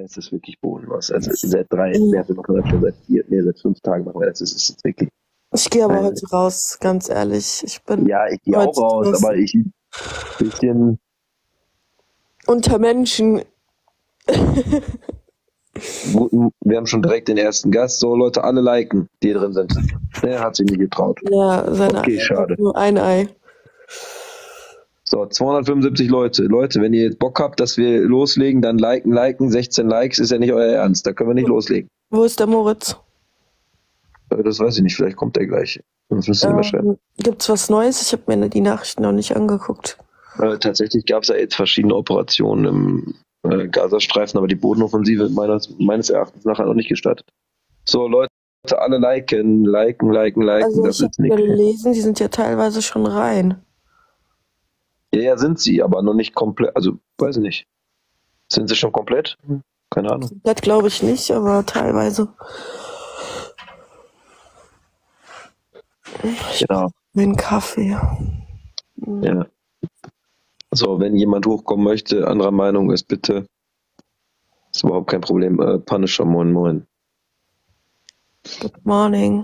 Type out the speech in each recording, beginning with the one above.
Es ist wirklich bodenlos. Also seit seit 5 Tagen machen wir das. Es ist wirklich. Ich gehe aber heute raus, ganz ehrlich. Ich gehe auch raus, draußen. Aber ich ein bisschen unter Menschen. Wir haben schon direkt den ersten Gast. So, Leute, alle liken, die drin sind. Der hat sich nicht getraut. Ja, schade. Nur ein Ei. So, 275 Leute. Leute, wenn ihr jetzt Bock habt, dass wir loslegen, dann liken. 16 Likes ist ja nicht euer Ernst. Da können wir nicht loslegen. Wo ist der Moritz? Das weiß ich nicht. Vielleicht kommt der gleich. Das müsst ihr mal schreiben. Gibt's was Neues? Ich habe mir die Nachrichten noch nicht angeguckt. Tatsächlich gab es ja jetzt verschiedene Operationen im Gazastreifen, aber die Bodenoffensive meines Erachtens nachher noch nicht gestartet. So, Leute, alle liken. Also ich habe gelesen, die sind ja teilweise schon rein. Ja, sind sie, aber noch nicht komplett. Also, weiß ich nicht. Sind sie schon komplett? Keine Ahnung. Das glaube ich nicht, aber teilweise. Genau. Einen Kaffee. Ja. So, wenn jemand hochkommen möchte, anderer Meinung ist, bitte. Ist überhaupt kein Problem. Punisher, moin. Good morning.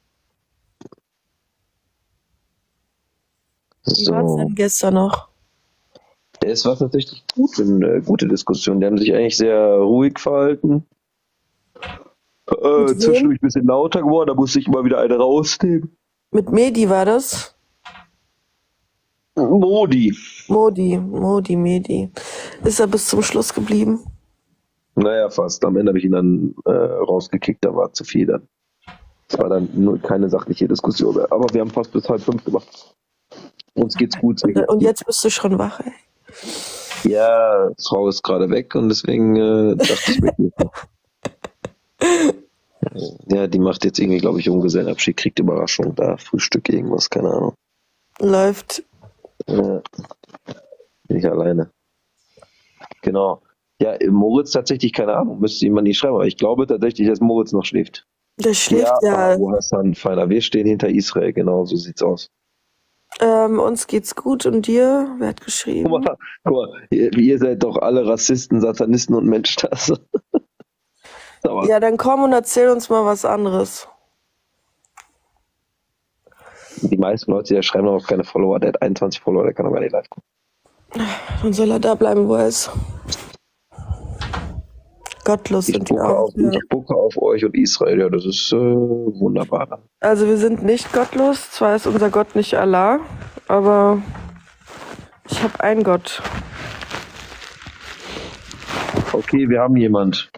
Wie war es denn gestern noch? Es war tatsächlich gut, eine gute Diskussion. Die haben sich eigentlich sehr ruhig verhalten. Zwischendurch ein bisschen lauter geworden, da musste ich immer wieder eine rausnehmen. Mit Medi war das? Modi. Ist er bis zum Schluss geblieben? Naja, fast. Am Ende habe ich ihn dann rausgekickt, da war zu viel dann. Es war dann nur keine sachliche Diskussion mehr. Aber wir haben fast bis 4:30 gemacht. Uns geht's gut. Und jetzt bist du schon wach, ey. Ja, Frau ist gerade weg und deswegen dachte ich mir nicht. Ja, die macht jetzt irgendwie, glaube ich, Junggesellenabschied, kriegt Überraschung da, Frühstück, irgendwas, keine Ahnung. Läuft. Ja, bin ich alleine. Genau. Ja, Moritz tatsächlich, keine Ahnung, müsste jemand nicht schreiben, aber ich glaube tatsächlich, dass Moritz noch schläft. Der schläft ja. Abu Hassan, feiner. Wir stehen hinter Israel, genau, so sieht's aus. Uns geht's gut und dir? Wer hat geschrieben? Guck mal, ihr seid doch alle Rassisten, Satanisten und Menschenhasser. Ja, dann komm und erzähl uns mal was anderes. Die meisten Leute, die schreiben auch keine Follower, der hat 21 Follower, der kann doch gar nicht live gucken. Dann soll er da bleiben, wo er ist. Gottlos sind die auch. Ich spucke auf euch und Israel, ja, das ist wunderbar. Also wir sind nicht gottlos, zwar ist unser Gott nicht Allah, aber ich habe einen Gott. Okay, wir haben jemand.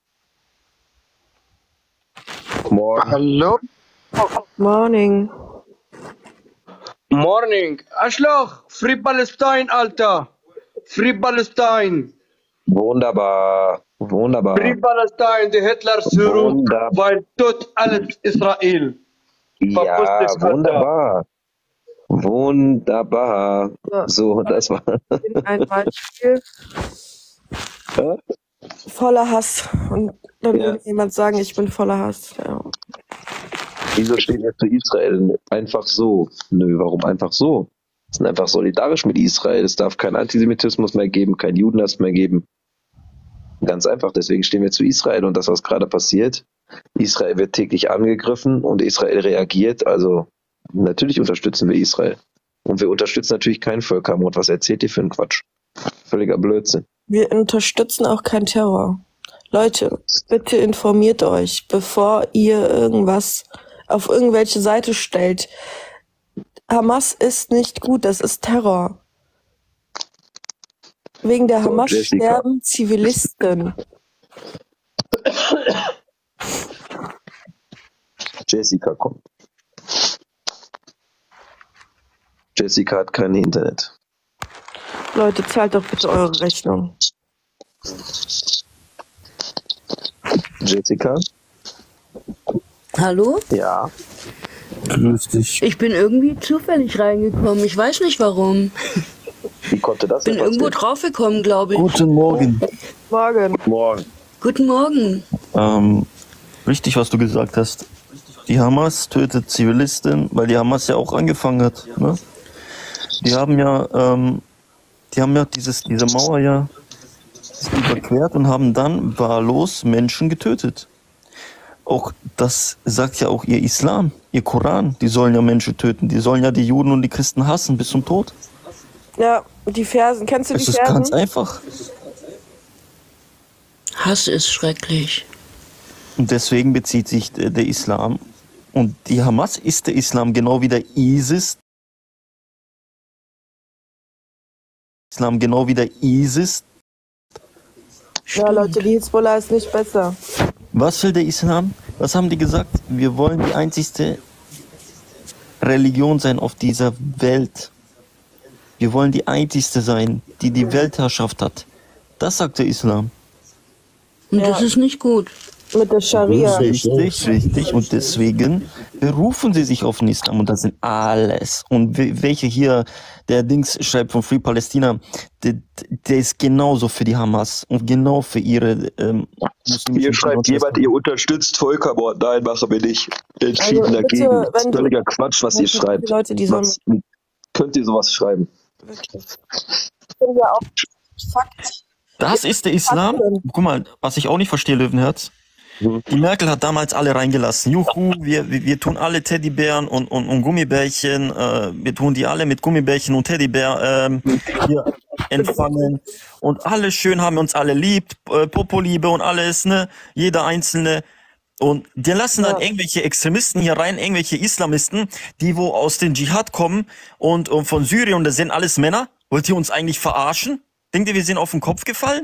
Morgen. Hallo? Morning. Morning. Arschloch, Free Palestine, Alter. Free Palestine. Wunderbar. Free Palestine, die Hitler zurück, weil tot alles Israel. Ja, wunderbar. Wunderbar. So, das war. Ein Beispiel. Voller Hass. Und dann würde jemand sagen, ich bin voller Hass. Ja. Wieso steht er zu Israel? Einfach so. Nö, warum einfach so? Wir sind einfach solidarisch mit Israel. Es darf keinen Antisemitismus mehr geben, keinen Judenhass mehr geben. Ganz einfach, deswegen stehen wir zu Israel. Und das, was gerade passiert, Israel wird täglich angegriffen und Israel reagiert. Also natürlich unterstützen wir Israel. Und wir unterstützen natürlich keinen Völkermord. Was erzählt ihr für einen Quatsch? Völliger Blödsinn. Wir unterstützen auch keinen Terror. Leute, bitte informiert euch, bevor ihr irgendwas auf irgendwelche Seite stellt. Hamas ist nicht gut, das ist Terror. Wegen der Hamas sterben Zivilisten. Jessica kommt. Jessica hat kein Internet. Leute, zahlt doch bitte eure Rechnung. Jessica? Hallo? Ja. Grüß dich. Ich bin irgendwie zufällig reingekommen. Ich weiß nicht warum. Wie konnte das Ich bin irgendwo draufgekommen, glaube ich. Guten Morgen. Morgen. Guten Morgen. Richtig, was du gesagt hast. Die Hamas tötet Zivilisten, weil die Hamas ja auch angefangen hat. Ne? Die haben ja diese Mauer ja überquert und haben dann wahllos Menschen getötet. Auch das sagt ja auch ihr Islam, ihr Koran. Die sollen ja Menschen töten. Die sollen ja die Juden und die Christen hassen bis zum Tod. Ja, die Versen. Kennst du die Es ist Versen? ganz einfach. Hass ist schrecklich. Und deswegen bezieht sich der Islam. Und die Hamas ist der Islam, genau wie der ISIS. Islam, genau wie der ISIS. Ja, Leute, die Hisbollah ist nicht besser. Was will der Islam? Was haben die gesagt? Wir wollen die einzigste Religion sein auf dieser Welt. Wir wollen die einzigste sein, die die Weltherrschaft hat. Das sagt der Islam. Und das ist nicht gut. Mit der Scharia. Richtig, richtig. Und deswegen berufen sie sich auf den Islam. Und das sind alles. Und welche hier, der Dings schreibt von Free Palästina, der ist genauso für die Hamas und genau für ihre Hier schreibt jemand, ihr unterstützt Völkermord. Nein, machen wir nicht. Entschieden Also, bitte, dagegen. Das wenn ist völliger Quatsch, was ihr schreibt. Leute, die sollen Könnt ihr sowas schreiben? wirklich. Ich bin ja auch Fakt. Das ist der Islam. Guck mal, was ich auch nicht verstehe, Löwenherz. Die Merkel hat damals alle reingelassen. Juhu, wir tun alle Teddybären und Gummibärchen, wir tun die alle mit Gummibärchen und Teddybär hier empfangen. Und alle schön, haben uns alle lieb, Popoliebe und alles, ne? Jeder Einzelne. Und die lassen dann irgendwelche Extremisten hier rein, irgendwelche Islamisten, die wo aus den Dschihad kommen und von Syrien, und das sind alles Männer. Wollt ihr uns eigentlich verarschen? Denkt ihr, wir sind auf den Kopf gefallen?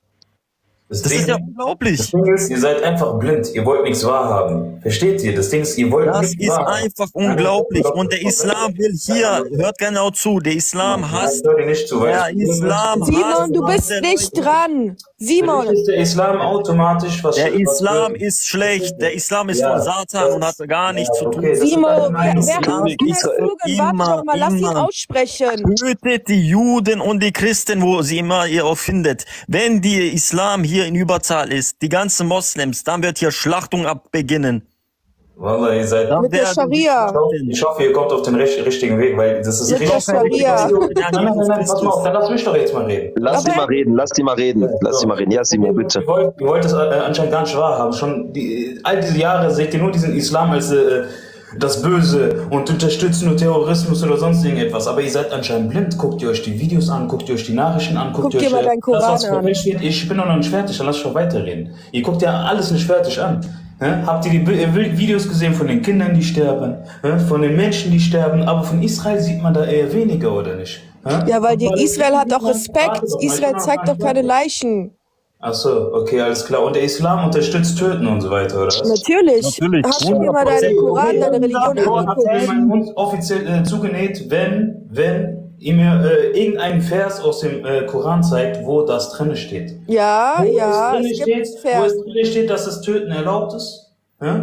Das ist ja unglaublich. Das Ding ist, ihr seid einfach blind. Ihr wollt nichts wahrhaben. Versteht ihr? Das Ding ist, ihr wollt Das nichts ist wahrhaben. einfach unglaublich. Und der Islam will hier, hört genau zu, der Islam hasst. Hör dir nicht zu, Der weißt du? Islam hasst. Simon, du bist nicht dran. Für Simon. dich ist der Islam automatisch was Der was Islam für- ist schlecht. Der Islam ist Ja, von Satan und hat gar nichts zu tun. okay, das ist Simon, deine wer Meinung. hat Islam uns geflogen? Warte immer, doch mal, lass ihn immer. aussprechen. Tötet die Juden und die Christen, wo sie immer ihr auch findet. Wenn der Islam hier in Überzahl ist, die ganzen Moslems, dann wird hier Schlachtung beginnen. Wallah, ihr seid. Mit der Scharia. Ich hoffe, ihr kommt auf den richtigen Weg, weil das ist Mit der Scharia. Nein, pass mal auf, dann lass mich doch jetzt mal reden. Lass die mal reden, lass die mal reden. Lass die mal reden. Ja, Simon, bitte. Ihr wollt das anscheinend gar nicht wahrhaben. Schon all diese Jahre seht ihr nur diesen Islam als das Böse und unterstützt nur Terrorismus oder sonst irgendetwas. Aber ihr seid anscheinend blind. Guckt ihr euch die Videos an, guckt ihr euch die Nachrichten an, guckt ihr dir euch mal deinen Koran das, was an. steht. Ich bin noch nicht fertig, dann lass ich doch weiterreden. Ihr guckt ja alles nicht fertig an. Habt ihr die Videos gesehen von den Kindern, die sterben, von den Menschen, die sterben, aber von Israel sieht man da eher weniger, oder nicht? Ja, weil Israel hat doch Respekt. Israel zeigt doch keine Leichen. Ach so, okay, alles klar. Und der Islam unterstützt Töten und so weiter, oder was? Natürlich. Natürlich. Hast du dir mal deinen Koran, deine Religion Hat mir angeguckt? meinen Mund offiziell zugenäht, wenn ihr mir irgendeinen Vers aus dem Koran zeigt, wo das drin steht. Ja, ja, es gibt Wo es Vers. drin steht, dass das Töten erlaubt ist,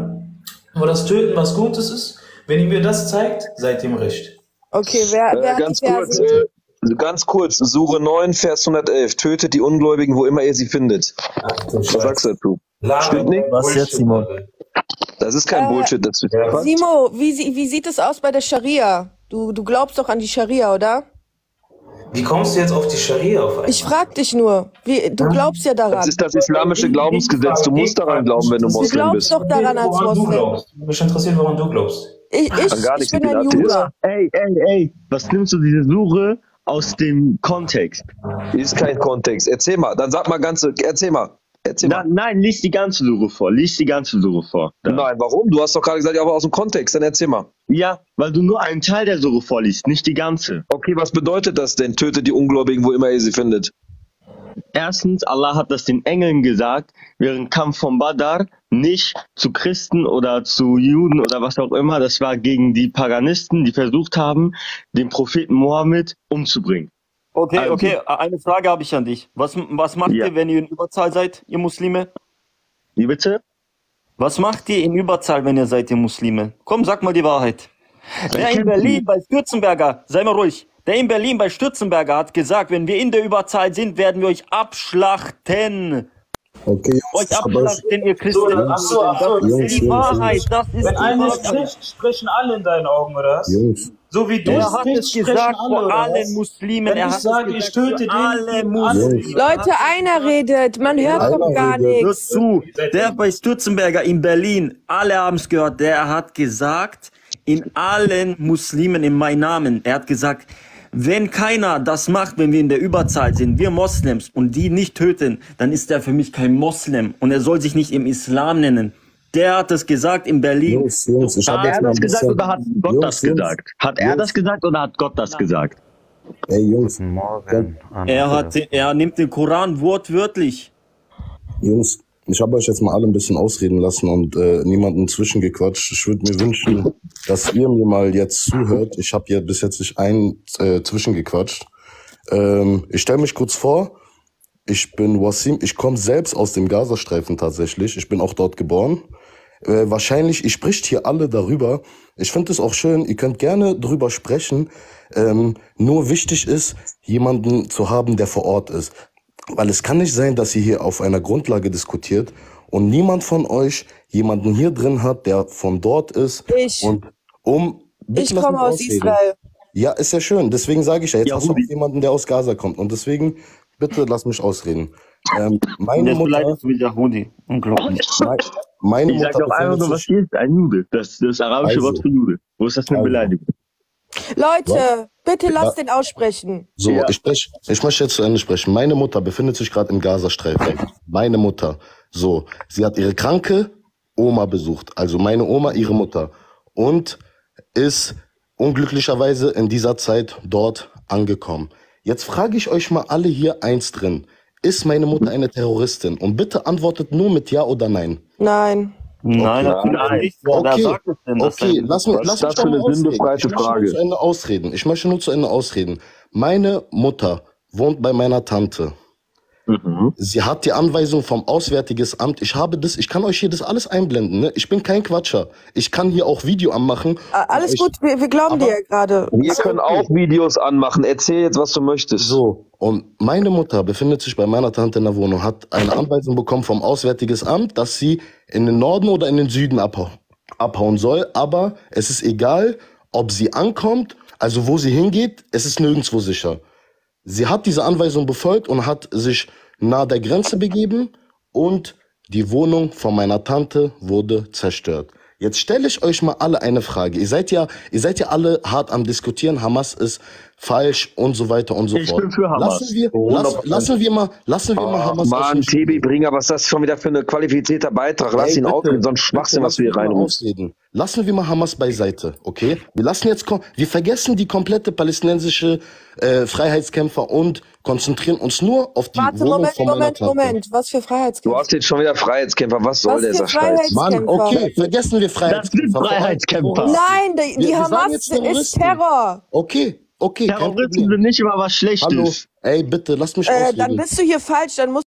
wo das Töten was Gutes ist. Wenn ihr mir das zeigt, seid ihr im Recht. Okay, wer hat Ganz die kurz, Verse? ganz kurz, Sure 9, Vers 111. Tötet die Ungläubigen, wo immer ihr sie findet. Was sagst du dazu? Stimmt nicht? Was jetzt, Simon? Das ist kein Bullshit. Das ist Quatsch. Simo, wie sieht es aus bei der Scharia? Du glaubst doch an die Scharia, oder? Wie kommst du jetzt auf die Scharia auf einmal? Ich frag dich nur. Du glaubst ja daran. Das ist das islamische Glaubensgesetz. Du musst daran glauben, wenn du Du Moslem glaubst bist. doch daran als Woran du Moslem. glaubst. Mich interessiert, woran du glaubst. Ich gar nicht, bin ich bin ein Atheist. Jude. Ey, was nimmst du diese Suche aus dem Kontext? Ist kein Kontext. Erzähl mal. Dann sag mal erzähl mal. Erzähl mal. Nein, lies die ganze Suche vor. Da. Nein, warum? Du hast doch gerade gesagt, ja, aber aus dem Kontext. Dann erzähl mal. Ja, weil du nur einen Teil der Suche vorliest, nicht die ganze. Okay, was bedeutet das denn? Tötet die Ungläubigen, wo immer ihr sie findet. Erstens, Allah hat das den Engeln gesagt, während Kampf von Badr, nicht zu Christen oder zu Juden oder was auch immer. Das war gegen die Paganisten, die versucht haben, den Propheten Mohammed umzubringen. Okay, Also- okay, eine Frage habe ich an dich. Was macht Ja. ihr, wenn ihr in Überzahl seid, ihr Muslime? Wie bitte? Was macht ihr in Überzahl, wenn ihr seid, ihr Muslime? Komm, sag mal die Wahrheit. Der in kennt Berlin bei Stürzenberger, sei mal ruhig, der in Berlin bei Stürzenberger hat gesagt, wenn wir in der Überzahl sind, werden wir euch abschlachten. Okay, Euch aber abschlachten, ihr Christen. ach so, Das ist Jungs, die Jungs, Wahrheit, das ist Wenn die einer Wahrheit. spricht, sprechen alle in deinen Augen, oder was? Jungs, So, So wie du Er es hat es sprichst, gesagt sprechen alle, vor oder allen was? Muslimen. Wenn Er ich hat sage, es ich gesagt töte für alle den, Muslimen. Leute, einer redet, man hört Ja, doch gar hört nichts. zu. Der bei Stürzenberger in Berlin, alle haben es gehört, der hat gesagt, in allen Muslimen in meinem Namen, er hat gesagt, wenn keiner das macht, wenn wir in der Überzahl sind, wir Moslems, und die nicht töten, dann ist er für mich kein Moslem und er soll sich nicht im Islam nennen. Der hat es gesagt in Berlin. Jungs, ich Hat habe er jetzt mal das ein gesagt bisschen... oder hat Gott das gesagt? Hat er das gesagt oder hat Gott das gesagt? Ey, Jungs, Er nimmt den Koran wortwörtlich. Jungs, ich habe euch jetzt mal alle ein bisschen ausreden lassen und niemanden zwischengequatscht. Ich würde mir wünschen, dass ihr mir mal jetzt zuhört. Ich habe hier bis jetzt nicht einen zwischengequatscht. Ich stelle mich kurz vor. Ich bin Wassim. Ich komme selbst aus dem Gazastreifen tatsächlich. Ich bin auch dort geboren. Wahrscheinlich, ihr spricht hier alle darüber. Ich finde es auch schön, ihr könnt gerne drüber sprechen. Nur wichtig ist, jemanden zu haben, der vor Ort ist. Weil es kann nicht sein, dass ihr hier auf einer Grundlage diskutiert und niemand von euch jemanden hier drin hat, der von dort ist. Ich komme aus Israel. Ja, ist ja schön. Deswegen sage ich ja, jetzt hast du auch jemanden, der aus Gaza kommt. Und deswegen, bitte lass mich ausreden. Meine Mutter... Unglaublich. Meine Ich Mutter sage doch einfach nur, was ist ein Jude? Das arabische Wort für Jude. Wo ist das eine Beleidigung? Leute, bitte lasst den aussprechen. So, ich möchte jetzt zu Ende sprechen. Meine Mutter befindet sich gerade im Gazastreifen. Meine Mutter. So, sie hat ihre kranke Oma besucht. Also meine Oma, ihre Mutter. Und ist unglücklicherweise in dieser Zeit dort angekommen. Jetzt frage ich euch mal alle hier eins drin. Ist meine Mutter eine Terroristin? Und bitte antwortet nur mit Ja oder Nein. Nein. Nein, natürlich nicht. Okay, lass mich doch mal ausreden. Ich möchte nur zu Ende ausreden. Meine Mutter wohnt bei meiner Tante. Sie hat die Anweisung vom Auswärtiges Amt. Ich kann euch hier das alles einblenden. Ne? Ich bin kein Quatscher. Ich kann hier auch Video anmachen. Alles gut, wir glauben dir ja gerade. Wir können auch Videos anmachen. Erzähl jetzt, was du möchtest. So, und meine Mutter befindet sich bei meiner Tante in der Wohnung, hat eine Anweisung bekommen vom Auswärtiges Amt, dass sie in den Norden oder in den Süden abhauen soll. Aber es ist egal, ob sie ankommt, also wo sie hingeht, es ist nirgendwo sicher. Sie hat diese Anweisung befolgt und hat sich nahe der Grenze begeben und die Wohnung von meiner Tante wurde zerstört. Jetzt stelle ich euch mal alle eine Frage. Ihr seid ja alle hart am Diskutieren, Hamas ist falsch und so weiter und so fort. Ich bin für Hamas. Lassen wir mal Hamas. Mann, TB Bringer, was ist das schon wieder für ein qualifizierter Beitrag? Lass ihn aus mit so einem Schwachsinn, was wir hier reinrufen. Lassen wir mal Hamas beiseite, okay? Wir vergessen die komplette palästinensische Freiheitskämpfer und konzentrieren uns nur auf die Wohnung von meiner Tante. Moment, was für Freiheitskämpfer? Du hast jetzt schon wieder Freiheitskämpfer, was soll dieser Scheiß? Mann, okay, vergessen wir Freiheitskämpfer. Das sind Freiheitskämpfer. Nein, die Hamas ist Terror. Okay. Terroristen sind nicht immer was Schlechtes. Hallo, ey, bitte, lass mich ausreden. Dann bist du hier falsch, dann musst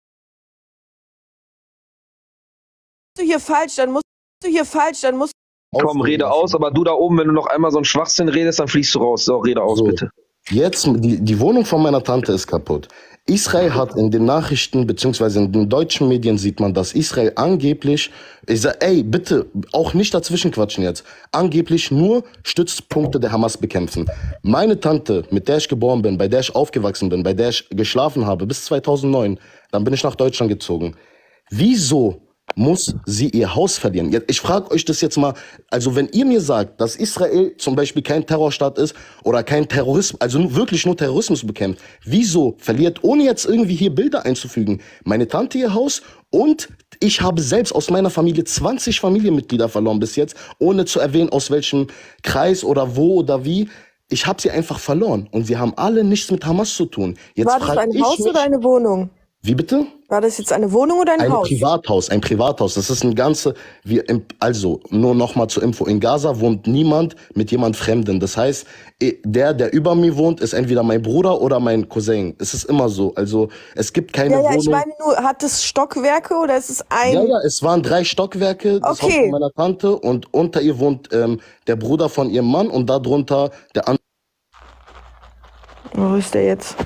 Komm, rede aus, aber du da oben, wenn du noch einmal so einen Schwachsinn redest, dann fliegst du raus. So, rede aus, bitte. Jetzt, die Wohnung von meiner Tante ist kaputt. Israel hat in den Nachrichten, beziehungsweise in den deutschen Medien sieht man, dass Israel angeblich, ich sag, ey, bitte, auch nicht dazwischen quatschen jetzt, angeblich nur Stützpunkte der Hamas bekämpfen. Meine Tante, mit der ich geboren bin, bei der ich aufgewachsen bin, bei der ich geschlafen habe, bis 2009, dann bin ich nach Deutschland gezogen. Wieso muss sie ihr Haus verlieren? Ich frage euch das jetzt mal, also wenn ihr mir sagt, dass Israel zum Beispiel kein Terrorstaat ist oder kein Terrorismus, also wirklich nur Terrorismus bekämpft, wieso verliert, ohne jetzt irgendwie hier Bilder einzufügen, meine Tante ihr Haus und ich habe selbst aus meiner Familie 20 Familienmitglieder verloren bis jetzt, ohne zu erwähnen, aus welchem Kreis oder wo oder wie. Ich habe sie einfach verloren und sie haben alle nichts mit Hamas zu tun. Jetzt war das ein Haus oder eine Wohnung? Wie bitte? War das jetzt eine Wohnung oder ein Haus? Ein Privathaus. Das ist ein ganze, also nur noch mal zur Info. In Gaza wohnt niemand mit jemand Fremden. Das heißt, der über mir wohnt, ist entweder mein Bruder oder mein Cousin. Es ist immer so. Also es gibt keine Wohnung. Ja, ich meine nur, hat es Stockwerke oder ist es ein... Ja, es waren 3 Stockwerke. Das Haus von meiner Tante und unter ihr wohnt der Bruder von ihrem Mann und darunter der andere. Wo ist der jetzt?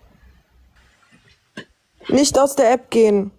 Nicht aus der App gehen.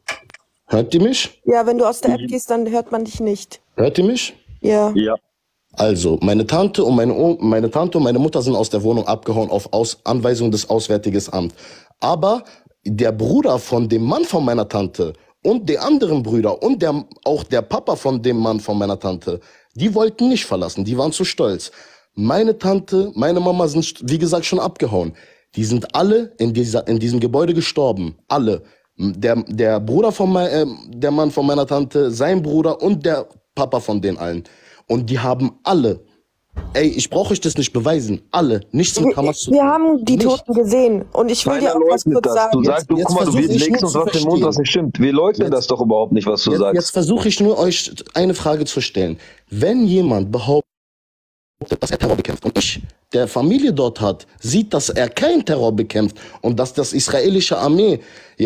Hört ihr mich? Ja, wenn du aus der App gehst, dann hört man dich nicht. Hört ihr mich? Ja. Ja. Also, meine Tante und meine Mutter sind aus der Wohnung abgehauen auf Anweisung des Auswärtigen Amts. Aber der Bruder von dem Mann von meiner Tante und die anderen Brüder und auch der Papa von dem Mann von meiner Tante, die wollten nicht verlassen, die waren zu stolz. Meine Tante, meine Mama sind, wie gesagt, schon abgehauen. Die sind alle in diesem Gebäude gestorben. Alle. Der Bruder der Mann von meiner Tante, sein Bruder und der Papa von den allen. Und die haben alle, ich brauche euch das nicht beweisen, alle, nichts mit Hamas zu tun. Wir haben die Toten gesehen und ich will dir auch was kurz sagen. Du sagst, guck mal, du legst uns was im Mund, was nicht stimmt. Wir leugnen das doch überhaupt nicht, was du sagst. Jetzt versuche ich nur, euch eine Frage zu stellen. Wenn jemand behauptet, dass er Terror bekämpft und der Familie dort hat, sieht, dass er keinen Terror bekämpft und dass das israelische Armee,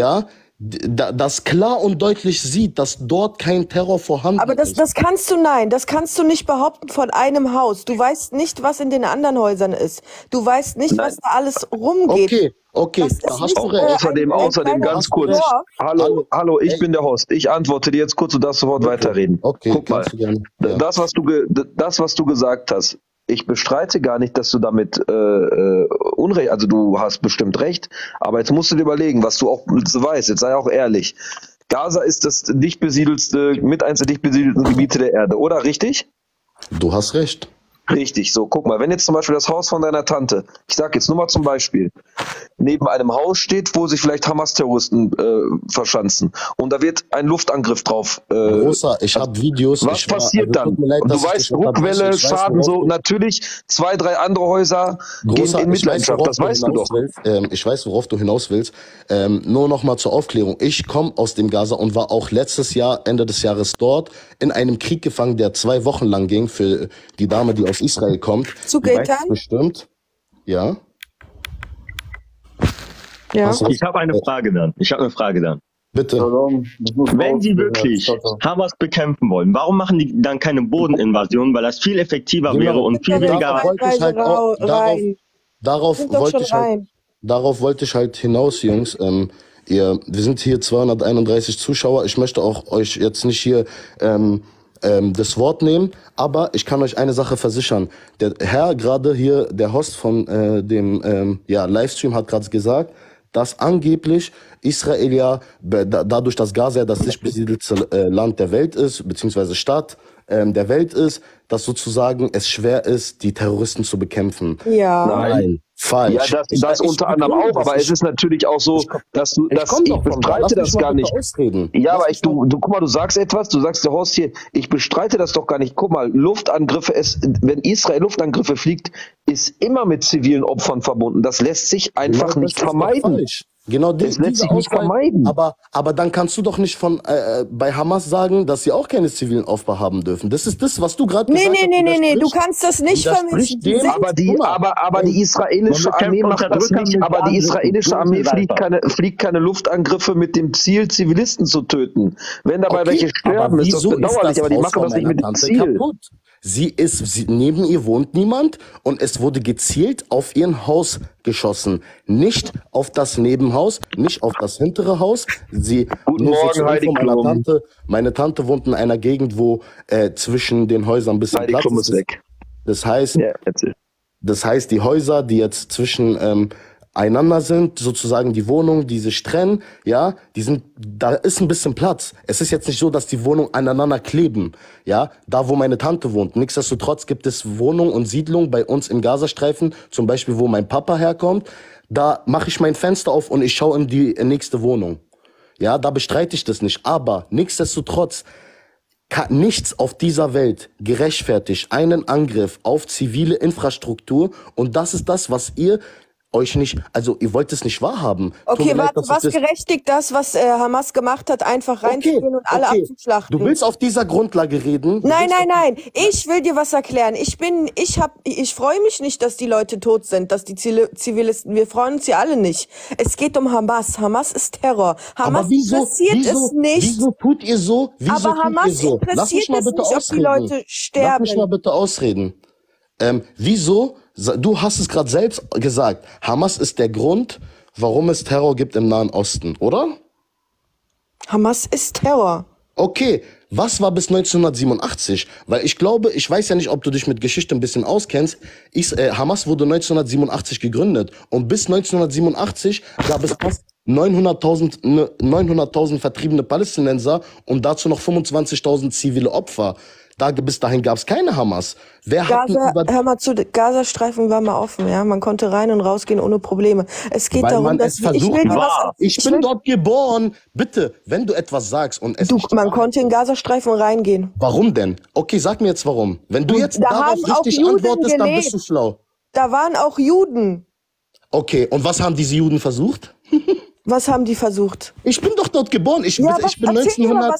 das klar und deutlich sieht, dass dort kein Terror vorhanden ist. Aber das kannst du nicht behaupten von einem Haus. Du weißt nicht, was in den anderen Häusern ist. Du weißt nicht, was da alles rumgeht. Okay, da hast du recht. Außerdem ganz kurz. Hallo, ich bin der Host. Ich antworte dir jetzt kurz, du darfst sofort weiterreden. Okay, guck mal. Das, was du gesagt hast, ich bestreite gar nicht, dass du damit Unrecht, also du hast bestimmt recht, aber jetzt musst du dir überlegen, was du auch weißt, jetzt sei auch ehrlich. Gaza ist das dicht besiedelste, mit eins der dicht besiedelten Gebiete der Erde, oder richtig? Du hast recht. Richtig, so, guck mal, wenn jetzt zum Beispiel das Haus von deiner Tante, ich sag jetzt nur mal zum Beispiel, neben einem Haus steht, wo sich vielleicht Hamas-Terroristen verschanzen und da wird ein Luftangriff drauf. Großer, ich habe Videos. Was passiert dann? Leid, du weißt, Druckwelle, Schaden, so, natürlich 2, 3 andere Häuser gehen in Mitleidenschaft, das weißt du doch. Ich weiß, worauf du hinaus willst. Nur noch mal zur Aufklärung. Ich komme aus dem Gaza und war auch letztes Jahr, Ende des Jahres dort, in einem Krieg gefangen, der 2 Wochen lang ging, für die Dame, die aus Israel kommt. Zu Gaetan? Bestimmt. Ja. Ja. Ich habe eine Frage dann. Bitte. Wenn sie wirklich Hamas bekämpfen wollen, warum machen die dann keine Bodeninvasion? Weil das viel effektiver wäre und viel weniger. Darauf wollte ich halt hinaus, Jungs. Wir sind hier 231 Zuschauer. Ich möchte auch euch jetzt nicht hier das Wort nehmen, aber ich kann euch eine Sache versichern. Der Herr gerade hier, der Host von dem Livestream hat gerade gesagt, dass angeblich Israel ja dadurch, dass Gaza das dicht besiedelte Land der Welt ist, beziehungsweise Stadt der Welt ist, dass sozusagen es schwer ist, die Terroristen zu bekämpfen. Ja. Nein. Falsch. Ja, das unter anderem auch, aber es ist natürlich auch so, dass ich bestreite das gar nicht. Ja, aber guck mal, du sagst etwas, du sagst der Horst hier, ich bestreite das doch gar nicht. Guck mal, Luftangriffe, wenn Israel Luftangriffe fliegt, ist immer mit zivilen Opfern verbunden. Das lässt sich einfach nicht vermeiden. Genau, das lässt sich nicht vermeiden. Aber dann kannst du doch nicht bei Hamas sagen, dass sie auch keine zivilen Opfer haben dürfen. Das ist das, was du gerade gesagt hast. Nee, du kannst das nicht vermischen. Aber die israelische Armee macht das nicht. Aber die israelische Armee fliegt keine Luftangriffe mit dem Ziel, Zivilisten zu töten. Wenn dabei welche sterben, ist das bedauerlich, aber die machen das nicht mit dem Ziel. Neben ihr wohnt niemand und es wurde gezielt auf ihr Haus geschossen. Nicht auf das Nebenhaus, nicht auf das hintere Haus. Guten Morgen, Heidi Klum. Meine Tante wohnt in einer Gegend, wo zwischen den Häusern ein bisschen Platz ist. Weg. Das heißt, die Häuser, die jetzt zwischen einander sind, sozusagen die Wohnungen, die sich trennen, ja, da ist ein bisschen Platz. Es ist jetzt nicht so, dass die Wohnungen aneinander kleben, ja, da wo meine Tante wohnt. Nichtsdestotrotz gibt es Wohnungen und Siedlungen bei uns im Gazastreifen, zum Beispiel wo mein Papa herkommt. Da mache ich mein Fenster auf und ich schaue in die nächste Wohnung. Ja, da bestreite ich das nicht. Aber nichtsdestotrotz, nichts auf dieser Welt gerechtfertigt einen Angriff auf zivile Infrastruktur und das ist das, was ihr euch nicht, also ihr wollt es nicht wahrhaben. Okay, was gerechtigt das, was Hamas gemacht hat, einfach reinzugehen und alle abzuschlachten? Du willst auf dieser Grundlage reden? Nein. Ich will dir was erklären. Ich freue mich nicht, dass die Leute tot sind, dass die Zivilisten, wir freuen uns ja alle nicht. Es geht um Hamas. Hamas ist Terror. Hamas interessiert es nicht. Wieso tut ihr so? Aber Hamas interessiert es nicht, ob die Leute sterben. Lass mich mal bitte ausreden. Wieso? Du hast es gerade selbst gesagt. Hamas ist der Grund, warum es Terror gibt im Nahen Osten, oder? Hamas ist Terror. Okay, was war bis 1987? Weil ich glaube, ich weiß ja nicht, ob du dich mit Geschichte ein bisschen auskennst. Hamas wurde 1987 gegründet und bis 1987 gab es fast 900.000 vertriebene Palästinenser und dazu noch 25.000 zivile Opfer. Bis dahin gab es keine Hamas. Hör mal zu, Gazastreifen war mal offen, ja. Man konnte rein und rausgehen ohne Probleme. Es geht darum, dass ich bin dort geboren. Bitte, wenn du etwas sagst und es man konnte in Gazastreifen reingehen. Warum denn? Okay, sag mir jetzt warum. Wenn du jetzt darauf richtig antwortest, dann bist du schlau. Da waren auch Juden. Okay, und was haben diese Juden versucht? Was haben die versucht? Ich bin doch dort geboren. Ich bin 1900.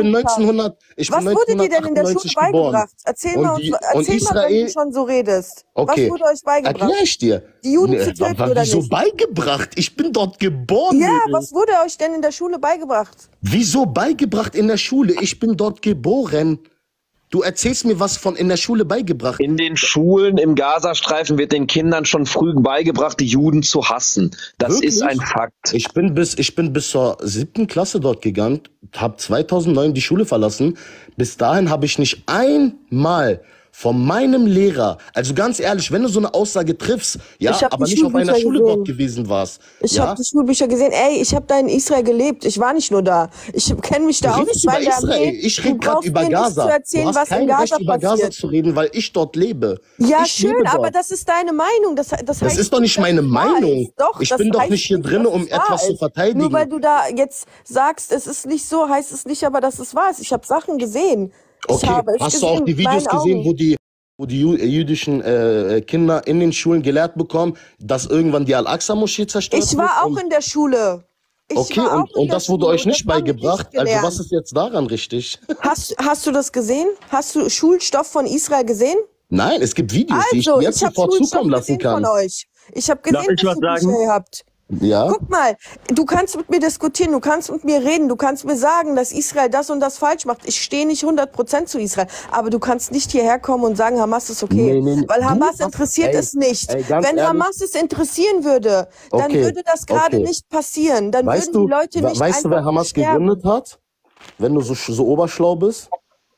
Was wurde dir denn in der Schule beigebracht? Erzähl mal, wenn du schon so redest. Okay. Was wurde euch beigebracht? Erklär ich dir. Die Juden zu töten oder nicht? Wieso beigebracht? Ich bin dort geboren. Ja, was wurde euch denn in der Schule beigebracht? Wieso beigebracht in der Schule? Ich bin dort geboren. Du erzählst mir, was von in der Schule beigebracht. In den Schulen im Gazastreifen wird den Kindern schon früh beigebracht, die Juden zu hassen. Das Wirklich? Ist ein Fakt. Ich bin bis zur 7. Klasse dort gegangen, habe 2009 die Schule verlassen. Bis dahin habe ich nicht einmal von meinem Lehrer, also ganz ehrlich, wenn du so eine Aussage triffst, ja, aber nicht auf einer Schule dort gewesen warst. Ich habe die Schulbücher gesehen. Ey, ich habe da in Israel gelebt. Ich war nicht nur da. Ich kenne mich da aus. Über Israel. Ich rede gerade über Gaza. Du hast kein Recht, über Gaza zu reden, weil ich dort lebe. Ja, schön, aber das ist deine Meinung. Das ist doch nicht meine Meinung. Ich bin doch nicht hier drin, um etwas zu verteidigen. Nur weil du da jetzt sagst, es ist nicht so, heißt es nicht aber, dass es wahr ist. Ich habe Sachen gesehen. Okay, hast du auch die Videos gesehen, wo die jüdischen Kinder in den Schulen gelehrt bekommen, dass irgendwann die Al-Aqsa-Moschee zerstört wird? Ich war auch in der Schule. Okay, und das wurde euch nicht beigebracht? Also was ist jetzt daran richtig? Hast du das gesehen? Hast du Schulstoff von Israel gesehen? Nein, es gibt Videos, die ich dir jetzt sofort zukommen lassen kann. Ich habe gesehen, dass ihr Bücher habt. Ja. Guck mal, du kannst mit mir diskutieren, du kannst mit mir reden, du kannst mir sagen, dass Israel das und das falsch macht. Ich stehe nicht 100% zu Israel, aber du kannst nicht hierher kommen und sagen, Hamas ist okay, weil Hamas interessiert es nicht. Wenn Hamas es interessieren würde, dann würde das gerade nicht passieren. Dann würden die Leute nicht Weißt du, wer Hamas gegründet hat? Wenn du so oberschlau bist?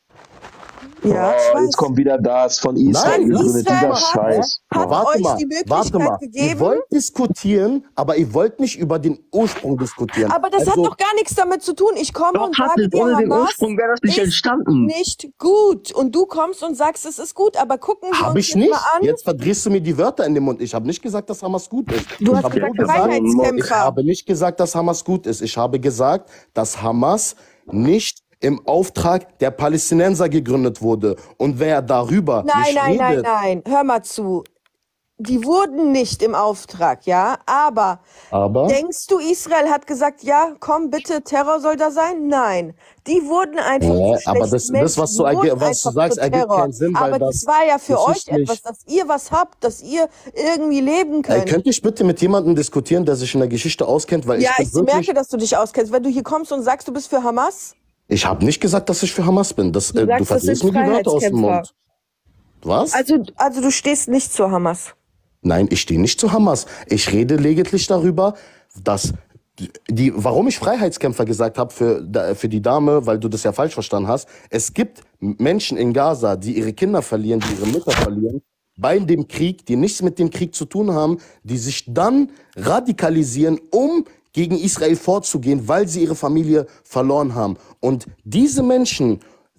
Ja, jetzt kommt wieder das von Israel. Dieser Scheiß. Hat euch die Möglichkeit gegeben. Ihr wollt diskutieren, aber ihr wollt nicht über den Ursprung diskutieren. Aber das hat doch gar nichts damit zu tun. Ich komme und sage dir, ohne den Ursprung wäre das nicht entstanden. Nicht gut. Und du kommst und sagst, es ist gut. Aber gucken wir uns jetzt mal an. Jetzt verdrehst du mir die Wörter in den Mund. Ich habe nicht gesagt, dass Hamas gut ist. Du hast gesagt, Freiheitskämpfer. Ich habe nicht gesagt, dass Hamas gut ist. Ich habe gesagt, dass Hamas nicht im Auftrag der Palästinenser gegründet wurde. Und wer darüber Nein. Hör mal zu. Die wurden nicht im Auftrag, ja? Aber denkst du, Israel hat gesagt, ja, komm bitte, Terror soll da sein? Nein. Die wurden einfach aber das, was du sagst, ergibt keinen Sinn. Aber das war ja für euch etwas, dass ihr was habt, dass ihr irgendwie leben könnt. Könnte ich bitte mit jemandem diskutieren, der sich in der Geschichte auskennt? Weil ich merke, dass du dich auskennst. Wenn du hier kommst und sagst, du bist für Hamas? Ich habe nicht gesagt, dass ich für Hamas bin. Du verdrehst mir die Wörter aus dem Mund. Was? Also du stehst nicht zu Hamas? Nein, ich stehe nicht zu Hamas. Ich rede lediglich darüber, dass warum ich Freiheitskämpfer gesagt habe für die Dame, weil du das ja falsch verstanden hast. Es gibt Menschen in Gaza, die ihre Kinder verlieren, die ihre Mütter verlieren, bei dem Krieg, die nichts mit dem Krieg zu tun haben, die sich dann radikalisieren, um gegen Israel vorzugehen, weil sie ihre Familie verloren haben. Und diese Menschen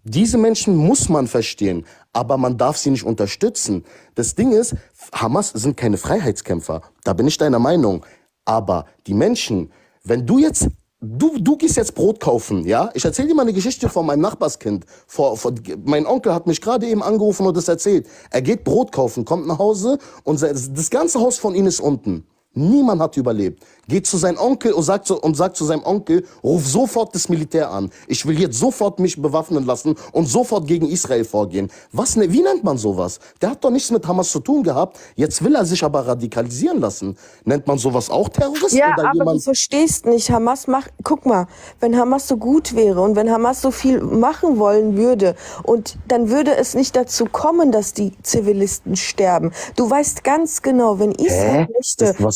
muss man verstehen, aber man darf sie nicht unterstützen. Das Ding ist, Hamas sind keine Freiheitskämpfer. Da bin ich deiner Meinung. Aber die Menschen, wenn du jetzt, du gehst jetzt Brot kaufen, ja? Ich erzähle dir mal eine Geschichte von meinem Nachbarskind. Mein Onkel hat mich gerade eben angerufen und das erzählt. Er geht Brot kaufen, kommt nach Hause und das ganze Haus von ihm ist unten. Niemand hat überlebt. Geht zu seinem Onkel und sagt zu seinem Onkel, ruf sofort das Militär an. Ich will jetzt sofort mich bewaffnen lassen und sofort gegen Israel vorgehen. Wie nennt man sowas? Der hat doch nichts mit Hamas zu tun gehabt. Jetzt will er sich aber radikalisieren lassen. Nennt man sowas auch Terrorist? Ja, aber du verstehst nicht. Guck mal, wenn Hamas so gut wäre und wenn Hamas so viel machen wollen würde und dann würde es nicht dazu kommen, dass die Zivilisten sterben. Du weißt ganz genau, wenn Israel möchte, dass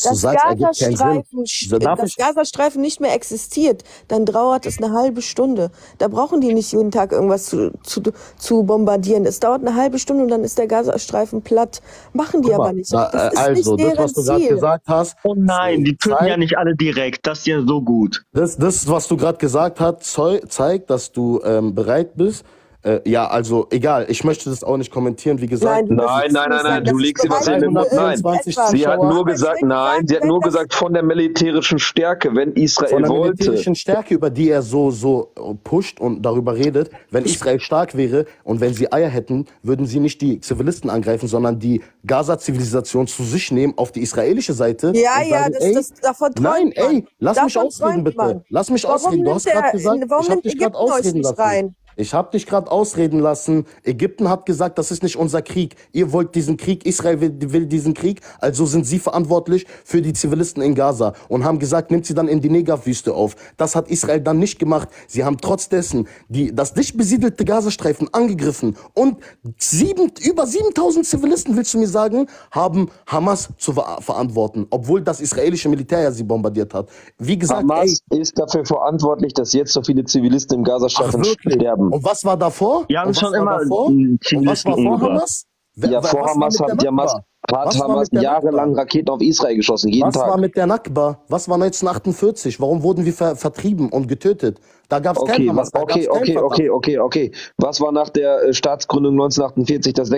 du sagst, ergibt keinen Sinn. Das Gazastreifen nicht mehr existiert, dann dauert es eine halbe Stunde. Da brauchen die nicht jeden Tag irgendwas zu bombardieren. Es dauert eine halbe Stunde und dann ist der Gazastreifen platt. Machen die aber nicht. Das ist nicht deren was du gerade gesagt hast. Oh nein, die töten ja nicht alle direkt. Das ist ja so gut. Das, was du gerade gesagt hast, zeigt, dass du bereit bist. Ja, also egal, ich möchte das auch nicht kommentieren, wie gesagt. Nein, du legst sie was in den Mund. Nein, sie hat nur gesagt, von der militärischen Stärke, wenn Israel wollte. Von der militärischen Stärke, über die er so pusht und darüber redet, wenn Israel stark wäre und wenn sie Eier hätten, würden sie nicht die Zivilisten angreifen, sondern die Gaza-Zivilisation zu sich nehmen auf die israelische Seite. Ja, sagen, davon träumt man. Lass mich ausreden, bitte. Lass mich ausreden. Du hast gerade gesagt, ich hab dich gerade ausreden lassen. Ich habe dich gerade ausreden lassen. Ägypten hat gesagt, das ist nicht unser Krieg. Ihr wollt diesen Krieg, Israel will diesen Krieg, also sind sie verantwortlich für die Zivilisten in Gaza und haben gesagt, nimmt sie dann in die Negev-Wüste auf. Das hat Israel dann nicht gemacht. Sie haben trotz dessen das dicht besiedelte Gazastreifen angegriffen und über 7000 Zivilisten, willst du mir sagen, haben Hamas zu verantworten, obwohl das israelische Militär ja sie bombardiert hat. Wie gesagt, Hamas ist dafür verantwortlich, dass jetzt so viele Zivilisten im Gazastreifen sterben. Und was war davor? Ja, und schon immer und was war vor Hamas? Ja, vor Hamas hat Hamas jahrelang Raketen auf Israel geschossen, jeden Tag. Was war mit der Nakba? Was war 1948? Warum wurden wir vertrieben und getötet? Da gab es kein Hamas. Okay. Was war nach der Staatsgründung 1948, dass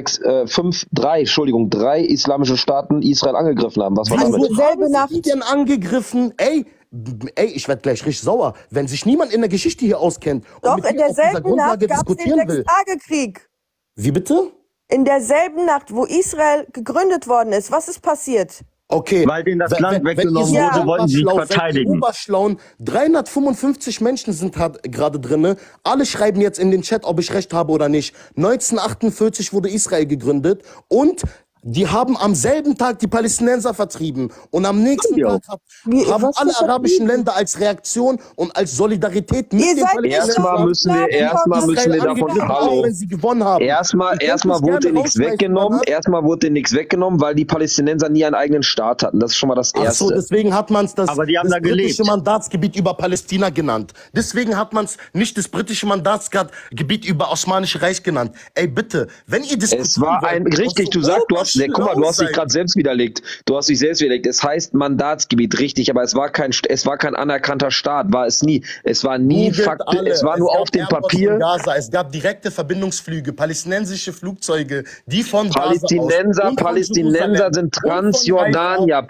drei islamische Staaten Israel angegriffen haben? Was war damit? Selbe Nacht denn angegriffen? Ey, ich werde gleich richtig sauer, wenn sich niemand in der Geschichte hier auskennt. Doch, in derselben Nacht gab es den Sechstagekrieg. Wie bitte? In derselben Nacht, wo Israel gegründet worden ist. Was ist passiert? Okay. Weil denen das Land weggenommen wurde, wollten sie sich verteidigen. Oberschlauen, 355 Menschen sind gerade drinne. Alle schreiben jetzt in den Chat, ob ich recht habe oder nicht. 1948 wurde Israel gegründet und die haben am selben Tag die Palästinenser vertrieben. Und am nächsten Tag haben alle arabischen Länder als Reaktion und als Solidarität mit den Palästinensern. Erstmal müssen wir davon Hallo. Wenn sie gewonnen haben. Erstmal wurde nichts weggenommen. Erstmal wurde nichts weggenommen, weil die Palästinenser nie einen eigenen Staat hatten. Das ist schon mal das Erste. Ach so, deswegen hat man es das britische Mandatsgebiet über Palästina genannt. Deswegen hat man es nicht das britische Mandatsgebiet über Osmanische Reich genannt. Ey, bitte, wenn ihr diskutiert. Es war richtig, du sagst, guck mal, du hast dich gerade selbst widerlegt. Es heißt Mandatsgebiet, richtig, aber es war kein anerkannter Staat, war es nie. Es war nie Fakt, es war nur auf dem Papier. Es gab direkte Verbindungsflüge, palästinensische Flugzeuge, die von Palästinenser sind Transjordanier.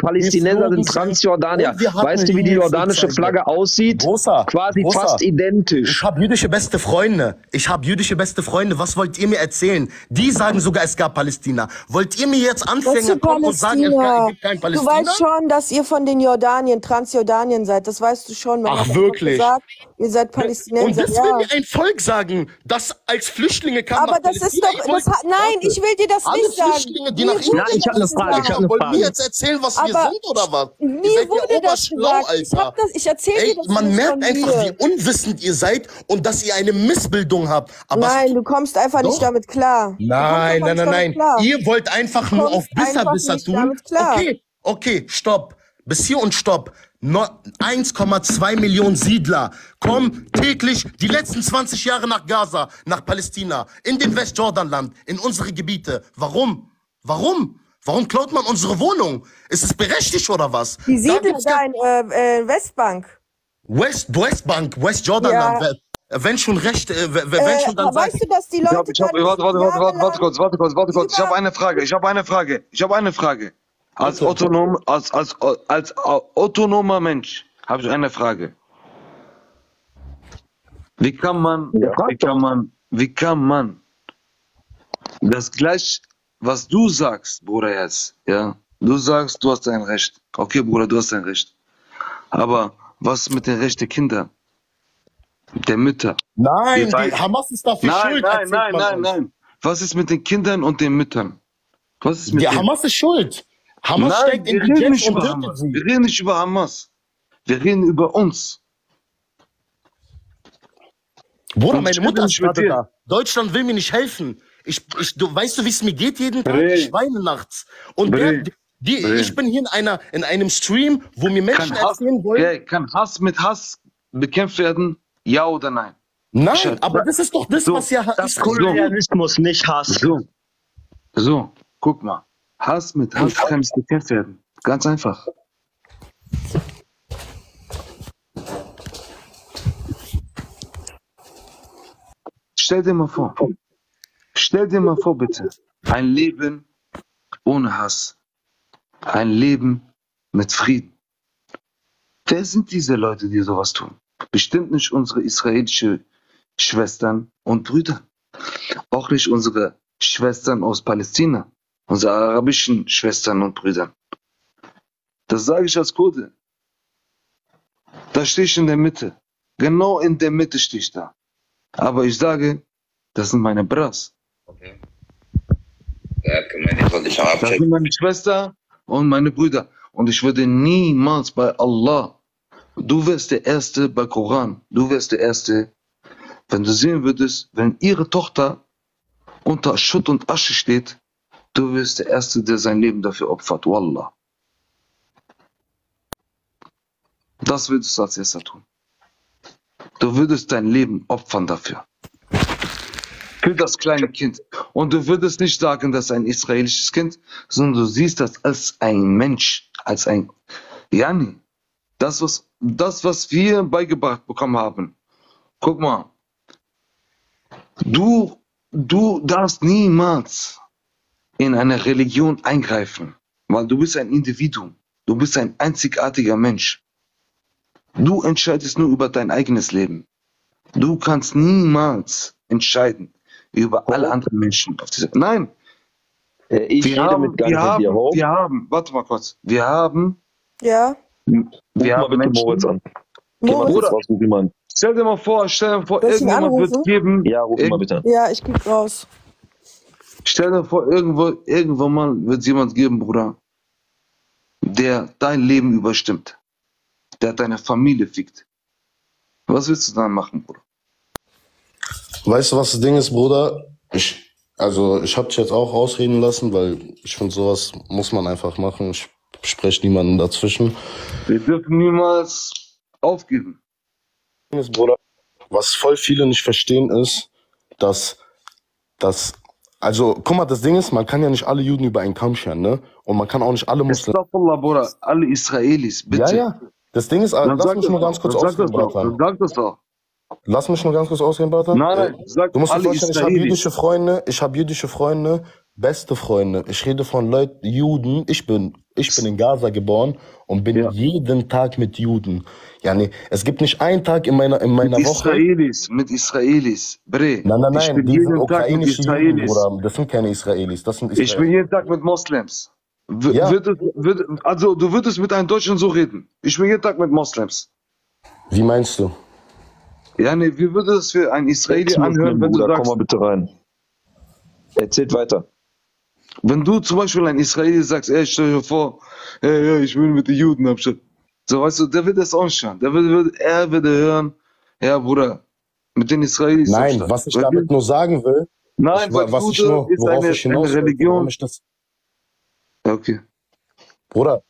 Weißt du, wie die jordanische Flagge aussieht? Quasi fast identisch. Ich habe jüdische beste Freunde. Was wollt ihr mir erzählen? Die sagen sogar, es gab Palästina. Wollt ihr mir jetzt Anfänger kommen und sagen, es gibt kein Palästina? Du weißt schon, dass ihr von den Transjordanien seid. Das weißt du schon. Ach, wirklich? Gesagt, ihr seid Palästinenser. Und das will mir ein Volk sagen, das als Flüchtlinge kam nach Palästina. Nein, ich will dir das nicht sagen. Flüchtlinge, die nach ich habe eine Frage. Wollt ihr jetzt erzählen, was wir sind, oder was? Mir wurde das gesagt. Ich erzähle dir das nicht. Man merkt einfach, wie unwissend ihr seid und dass ihr eine Missbildung habt. Aber nein, du kommst einfach nicht damit klar. Nein. Ihr wollt einfach nur auf Besserwisser tun. Okay, stopp. Bis hier und stopp. 1,2 Millionen Siedler kommen täglich die letzten 20 Jahre nach Gaza, nach Palästina, in den Westjordanland, in unsere Gebiete. Warum? Warum klaut man unsere Wohnung? Ist es berechtigt oder was? Die Siedler da in Westbank. Westjordanland. Ja. Wenn schon recht, wenn schon dann weißt du, dass die Leute... Warte kurz. Ich habe eine Frage. Als autonomer Mensch habe ich eine Frage. Wie kann man das gleich, was du sagst, Bruder, jetzt, ja? Du sagst, du hast dein Recht. Okay, Bruder, du hast dein Recht. Aber was ist mit den Rechten der Kinder? Der Mütter? Nein, Hamas ist dafür schuld. Nein. Was ist mit den Kindern und den Müttern? Was ist mit Hamas ist schuld. Hamas steckt in die Jets und tötet sie. Wir reden nicht über Hamas. Wir reden über uns. Bruder, meine Mutter ist gerade da. Deutschland will mir nicht helfen. Weißt du, wie es mir geht jeden Tag? Ich weine nachts. Und Ich bin hier in einem Stream, wo mir Menschen erzählen wollen. Kann Hass mit Hass bekämpft werden? Ja oder nein? Nein, aber das ist doch das, was ja Das ist Kolonialismus, nicht Hass. So, guck mal. Hass mit Hass kann nicht bekämpft werden. Ganz einfach. Stell dir mal vor bitte, ein Leben ohne Hass, ein Leben mit Frieden. Wer sind diese Leute, die sowas tun? Bestimmt nicht unsere israelischen Schwestern und Brüder. Auch nicht unsere Schwestern aus Palästina, unsere arabischen Schwestern und Brüder. Das sage ich als Kurde. Da stehe ich in der Mitte. Genau in der Mitte stehe ich da. Aber ich sage, das sind meine Bras. Okay. Er hat gemeint, ich wollte dich auch Das abchecken. sind meine Schwester und meine Brüder. Und ich würde niemals bei Allah, du wärst der Erste bei Koran, du wärst der Erste, wenn du sehen würdest, wenn ihre Tochter unter Schutt und Asche steht, du wirst der Erste, der sein Leben dafür opfert. Wallah. Das würdest du als Erster tun. Du würdest dein Leben opfern dafür. Für das kleine Kind. Und du würdest nicht sagen, das ist ein israelisches Kind, sondern du siehst das als ein Mensch, als ein Yani. Das, was wir beigebracht bekommen haben. Guck mal. Du darfst niemals in eine Religion eingreifen, weil du bist ein Individuum. Du bist ein einzigartiger Mensch. Du entscheidest nur über dein eigenes Leben. Du kannst niemals entscheiden über alle anderen Menschen auf dieser. Nein. Wir haben, warte mal kurz. Wir haben Ja. Moritz an. Moritz. Stell dir mal vor, Soll ich ihn irgendjemand wird anrufen? geben. Ja, ruf mal bitte. Ja, ich geb raus. Stell dir vor, irgendwann mal wird es jemand geben, Bruder, der dein Leben überstimmt. Der deine Familie fickt. Was willst du dann machen, Bruder? Weißt du, was das Ding ist, Bruder? Ich habe dich jetzt auch ausreden lassen, weil ich finde, sowas muss man einfach machen. Ich spreche niemanden dazwischen. Wir dürfen niemals aufgeben. Das Ding ist, Bruder, was voll viele nicht verstehen, ist, also, guck mal, das Ding ist, man kann ja nicht alle Juden über einen Kamm scheren, ne? Und man kann auch nicht alle Muslimen. Astaghfirullah, Bruder, alle Israelis, bitte. Ja. Das Ding ist, lass mich nur ganz kurz ausreden, Bratan. Sag das doch. Lass mich nur ganz kurz ausreden, Bratan. Nein, sag Du musst dir alle vorstellen, ich habe jüdische Freunde, beste Freunde. Ich rede von Leuten, Juden. Ich bin in Gaza geboren und bin jeden Tag mit Juden. Ja, nee, es gibt nicht einen Tag in meiner Woche. Mit Israelis, Bre. Nein, die sind ukrainische Juden, Bruder. Das sind keine Israelis, das sind Israelis. Ich bin jeden Tag mit Moslems. Ja. Also, du würdest mit einem Deutschen so reden. Ich bin jeden Tag mit Moslems. Wie meinst du? Ja, nee, wie würde es für einen Israeli anhören, wenn du sagst... Komm mal bitte rein. Erzählt weiter. Wenn du zum Beispiel ein Israeli sagst, ey, stell dir vor, ey, ich will mit den Juden abschalten. So, weißt du, der wird das auch nicht hören. Er würde hören, ja, Bruder, mit den Israelis. Nein, was ich damit nur sagen will, nein, weil Jude ist eine Religion. Okay. Bruder,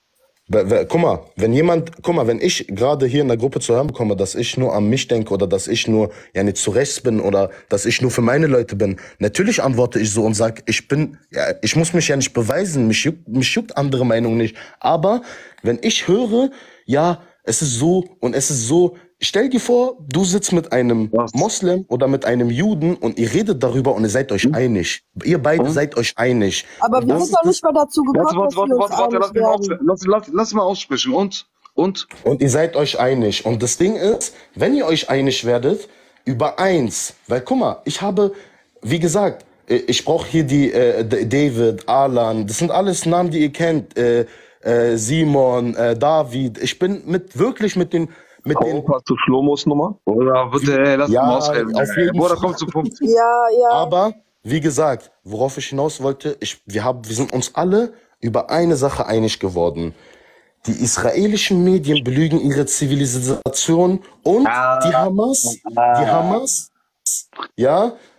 wenn ich gerade hier in der Gruppe zu hören bekomme, dass ich nur an mich denke oder dass ich nur nicht zu rechts bin oder dass ich nur für meine Leute bin, natürlich antworte ich so und sage, ich muss mich ja nicht beweisen, mich juckt andere Meinung nicht. Aber wenn ich höre, ja, es ist so und es ist so, stell dir vor, du sitzt mit einem Moslem oder mit einem Juden und ihr redet darüber und ihr seid euch einig. Ihr beide seid euch einig. Aber wir sind doch nicht mal dazu gekommen, dass wir uns einig werden. Lass mal aussprechen. Und ihr seid euch einig. Und das Ding ist, wenn ihr euch einig werdet, über eins, weil guck mal, wie gesagt, ich brauche hier die David, Alan, das sind alles Namen, die ihr kennt, Simon, David. Ich bin wirklich mit den... Hast du Schlomos Nummer? Oder bitte, lass mal ausreden. Oder komm zum Punkt. Ja. Aber, wie gesagt, worauf ich hinaus wollte, wir sind uns alle über eine Sache einig geworden. Die israelischen Medien belügen ihre Zivilisation und die Hamas, ja,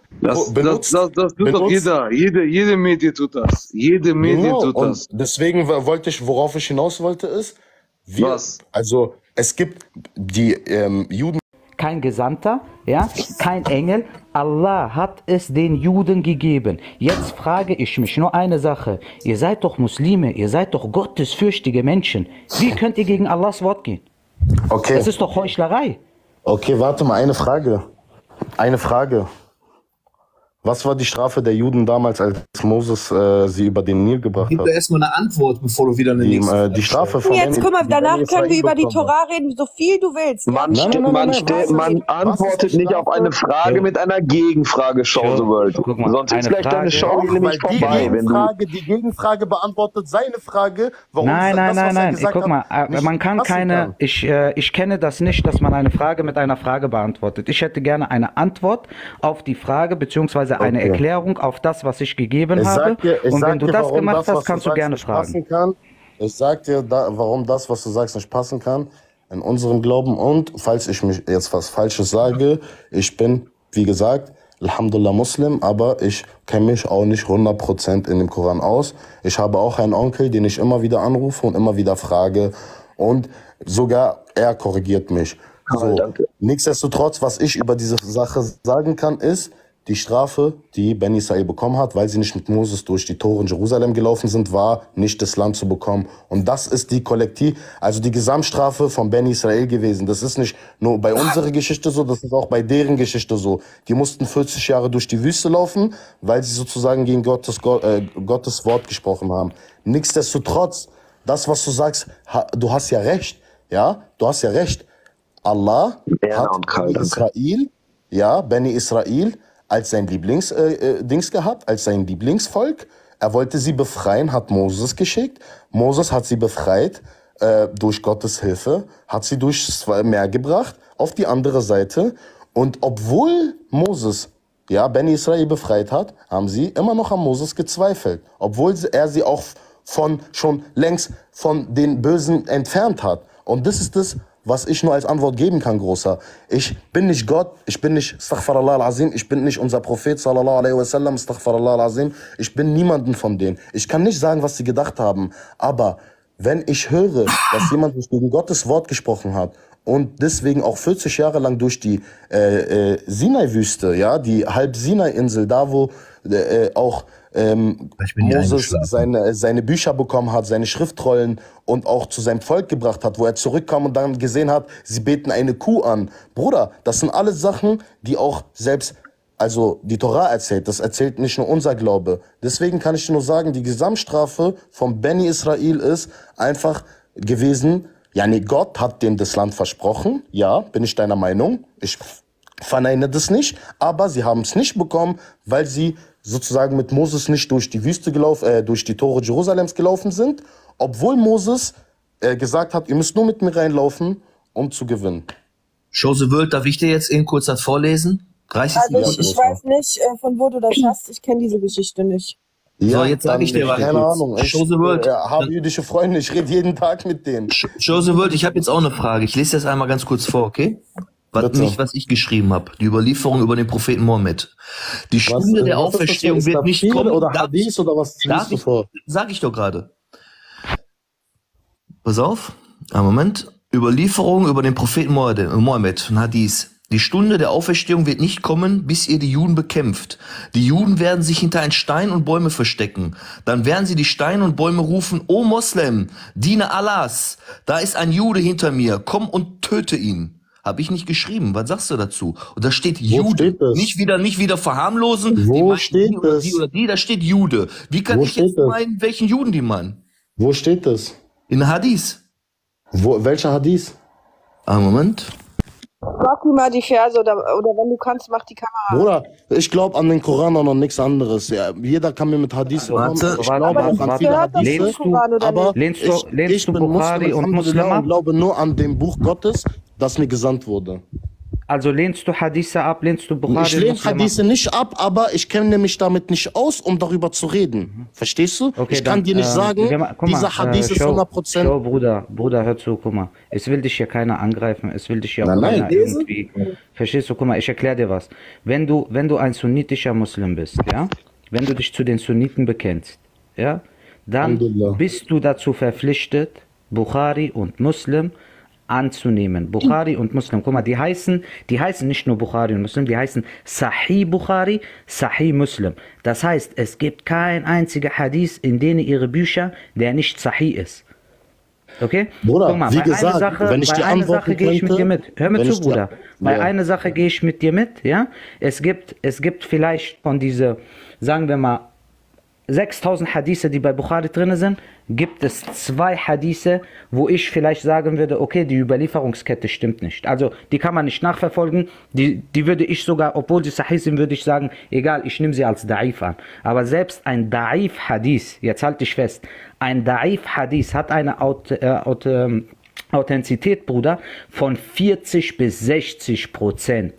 Das benutzt, tut doch benutzt. jeder. Jede Medie tut das. Jede Medie Genau, tut und das. deswegen worauf ich hinaus wollte, ist, Was? also es gibt die Juden. Kein Gesandter, ja, kein Engel. Allah hat es den Juden gegeben. Jetzt frage ich mich nur eine Sache. Ihr seid doch Muslime, ihr seid doch gottesfürchtige Menschen. Wie könnt ihr gegen Allahs Wort gehen? Okay. Das ist doch Heuchlerei. Okay, warte mal, eine Frage. Eine Frage. Was war die Strafe der Juden damals, als Moses sie über den Nil gebracht Gib hat? dir erstmal eine Antwort, bevor du wieder eine nächste Frage Die Strafe stellst. von Jetzt guck mal, danach können wir über die bekommen. Torah reden, so viel du willst. Man antwortet nicht auf eine Frage mit einer Gegenfrage, Show the World. Guck mal, Sonst ist eine gleich deine Frage- Show Weil nämlich vorbei. Wenn du die Gegenfrage beantwortet seine Frage, warum Nein, das, was er nein. gesagt Guck mal, hat, nicht man kann passen keine. Ich kenne das nicht, dass man eine Frage mit einer Frage beantwortet. Ich hätte gerne eine Antwort auf die Frage beziehungsweise eine Okay. Erklärung auf das, was ich gegeben Ich habe. sag dir, Und wenn du das warum gemacht was hast, kannst du sagst, gerne nicht fragen. passen kann. Ich sag dir, warum das, was du sagst, nicht passen kann. In unserem Glauben, und falls ich mich jetzt was Falsches sage, ich bin, wie gesagt, Alhamdulillah Muslim, aber ich kenne mich auch nicht 100% in dem Koran aus. Ich habe auch einen Onkel, den ich immer wieder anrufe und immer wieder frage, und sogar er korrigiert mich. So, danke. nichtsdestotrotz, was ich über diese Sache sagen kann, ist, die Strafe, die Beni Israel bekommen hat, weil sie nicht mit Moses durch die Tore in Jerusalem gelaufen sind, war, nicht das Land zu bekommen. Und das ist die also die Gesamtstrafe von Beni Israel gewesen. Das ist nicht nur bei unserer Geschichte so, das ist auch bei deren Geschichte so. Die mussten 40 Jahre durch die Wüste laufen, weil sie sozusagen gegen Gottes Wort gesprochen haben. Nichtsdestotrotz, das, was du sagst, du hast ja recht. Ja, du hast ja recht. Allah hat Beni Israel als sein Dings gehabt, als sein Lieblingsvolk. Er wollte sie befreien, hat Moses geschickt. Moses hat sie befreit durch Gottes Hilfe, hat sie durchs Meer gebracht, auf die andere Seite. Und obwohl Moses Beni Israel befreit hat, haben sie immer noch an Moses gezweifelt. Obwohl er sie auch schon längst von den Bösen entfernt hat. Und das ist das, was ich nur als Antwort geben kann, Großer. Ich bin nicht Gott, ich bin nicht Astaghfirullah al-Azim, ich bin nicht unser Prophet sallallahu alaihi wasallam, Astaghfirullah al-Azim. Ich bin niemanden von denen. Ich kann nicht sagen, was sie gedacht haben, aber wenn ich höre, dass jemand sich gegen Gottes Wort gesprochen hat und deswegen auch 40 Jahre lang durch die Sinai-Wüste, die Halb-Sinai-Insel, da wo auch Moses seine Bücher bekommen hat, seine Schriftrollen und auch zu seinem Volk gebracht hat, wo er zurückkam und dann gesehen hat, sie beten eine Kuh an. Bruder, das sind alles Sachen, die auch selbst, also die Torah erzählt, das erzählt nicht nur unser Glaube. Deswegen kann ich nur sagen, die Gesamtstrafe von Beni Israel ist einfach gewesen, Gott hat denen das Land versprochen, bin ich deiner Meinung, ich verneine das nicht, aber sie haben es nicht bekommen, weil sie sozusagen mit Moses nicht durch die Wüste durch die Tore Jerusalems gelaufen sind, obwohl Moses gesagt hat, ihr müsst nur mit mir reinlaufen, um zu gewinnen. Show the World, darf ich dir jetzt eben kurz was vorlesen? 30 Also ich weiß nicht, von wo du das hast. Ich kenne diese Geschichte nicht. So, jetzt sage ich dir was. Keine Ahnung. Show the World. Habe jüdische Freunde, ich rede jeden Tag mit denen. Show the World, ich habe jetzt auch eine Frage. Ich lese das einmal ganz kurz vor, okay? Nicht, was ich geschrieben habe. Die Überlieferung über den Propheten Mohammed. Die Stunde der Auferstehung wird nicht kommen. Oder Hadith oder was liest du vor? Sag ich doch gerade. Pass auf. Einen Moment. Überlieferung über den Propheten Mohammed. Ein Hadith. Die Stunde der Auferstehung wird nicht kommen, bis ihr die Juden bekämpft. Die Juden werden sich hinter einen Stein und Bäume verstecken. Dann werden sie die Steine und Bäume rufen, O Moslem, Diener Allahs, da ist ein Jude hinter mir, komm und töte ihn. Habe ich nicht geschrieben. Was sagst du dazu? Und da steht Jude. Nicht wieder verharmlosen. Wo steht das? Die oder die, da steht Jude. Wie kann ich jetzt meinen, welchen Juden die meinen? Wo steht das? In Hadith. Welcher Hadith? Moment. Mach mal die Verse oder wenn du kannst, mach die Kamera. Bruder, ich glaube an den Koran und an nichts anderes. Jeder kann mir mit Hadith kommen. Ich glaube auch an viele Hadithe. Aber lehnst du bin Bukhari Muslim und Muslima? und glaube nur an dem Buch Gottes, das mir gesandt wurde. Also lehnst du Hadithe ab, lehnst du Bukhari? Ich lehne Muslim ab? Hadithe nicht ab, aber ich kenne mich damit nicht aus, um darüber zu reden. Verstehst du? Okay, ich kann dir nicht sagen, dieser Hadith ist 100%. Schau, Bruder, hör zu, guck mal. Es will dich hier keiner angreifen, es will dich hier auch keiner irgendwie. Verstehst du? Guck mal, ich erkläre dir was. Wenn du ein sunnitischer Muslim bist, ja, wenn du dich zu den Sunniten bekennst, ja, dann bist du dazu verpflichtet, Bukhari und Muslim anzunehmen. Bukhari und Muslim, guck mal, die heißen nicht nur Bukhari und Muslim, die heißen Sahih Bukhari, Sahih Muslim. Das heißt, es gibt kein einziger Hadith in denen ihre Bücher, der nicht Sahih ist. Okay? Bruder, guck mal, wie bei gesagt, einer Sache, wenn ich die Antworten gehe ich mit dir mit. Hör mir zu, Bruder. Bei Ja. einer Sache gehe ich mit dir mit, ja? Es gibt vielleicht von diese, sagen wir mal, 6000 Hadithe, die bei Bukhari drin sind, gibt es 2 Hadithe, wo ich vielleicht sagen würde, okay, die Überlieferungskette stimmt nicht. Also die kann man nicht nachverfolgen, die würde ich sogar, obwohl sie Sahih sind, würde ich sagen, egal, ich nehme sie als Da'if an. Aber selbst ein Da'if Hadith, jetzt halt dich fest, ein Da'if Hadith hat eine Authentizität, Bruder, von 40 bis 60%.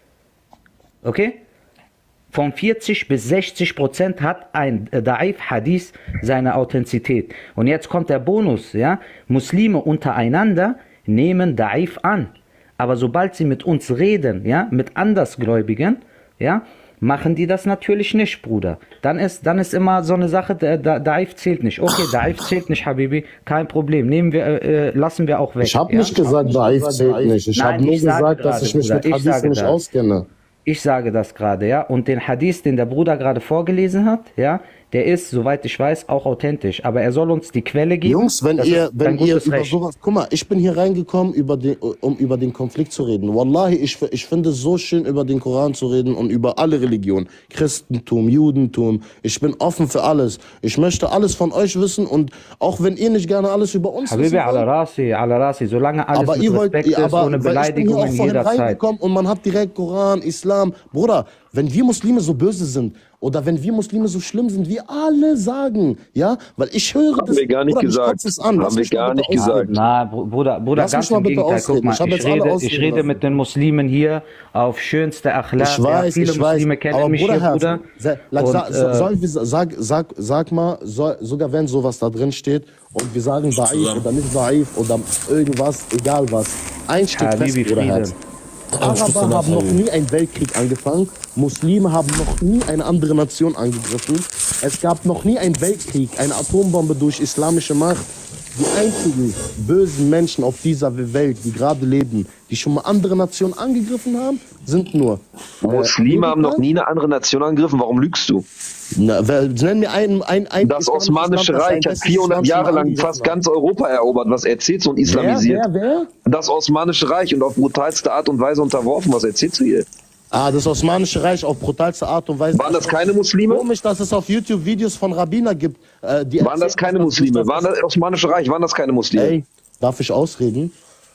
Okay? Von 40 bis 60% hat ein Da'if Hadith seine Authentizität. Und jetzt kommt der Bonus, ja? Muslime untereinander nehmen Da'if an. Aber sobald sie mit uns reden, ja, mit Andersgläubigen, ja, machen die das natürlich nicht, Bruder. Dann ist immer so eine Sache, Da'if zählt nicht. Okay, Da'if zählt nicht, Habibi, kein Problem. Lassen wir auch weg. Ich habe nicht gesagt, Da'if zählt nicht. Ich habe nur gesagt, dass ich mich mit Hadith nicht auskenne. Ich sage das gerade, ja. Und den Hadith, den der Bruder gerade vorgelesen hat, ja, der ist, soweit ich weiß, auch authentisch. Aber er soll uns die Quelle geben. Jungs, wenn ihr über sowas, guck mal, ich bin hier reingekommen, um über den Konflikt zu reden. Wallahi, ich finde es so schön, über den Koran zu reden und über alle Religionen. Christentum, Judentum. Ich bin offen für alles. Ich möchte alles von euch wissen und auch wenn ihr nicht gerne alles über uns Habibi, wissen wollt. ala rasi, solange alles Aber mit ihr wollt, Respekt ist, ohne Beleidigung in jeder Zeit. Reingekommen und man hat direkt Koran, Islam. Bruder, wenn wir Muslime so böse sind oder wenn wir Muslime so schlimm sind, wir alle sagen, ja, weil ich höre Haben wir gar nicht Bruder, gesagt. Haben wir gar nicht gesagt. Na, Bruder, Lass ganz mich mal im bitte Gegenteil. Guck ausreden. mal, ich rede mit den Muslimen hier auf schönste Achlaq. Ich weiß, viele Muslime kennen aber mich hier, Bruder. Sag mal, sogar wenn sowas da drin steht und wir sagen Da'if oder nicht Da'if oder irgendwas, egal was. Eins steht fest, Bruderherz. Araber haben noch nie einen Weltkrieg angefangen. Muslime haben noch nie eine andere Nation angegriffen. Es gab noch nie einen Weltkrieg, eine Atombombe durch islamische Macht. Die einzigen bösen Menschen auf dieser Welt, die gerade leben, die schon mal andere Nationen angegriffen haben, sind nur Muslime haben noch nie eine andere Nation angegriffen. Warum lügst du? Nenn mir ein das Osmanische Reich hat 400 Jahre lang fast ganz Europa erobert. Was erzählst du und islamisiert? Wer? Das Osmanische Reich und auf brutalste Art und Weise unterworfen. Was erzählst du hier? Das Osmanische Reich auf brutalste Art und Weise. Waren das keine Muslime? Komisch, dass es auf YouTube Videos von Rabbiner gibt. Waren das keine Muslime? Waren das Osmanische Reich? Waren das keine Muslime? Ey, darf ich ausreden?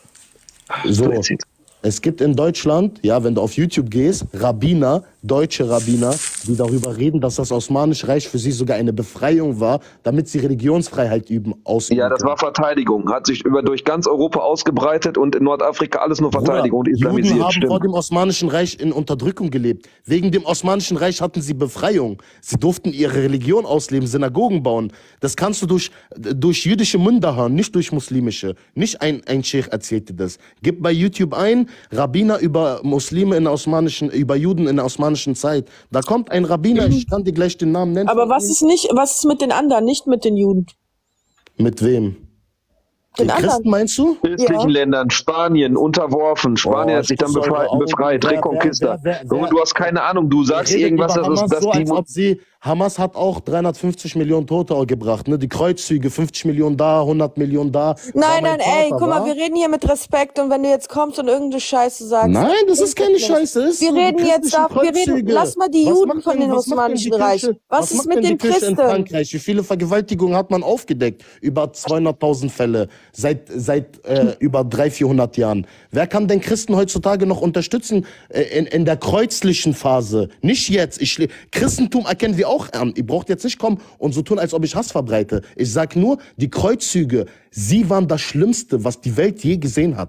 So, es gibt in Deutschland, ja, wenn du auf YouTube gehst, Rabbiner, deutsche Rabbiner, die darüber reden, dass das Osmanische Reich für sie sogar eine Befreiung war, damit sie Religionsfreiheit ausüben. Ja, das war Verteidigung. Hat sich durch ganz Europa ausgebreitet und in Nordafrika alles nur Verteidigung und islamisiert. Juden haben vor dem Osmanischen Reich in Unterdrückung gelebt. Wegen dem Osmanischen Reich hatten sie Befreiung. Sie durften ihre Religion ausleben, Synagogen bauen. Das kannst du durch jüdische Münder hören, nicht durch muslimische. Nicht ein Scheich erzählte das. Gib bei YouTube ein, Rabbiner über Muslime in der osmanischen, über Juden in der osmanischen Zeit. Da kommt ein Rabbiner, ich kann dir gleich den Namen nennen. Aber was ist mit den anderen, nicht mit den Juden? Mit wem? Den Christen meinst du? Östlichen Ländern, Spanien, unterworfen. Spanien hat sich dann befreit. Reconquista. Du hast keine Ahnung, du sagst irgendwas, dass die... Hamas hat auch 350 Millionen Tote gebracht, ne? Die Kreuzzüge, 50 Millionen da, 100 Millionen da. Nein, ey, guck mal, wir reden hier mit Respekt und wenn du jetzt kommst und irgendeine Scheiße sagst. Nein, das ist keine Scheiße. Wir reden jetzt lass mal die Juden von den Osmanischen Reich. Was ist mit den Christen? In Frankreich? Wie viele Vergewaltigungen hat man aufgedeckt? Über 200.000 Fälle seit über 300-400 Jahren. Wer kann den Christen heutzutage noch unterstützen in der kreuzlichen Phase? Nicht jetzt. Christentum erkennen wir auch an. Ihr braucht jetzt nicht kommen und so tun, als ob ich Hass verbreite. Ich sag nur, die Kreuzzüge, sie waren das Schlimmste, was die Welt je gesehen hat.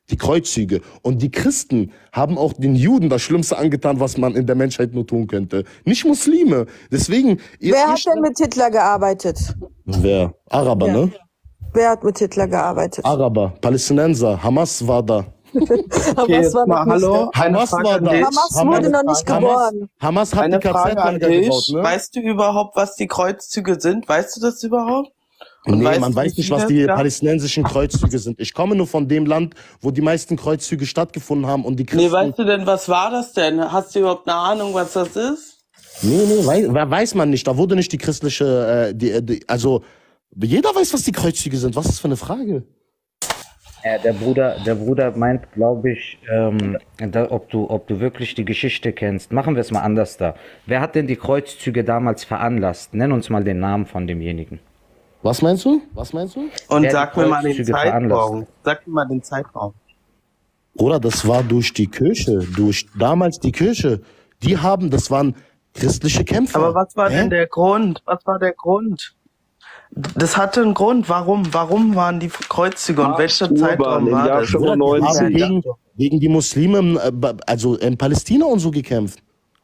Die Kreuzzüge. Und die Christen haben auch den Juden das Schlimmste angetan, was man in der Menschheit nur tun könnte. Nicht Muslime. Deswegen... Wer hat denn mit Hitler gearbeitet? Wer? Araber, ne? Wer hat mit Hitler gearbeitet? Araber, Palästinenser, Hamas war da. Hamas war noch hallo, Hamas war da. Hamas wurde noch nicht geboren. Hamas hat Eine die Frage an KZ-Lager dich. gebaut, ne? Weißt du überhaupt, was die Kreuzzüge sind? Weißt du das überhaupt? Und Nee, man du, weiß wie nicht, was viele die es gab? palästinensischen Kreuzzüge sind. Ich komme nur von dem Land, wo die meisten Kreuzzüge stattgefunden haben und die Christen... Nee, weißt du denn, was war das denn? Hast du überhaupt eine Ahnung, was das ist? Nee, weiß man nicht. Da wurde nicht die christliche... also, jeder weiß, was die Kreuzzüge sind. Was ist das für eine Frage? Der Bruder meint, glaube ich, ob du wirklich die Geschichte kennst. Machen wir es mal anders da. Wer hat denn die Kreuzzüge damals veranlasst? Nenn uns mal den Namen von demjenigen. Was meinst du? Und Wer sag die mir mal den Kreuzzüge Zeitraum. veranlasst? Sag mir mal den Zeitraum. Oder das war durch die Kirche. Damals die Kirche. Das waren christliche Kämpfer. Aber was war denn der Grund? Was war der Grund? Das hatte einen Grund. Warum waren die Kreuzzüge und welcher Zeitraum war das? Die haben gegen die Muslime, also in Palästina und so gekämpft.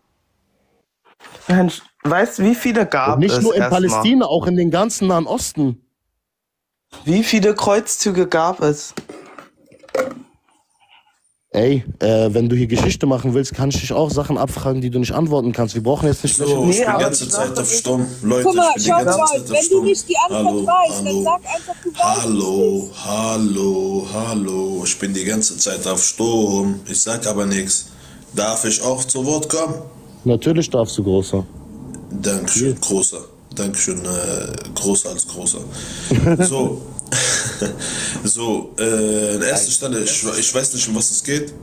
Weißt du, wie viele gab es? Nicht nur in erstmal? Palästina, auch in den ganzen Nahen Osten. Wie viele Kreuzzüge gab es? Ey, wenn du hier Geschichte machen willst, kann ich dich auch Sachen abfragen, die du nicht antworten kannst. Wir brauchen jetzt nicht... So, ich bin die ganze Zeit auf Stumm. Leute, Guck mal, ich bin die ganze Zeit auf wenn du Stumm. nicht die Antwort weißt, dann sag einfach, du weißt Hallo. Ich bin die ganze Zeit auf Stumm. Ich sag aber nichts. Darf ich auch zu Wort kommen? Natürlich darfst du, Großer. Dankeschön, Großer. Dankeschön, größer als großer. In erster Stelle, ich weiß nicht, um was es geht.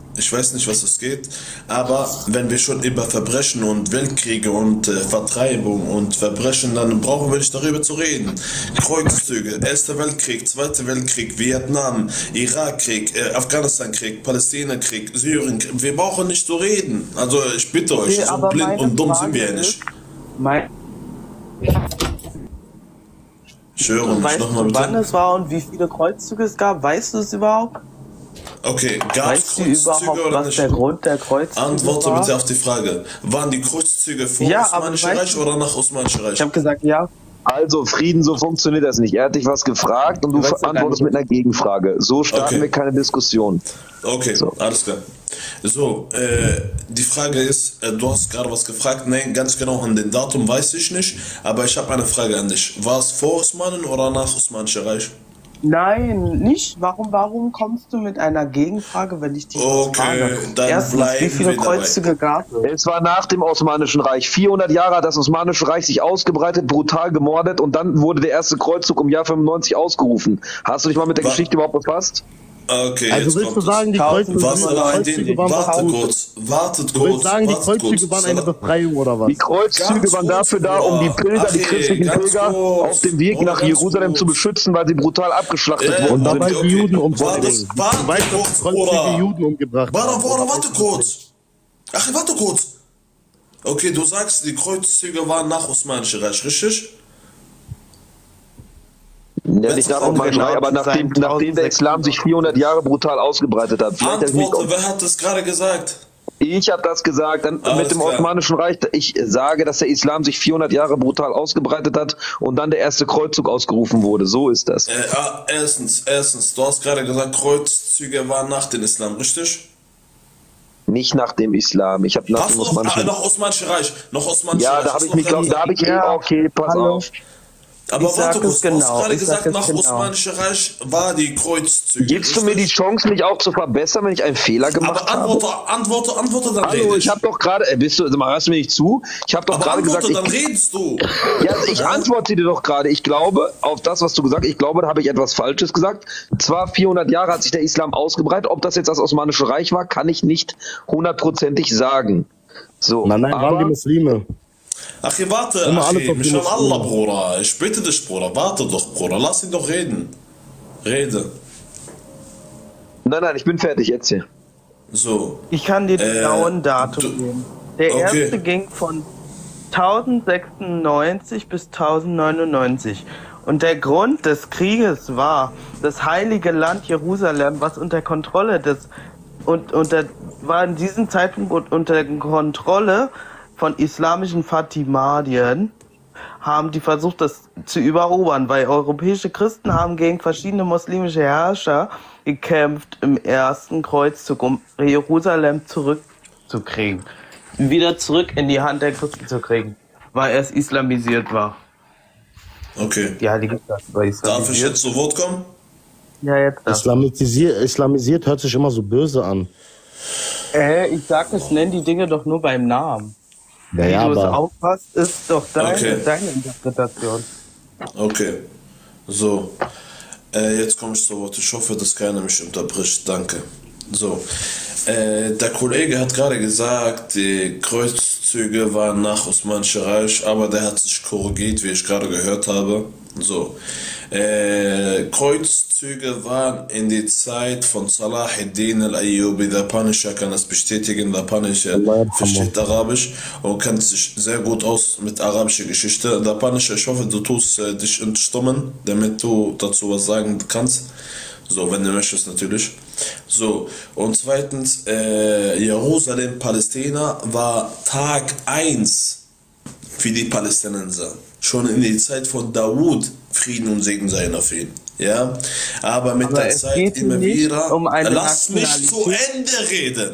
Aber wenn wir schon über Verbrechen und Weltkriege und Vertreibung und Verbrechen, dann brauchen wir nicht darüber zu reden. Kreuzzüge, Erster Weltkrieg, Zweiter Weltkrieg, Vietnam, Irakkrieg, Afghanistankrieg, Palästinakrieg, Syrienkrieg. Wir brauchen nicht zu reden. Also ich bitte euch, Okay, so aber blind meine und dumm Frage sind wir ja ist- nicht. Ich höre mich Weißt nochmal du, wann bitte. es war und wie viele Kreuzzüge es gab? Weißt du es überhaupt? Okay, gab es Weißt du überhaupt, Kreuzzüge oder was nicht? der Grund der Kreuzzüge Antworte war? bitte auf die Frage. Waren die Kreuzzüge vor Ja, aber Osmanischen weißt Reich du- oder nach Osmanischen Reich? Ich habe gesagt, ja. Also, Frieden, so funktioniert das nicht. Er hat dich was gefragt und du weißt ja gar antwortest nicht. mit einer Gegenfrage. So starten Okay. wir keine Diskussion. Okay, alles klar. So, die Frage ist, du hast gerade was gefragt. Nein, ganz genau an den Datum weiß ich nicht. Aber ich habe eine Frage an dich. War es vor Osmanen oder nach Osmanischen Reich? Nein, nicht. Warum kommst du mit einer Gegenfrage, wenn ich dich was frage? dann Erstens, wie bleiben viele wir dabei. Kreuzzüge gab es? Es war nach dem Osmanischen Reich. 400 Jahre hat das Osmanische Reich sich ausgebreitet, brutal gemordet und dann wurde der erste Kreuzzug im Jahr 95 ausgerufen. Hast du dich mal mit der Geschichte überhaupt befasst? Okay, Also jetzt willst du kommt sagen, die es. Kreuzzüge waren Warte gut? kurz, wartet Du willst kurz. sagen, die wartet Kreuzzüge kurz. waren eine Befreiung oder was? Die Kreuzzüge Ganz waren kurz, dafür da, um die Pilger, die Achim, christlichen ganz Pilger, kurz. auf dem Weg Bruder, nach ganz Jerusalem kurz. zu beschützen, weil sie brutal abgeschlachtet Ja, worden Und sind. dabei die Juden umzubringen. Warte Du weißt, dass die kurz, Kreuzzüge Bruder. Juden umgebracht haben. Warte kurz. Ach, warte kurz. Okay, du sagst, die Kreuzzüge waren nach Osmanischen Reich, richtig? Ja, nicht nach Osmanischen Reich, aber nachdem der Islam sich 400 Jahre brutal ausgebreitet hat. Vielleicht ist Antworte, nicht- wer hat das gerade gesagt? Ich habe das gesagt, dann Alles mit dem klar. Osmanischen Reich. Ich sage, dass der Islam sich 400 Jahre brutal ausgebreitet hat und dann der erste Kreuzzug ausgerufen wurde. So ist das. Erstens, du hast gerade gesagt, Kreuzzüge waren nach dem Islam, richtig? Nicht nach dem Islam. Ich habe nach dem Osmanischen Noch Osmanische Reich. Noch Osmanische Ja, Reich. da habe ich mich, okay, pass Hallo. auf. Aber Ich sag warte kurz, es du hast genau, gerade ich sag gesagt, es nach genau. Osmanische Reich war die Kreuzzüge. Gibst du mir die Chance, mich auch zu verbessern, wenn ich einen Fehler gemacht Aber habe? antworte, dann Hallo, rede ich habe doch gerade, hörst du mir nicht zu? Ich habe doch Aber gerade gesagt, antworte, dann redest du. Ja, ich antworte dir doch gerade. Ich glaube, auf das, was du gesagt hast, ich glaube, da habe ich etwas Falsches gesagt. Zwar 400 Jahre hat sich der Islam ausgebreitet, ob das jetzt das Osmanische Reich war, kann ich nicht hundertprozentig sagen. So, Nein, waren die Muslime. Ach, warte, Immer alles auf die Mishan Muslime. Allah, Bruder. Ich bitte dich, Bruder. Warte doch, Bruder. Lass ihn doch reden. Rede. Nein, ich bin fertig jetzt hier. So. Ich kann dir die genauen Daten geben. Der okay. erste ging von 1096 bis 1099. Und der Grund des Krieges war das heilige Land Jerusalem, was unter Kontrolle war in diesem Zeitpunkt unter Kontrolle von islamischen Fatimadien, haben die versucht, das zu übererobern, weil europäische Christen haben gegen verschiedene muslimische Herrscher gekämpft im ersten Kreuzzug, um Jerusalem zurückzukriegen. Wieder zurück in die Hand der Christen zu kriegen, weil es islamisiert war. Okay. Die heilige Stadt war islamisiert. Darf ich jetzt zu Wort kommen? Ja, jetzt darf Islamisiert hört sich immer so böse an. Ich sag, es nenn die Dinge doch nur beim Namen. Ja, Wie ja, du es aber aufpasst, ist doch deine Okay. Interpretation. Okay. So. Jetzt komme ich zu Wort. Ich hoffe, dass keiner mich unterbricht. Danke. So. Der Kollege hat gerade gesagt, die Kreuzzüge waren nach Osmanische Reich, aber der hat sich korrigiert, wie ich gerade gehört habe. So. Kreuzzüge waren in die Zeit von Salah ad-Din al-Ayyubi. Der Panischer kann das bestätigen. Der Panischer versteht Arabisch und kennt sich sehr gut aus mit arabischer Geschichte. Der Panischer, ich hoffe, du tust dich entstummen, damit du dazu was sagen kannst. So, wenn du möchtest natürlich. So, und zweitens, Jerusalem, Palästina war Tag 1 für die Palästinenser. Schon in die Zeit von Dawud, Frieden und Segen seien auf ihn. Ja, aber mit der Zeit immer wieder, lass mich zu Ende reden.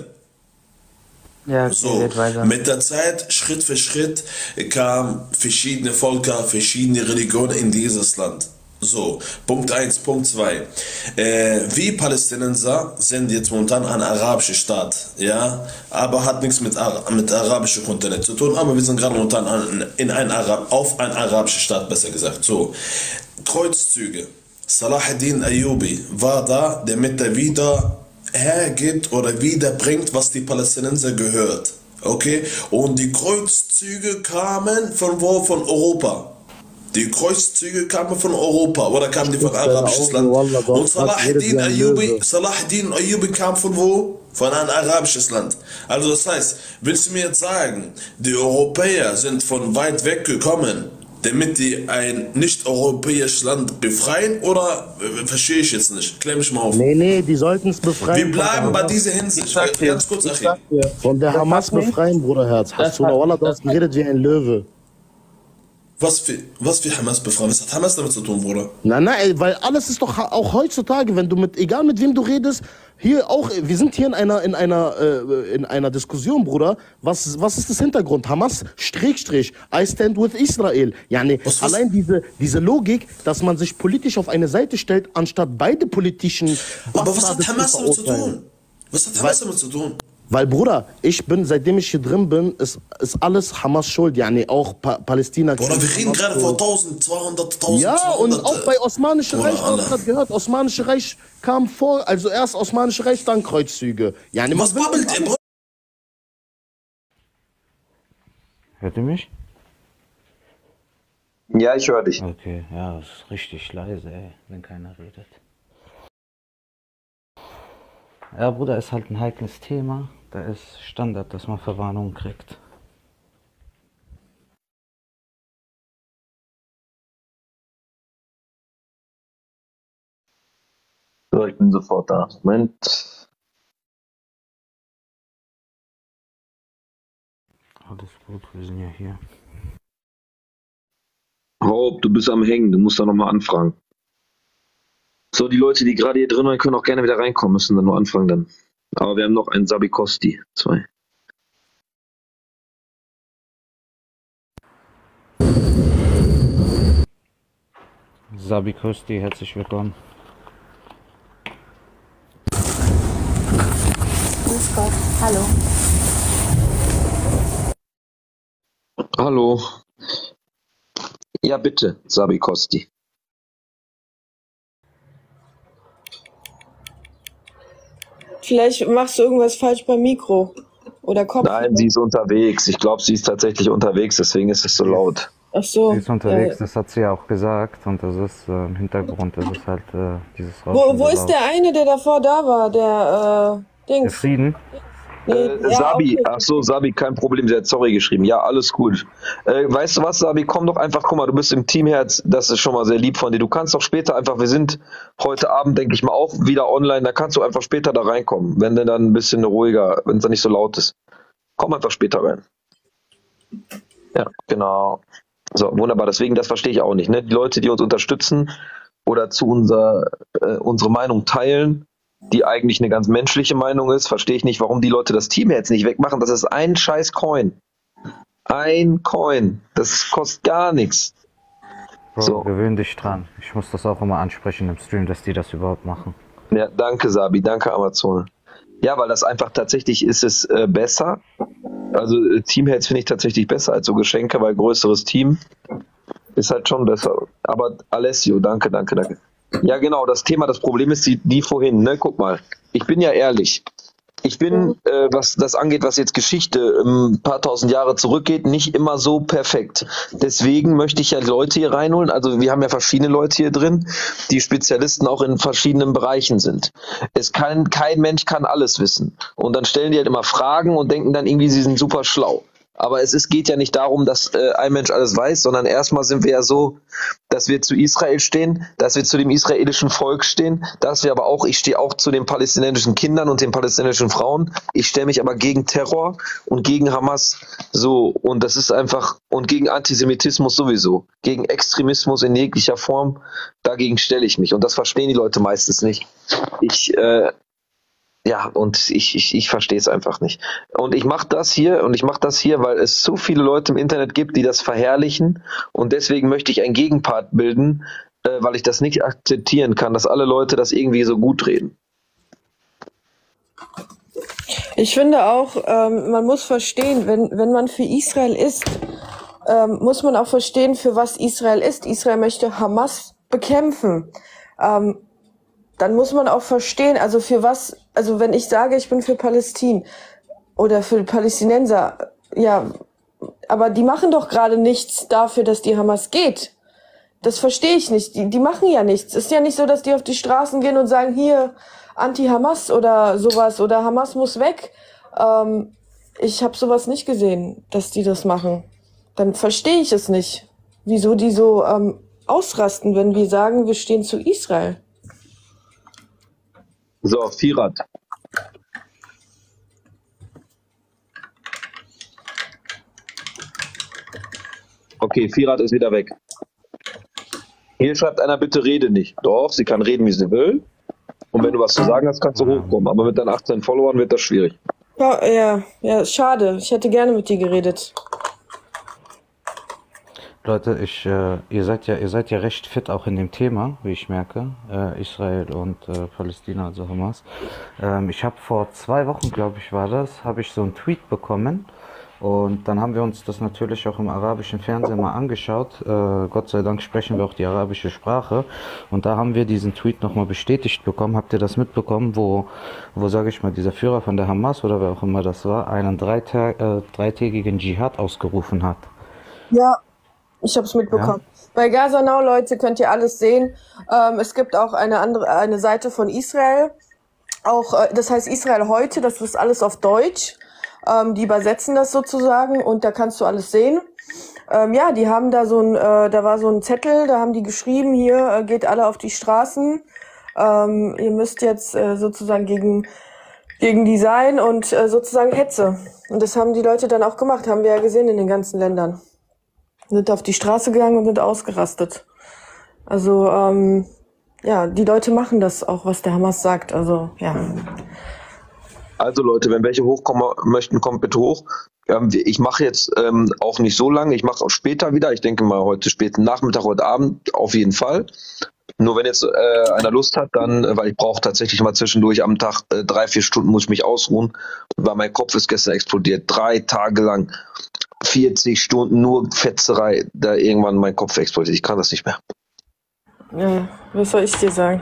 Ja, so, mit der Zeit, Schritt für Schritt, kamen verschiedene Völker, verschiedene Religionen in dieses Land. So, Punkt 1, Punkt 2. Wir Palästinenser sind jetzt momentan ein arabischer Staat, ja, aber hat nichts mit arabischen Kontinent zu tun, aber wir sind gerade momentan auf ein arabischer Staat, besser gesagt. So, Kreuzzüge. Salah ad-Din Ayyubi war da, damit er wieder hergibt oder wiederbringt, was die Palästinenser gehört. Okay? Und die Kreuzzüge kamen von wo? Von Europa. Die Kreuzzüge kamen von Europa oder kamen die von arabisches Land? Und Salah ad-Din Ayyubi kam von wo? Von ein arabisches Land. Also das heißt, willst du mir jetzt sagen, die Europäer sind von weit weg gekommen, damit die ein nicht-europäisches Land befreien, oder verstehe ich jetzt nicht? Klär mich mal auf. Nee, die sollten es befreien. Wir bleiben bei dieser Hinsicht. Ganz kurz, Achim. Von der Hamas befreien, Bruderherz. Hast du Wallah, du hast geredet wie ein Löwe. Was für Hamas befreien? Was hat Hamas damit zu tun, Bruder? Nein, weil alles ist doch auch heutzutage, wenn du egal mit wem du redest, hier auch, wir sind hier in einer Diskussion, Bruder. Was ist das Hintergrund? Hamas, Strich, I stand with Israel. Yani, allein diese Logik, dass man sich politisch auf eine Seite stellt, anstatt beide politischen... Aber was hat Hamas damit zu tun? Was hat Hamas damit zu tun? Weil, Bruder, seitdem ich hier drin bin, ist alles Hamas schuld, yani auch Palästina. Bruder, wir reden gerade vor 1200. Ja, und auch bei Osmanische Reich, du hast gerade gehört, Osmanische Reich kam vor, also erst Osmanische Reich, dann Kreuzzüge. Yani, was babbelt ihr, Bruder? Hört ihr mich? Ja, ich höre dich. Okay, ja, es ist richtig leise, ey, wenn keiner redet. Ja, Bruder, ist halt ein heikles Thema. Da ist Standard, dass man Verwarnungen kriegt. So, ich bin sofort da. Moment. Alles gut, wir sind ja hier. Hope, du bist am Hängen, du musst da nochmal anfragen. So, die Leute, die gerade hier drin waren, können auch gerne wieder reinkommen, müssen dann nur anfangen dann. Aber wir haben noch einen Sabikosti, 2. Sabikosti, herzlich willkommen. Grüß Gott, hallo. Hallo. Ja, bitte, Sabikosti. Vielleicht machst du irgendwas falsch beim Mikro. Oder Kopfhörer. Nein, sie ist unterwegs. Ich glaube, sie ist tatsächlich unterwegs, deswegen ist es so laut. Ach so. Sie ist unterwegs, das hat sie ja auch gesagt. Und das ist im Hintergrund, das ist halt dieses Wo ist der eine, der davor da war? Der Der Frieden? Sabi, ach so, Sabi, kein Problem, sie hat sorry geschrieben. Ja, alles gut. Weißt du was, Sabi, komm doch einfach, guck mal, du bist im Teamherz, das ist schon mal sehr lieb von dir. Du kannst doch später einfach, wir sind heute Abend, denke ich mal, auch wieder online, da kannst du einfach später da reinkommen, wenn dann ein bisschen ruhiger, wenn es dann nicht so laut ist. Komm einfach später rein. Ja, genau. So, wunderbar, deswegen, das verstehe ich auch nicht, ne? Die Leute, die uns unterstützen oder zu unsere Meinung teilen, die eigentlich eine ganz menschliche Meinung ist, verstehe ich nicht, warum die Leute das Team jetzt nicht wegmachen. Das ist ein scheiß Coin. Ein Coin. Das kostet gar nichts. Bro, So. gewöhn dich dran. Ich muss das auch immer ansprechen im Stream, dass die das überhaupt machen. Ja, danke Sabi, danke Amazon. Ja, weil das einfach tatsächlich ist es besser. Also Teamheads finde ich tatsächlich besser als so Geschenke, weil größeres Team ist halt schon besser. Aber Alessio, danke. Ja, genau, das Thema, das Problem ist die vorhin, ne? Guck mal, ich bin ja ehrlich. Ich bin, was das angeht, was jetzt Geschichte ein paar tausend Jahre zurückgeht, nicht immer so perfekt. Deswegen möchte ich ja Leute hier reinholen. Also wir haben ja verschiedene Leute hier drin, die Spezialisten auch in verschiedenen Bereichen sind. Kein Mensch kann alles wissen. Und dann stellen die halt immer Fragen und denken dann irgendwie, sie sind super schlau. Aber geht ja nicht darum, dass ein Mensch alles weiß, sondern erstmal sind wir ja so, dass wir zu Israel stehen, dass wir zu dem israelischen Volk stehen, ich stehe auch zu den palästinensischen Kindern und den palästinensischen Frauen. Ich stelle mich aber gegen Terror und gegen Hamas so. Und das ist einfach, und gegen Antisemitismus sowieso. Gegen Extremismus in jeglicher Form, dagegen stelle ich mich. Und das verstehen die Leute meistens nicht. Ich verstehe es einfach nicht. Und ich mache das hier, weil es so viele Leute im Internet gibt, die das verherrlichen. Und deswegen möchte ich einen Gegenpart bilden, weil ich das nicht akzeptieren kann, dass alle Leute das irgendwie so gut reden. Ich finde auch, man muss verstehen, wenn man für Israel ist, muss man auch verstehen, für was Israel ist. Israel möchte Hamas bekämpfen. Dann muss man auch verstehen, also für was, also wenn ich sage, ich bin für Palästin oder für Palästinenser, ja, aber die machen doch gerade nichts dafür, dass die Hamas geht. Das verstehe ich nicht. Die machen ja nichts. Es ist ja nicht so, dass die auf die Straßen gehen und sagen, hier, Anti-Hamas oder sowas oder Hamas muss weg. Ich habe sowas nicht gesehen, dass die das machen. Dann verstehe ich es nicht, wieso die so ausrasten, wenn wir sagen, wir stehen zu Israel. So, Firat. Okay, Firat ist wieder weg. Hier schreibt einer, bitte rede nicht. Doch, sie kann reden, wie sie will. Und wenn du was zu sagen hast, kannst du hochkommen. Aber mit deinen 18 Followern wird das schwierig. Ja, schade. Ich hätte gerne mit dir geredet. Leute, ihr seid ja recht fit auch in dem Thema, wie ich merke, Israel und Palästina, also Hamas. Ich habe vor 2 Wochen, glaube ich, habe ich so einen Tweet bekommen und dann haben wir uns das natürlich auch im arabischen Fernsehen mal angeschaut. Gott sei Dank sprechen wir auch die arabische Sprache und da haben wir diesen Tweet nochmal bestätigt bekommen. Habt ihr das mitbekommen, wo sage ich mal, dieser Führer von der Hamas oder wer auch immer das war, einen dreitägigen Dschihad ausgerufen hat? Ja. Ich habe es mitbekommen. Ja. Bei Gaza Now, Leute, könnt ihr alles sehen. Es gibt auch eine Seite von Israel. Das heißt Israel heute, das ist alles auf Deutsch. Die übersetzen das sozusagen und da kannst du alles sehen. Die haben da da war so ein Zettel, da haben die geschrieben, hier geht alle auf die Straßen. Ihr müsst jetzt sozusagen gegen die sein und sozusagen Hetze. Und das haben die Leute dann auch gemacht, haben wir ja gesehen in den ganzen Ländern. Sind auf die Straße gegangen und sind ausgerastet. Also, die Leute machen das auch, was der Hamas sagt. Also, ja. Also Leute, wenn welche hochkommen möchten, kommt bitte hoch. Ich mache jetzt auch nicht so lange, ich mache auch später wieder. Ich denke mal heute späten Nachmittag, heute Abend auf jeden Fall. Nur wenn jetzt einer Lust hat, dann, weil ich brauche tatsächlich mal zwischendurch am Tag 3-4 Stunden muss ich mich ausruhen, weil mein Kopf ist gestern explodiert. 3 Tage lang. 40 Stunden nur Fetzerei, da irgendwann mein Kopf explodiert. Ich kann das nicht mehr. Ja, was soll ich dir sagen?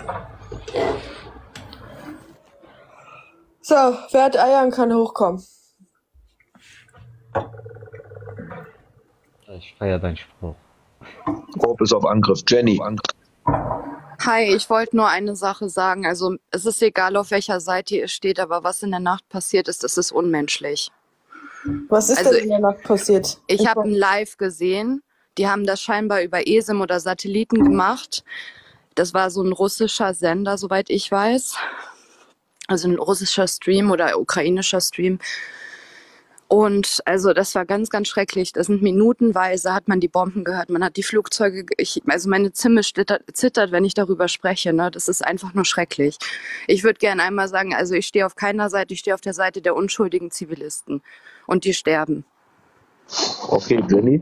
So, wer hat Eier und kann hochkommen? Ich feiere deinen Spruch. Rob ist auf Angriff. Jenny. Hi, ich wollte nur eine Sache sagen. Also es ist egal, auf welcher Seite ihr steht, aber was in der Nacht passiert ist, das ist unmenschlich. Was ist Also denn in der Nacht passiert? ich habe ein Live gesehen. Die haben das scheinbar über ESIM oder Satelliten gemacht. Das war so ein russischer Sender, soweit ich weiß. Also ein russischer Stream oder ukrainischer Stream. Und also das war ganz, ganz schrecklich. Das sind minutenweise, hat man die Bomben gehört, man hat die Flugzeuge, also meine Zunge zittert, wenn ich darüber spreche. Ne? Das ist einfach nur schrecklich. Ich würde gerne einmal sagen, also ich stehe auf keiner Seite, ich stehe auf der Seite der unschuldigen Zivilisten. Und die sterben. Okay, Jenny.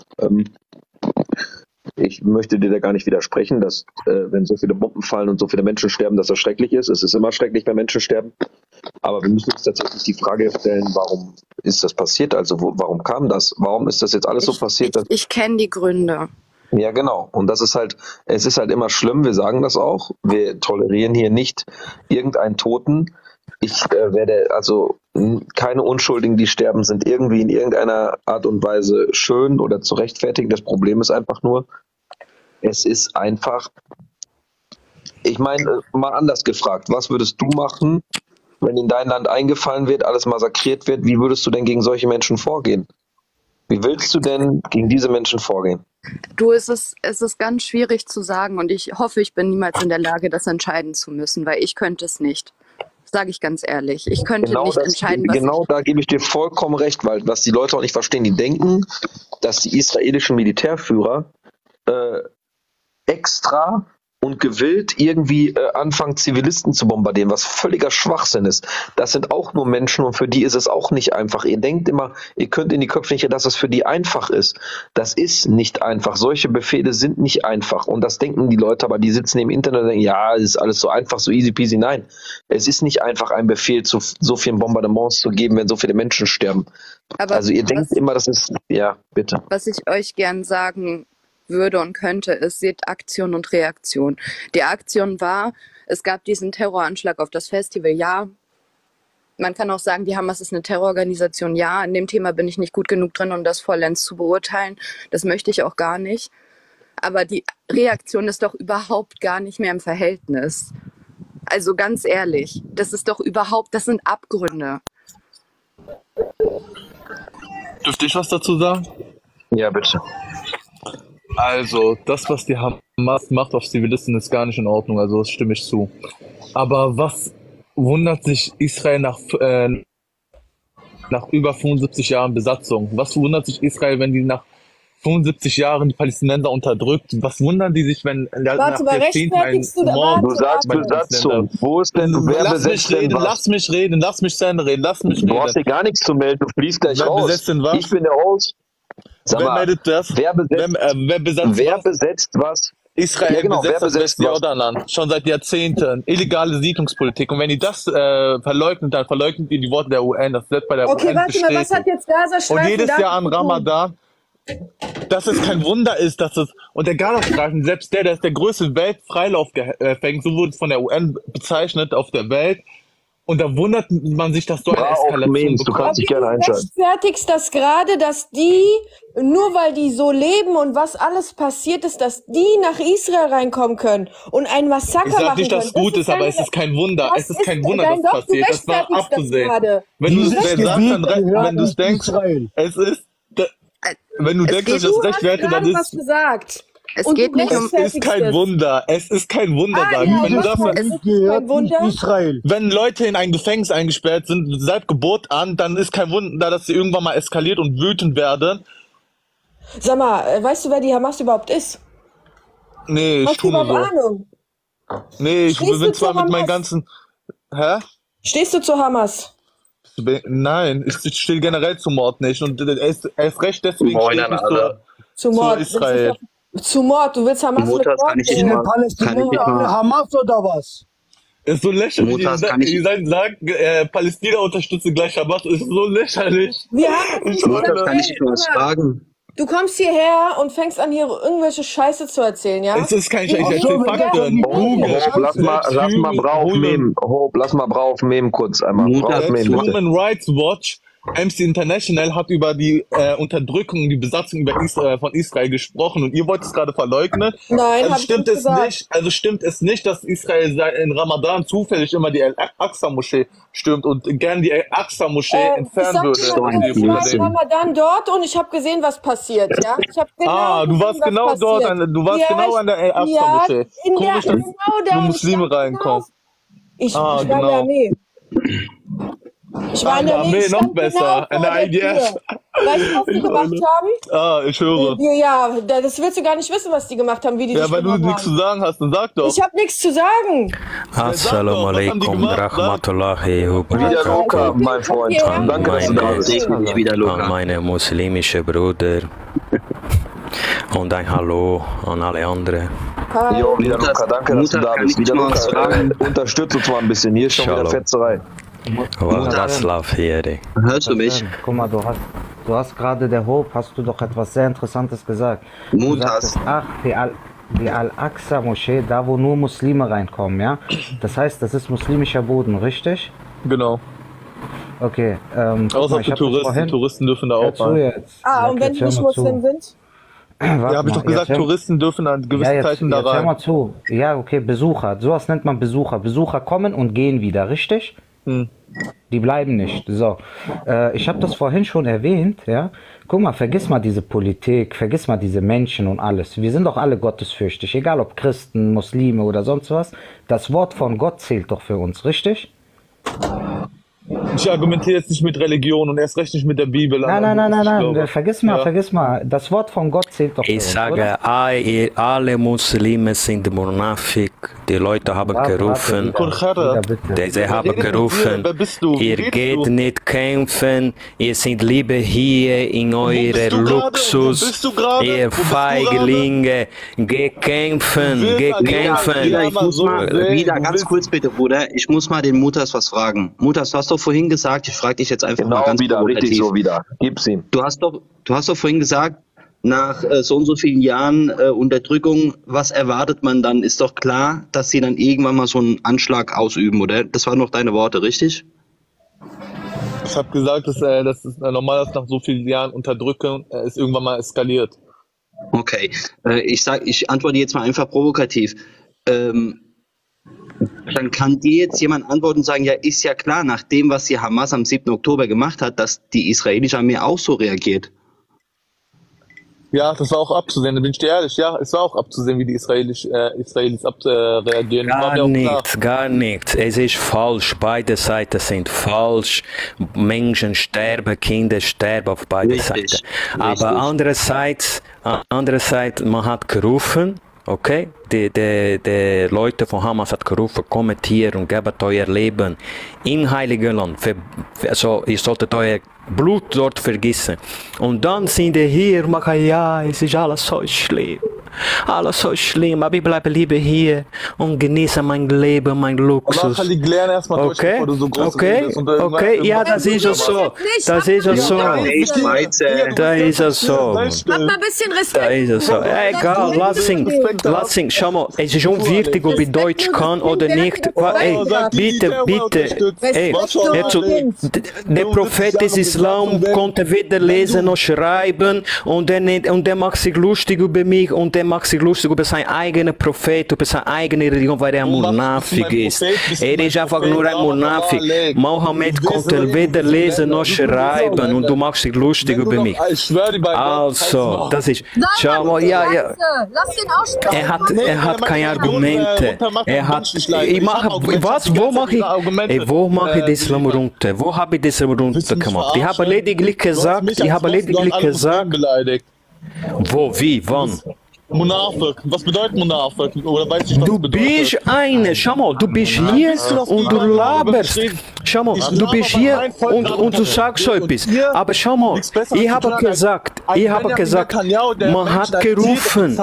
Ich möchte dir da gar nicht widersprechen, dass wenn so viele Bomben fallen und so viele Menschen sterben, dass das schrecklich ist. Es ist immer schrecklich, wenn Menschen sterben. Aber wir müssen uns tatsächlich die Frage stellen, warum ist das passiert? Also warum kam das? Warum ist das jetzt alles so passiert? Ich kenne die Gründe. Ja, genau. Und das ist halt, es ist halt immer schlimm, wir sagen das auch. Wir tolerieren hier nicht irgendeinen Toten. Ich werde, also keine Unschuldigen, die sterben, sind irgendwie in irgendeiner Art und Weise schön oder zu rechtfertigen. Das Problem ist einfach nur, es ist einfach, ich meine, mal anders gefragt, was würdest du machen, wenn in dein Land eingefallen wird, alles massakriert wird, wie würdest du denn gegen solche Menschen vorgehen? Wie willst du denn gegen diese Menschen vorgehen? Du, es ist ganz schwierig zu sagen und ich hoffe, ich bin niemals in der Lage, das entscheiden zu müssen, weil ich könnte es nicht. Sage ich ganz ehrlich. Ich könnte nicht entscheiden, was Genau, da gebe ich dir vollkommen recht, weil was die Leute auch nicht verstehen, die denken, dass die israelischen Militärführer extra und gewillt irgendwie anfangen, Zivilisten zu bombardieren, was völliger Schwachsinn ist. Das sind auch nur Menschen und für die ist es auch nicht einfach. Ihr denkt immer, ihr könnt in die Köpfe nicht, dass es für die einfach ist. Das ist nicht einfach. Solche Befehle sind nicht einfach. Und das denken die Leute, aber die sitzen im Internet und denken, ja, es ist alles so einfach, so easy peasy. Nein, es ist nicht einfach, einen Befehl zu so vielen Bombardements zu geben, wenn so viele Menschen sterben. Aber also ihr denkt immer, das ist, ja, bitte. Was ich euch gern sagen würde und könnte, ist, seht Aktion und Reaktion. Die Aktion war, es gab diesen Terroranschlag auf das Festival, ja. Man kann auch sagen, die Hamas ist eine Terrororganisation, ja. In dem Thema bin ich nicht gut genug drin, um das vollends zu beurteilen. Das möchte ich auch gar nicht. Aber die Reaktion ist doch überhaupt gar nicht mehr im Verhältnis. Also ganz ehrlich, das ist doch überhaupt, das sind Abgründe. Dürfte ich was dazu sagen? Ja, bitte. Also, das, was die Hamas macht auf Zivilisten, ist gar nicht in Ordnung, also das stimme ich zu. Aber was wundert sich Israel nach über 75 Jahren Besatzung? Was wundert sich Israel, wenn die nach 75 Jahren die Palästinenser unterdrückt? Was wundern die sich, wenn nach Jahrzehnten ein Mord... Du sagst Besatzung. Wo ist denn, wer besetzt denn was? Lass mich reden, lass mich zu Ende reden, lass mich reden. Du hast dir gar nichts zu melden, du fliegst gleich Wer raus. besetzt denn was? Ich bin der Host. Sag Wer mal, meldet das? Wer besetzt was? Israel Ja, genau, wer besetzt das Westjordanland schon seit Jahrzehnten. Illegale Siedlungspolitik. Und wenn ihr das verleugnet, dann verleugnet ihr die Worte der UN. Das wird bei der UN Okay, warte mal, was hat jetzt Gazastreifen und jedes damit Jahr an zu tun? Ramadan, dass es kein Wunder ist, dass es, und der Gazastreifen, selbst der ist der größte Weltfreilaufgefängnis, so wurde es von der UN bezeichnet, auf der Welt. Und da wundert man sich, dass so eine Eskalation Du kannst dich gerne einschalten. Du rechtfertigst das gerade, dass die, nur weil die so leben und was alles passiert ist, dass die nach Israel reinkommen können und ein Massaker Ich sag machen nicht, dass es gut ist, aber es ist kein Wunder. Es ist kein Wunder, dass es passiert. Das war abzusehen. Wenn du es sagst, wenn du es denkst, es ist, wenn du denkst, dass das rechtfertigt, dann ist was gesagt. Es geht nicht um... Es ist kein Wunder. Es ist kein Wunder, sagen. Ja, Wenn du das kein Wunder. Israel. Wenn Leute in ein Gefängnis eingesperrt sind, seit Geburt an, dann ist kein Wunder, dass sie irgendwann mal eskaliert und wütend werden. Sag mal, weißt du, wer die Hamas überhaupt ist? Nee, ich tue nur so. Ahnung? Nee, ich Stehst bin du zwar zur mit meinen Hamas? ganzen... Hä? Stehst du zur Hamas? Nein, ich stehe generell zum Mord nicht. Und erst recht deswegen Moin stehe ich an nicht alle. Zu zu Mord. Israel. Zu Mord, du willst Hamas mit Mutas Mord kann ich sehen. nicht Eine Palästinenser, eine Hamas oder was? Ist so lächerlich. Mutas kann ich- Ihr sagt, Palästina unterstütze gleich Hamas. Ist so lächerlich. Wir haben uns Mutas, kann ich dich was fragen? Du kommst hierher und fängst an, hier irgendwelche Scheiße zu erzählen, ja? Es ist kein Scheiß, ich Ach so, erzähl wenn Fakten. der- Google. Lass mal Bra auf Mem. Lass mal Bra auf Mem kurz einmal. Bra auf Mem, bitte. Human Rights Watch Amnesty International hat über die Unterdrückung, die Besatzung von Israel gesprochen und ihr wollt es gerade verleugnen. Nein, Also hab ich nicht gesagt. stimmt es nicht, dass Israel in Ramadan zufällig immer die Al-Aqsa-Moschee stürmt und gern die Al-Aqsa-Moschee entfernen würde. Ich war im Ramadan dort und ich habe gesehen, was passiert. Ja? Ich hab genau du warst gesehen, was genau dort, passiert. du warst genau an der Al-Aqsa-Moschee. in der, Komisch, dass genau da. nur Muslime reinkommen. Ich war in genau. der Armee. Ich war in der Armee. Noch stand besser, genau in der vor IDF. Tür. Weißt du, was die gemacht haben? Ich höre. Ja, das willst du gar nicht wissen, was die gemacht haben, wie die Ja, dich weil du gemacht nichts zu haben. sagen hast, dann sag doch. Ich habe nichts zu sagen. Assalamu alaikum rahmatullahi wa Wieder Luca, barakatuh. mein Freund. Danke, dass du da bist. An meine muslimische Brüder und ein Hallo an alle anderen. Jo, wieder Luca, danke, dass du da bist. Wieder Luca, unterstützt uns mal ein bisschen. Hier ist schon wieder Fetzerei. Hörst du mich? Guck mal, du hast gerade der Hope, hast du doch etwas sehr Interessantes gesagt. Du sagtest, die Al-Aqsa-Moschee, da wo nur Muslime reinkommen, ja? Das heißt, das ist muslimischer Boden, richtig? Genau. Okay, außer für Touristen. Touristen dürfen da auch rein. Und wenn die nicht Muslim sind? Ja, habe ich doch gesagt, Touristen dürfen an gewissen Zeiten da rein. Hör mal zu. Ja, okay, Besucher. Sowas nennt man Besucher. Besucher kommen und gehen wieder, richtig? Die bleiben nicht. So, ich habe das vorhin schon erwähnt, ja. Guck mal, vergiss mal diese Politik, vergiss mal diese Menschen und alles. Wir sind doch alle gottesfürchtig, egal ob Christen, Muslime oder sonst was. Das Wort von Gott zählt doch für uns, richtig? Ich argumentiere jetzt nicht mit Religion und erst recht nicht mit der Bibel. Nein, vergiss mal. Das Wort von Gott zählt doch für uns, Ich sage, alle Muslime sind Munafik. Die Leute haben gerufen, sie haben gerufen, ihr geht nicht kämpfen, ihr seid lieber hier in eurer Luxus, ihr Feiglinge, geht kämpfen, geht kämpfen. Ich muss mal, wieder ganz kurz bitte, Bruder, ich muss mal den Mutas was fragen. Mutas, du hast doch vorhin gesagt, ich frage dich jetzt einfach mal ganz provokativ. Richtig so wieder, gib's ihm. Du hast doch vorhin gesagt, nach so und so vielen Jahren Unterdrückung, was erwartet man dann? Ist doch klar, dass sie dann irgendwann mal so einen Anschlag ausüben, oder? Das waren noch deine Worte, richtig? Ich habe gesagt, dass es normal ist, nach so vielen Jahren Unterdrückung es irgendwann mal eskaliert. Okay, ich antworte jetzt mal einfach provokativ. Dann kann dir jetzt jemand antworten und sagen, ja, ist ja klar, nach dem, was die Hamas am 7. Oktober gemacht hat, dass die israelische Armee auch so reagiert. Ja, das war auch abzusehen, da bin ich dir ehrlich, ja, es war auch abzusehen, wie die Israelis reagieren. Gar nichts. Es ist falsch. Beide Seiten sind falsch. Menschen sterben, Kinder sterben auf beide Seiten. Aber andererseits, man hat gerufen, okay, die Leute von Hamas hat gerufen, kommt hier und gebt euer Leben im Heiligen Land. Also, ihr solltet euer Blut dort vergießen. Und dann sind die hier und machen, ja, es ist alles so schlimm. Alles so schlimm, aber ich bleibe lieber hier und genieße mein Leben, mein Luxus. Okay, okay, ja, das ist es so. Das ist es so. Da ist es so. Habt mal ein bisschen Respekt. Da ist es so. Egal, lass ihn. Schau mal, es ist unwichtig, ob ich Deutsch kann oder nicht. Ey, bitte. Ey, der Prophet des Islam konnte weder lesen noch schreiben und der macht sich lustig über mich und der macht sich lustig über seinen eigenen Prophet, über seine eigene Religion, weil er ein Munafik ist. Er ist einfach nur ein Munafik. Mohammed konnte weder lesen noch schreiben und du machst dich lustig über mich. Also, das ist... Schau mal, ja. Er hat keine Argumente. Wo mache ich das Islam runter? Wo habe ich das runter gemacht? Ich habe lediglich gesagt, wo, wie, wann? Munafik. Was bedeutet Munafik? Oder weiß ich, was du bist eine, schau mal, du bist hier und du laberst. Schau mal, du bist hier und du sagst so etwas. Aber schau mal, ich habe gesagt, man hat gerufen.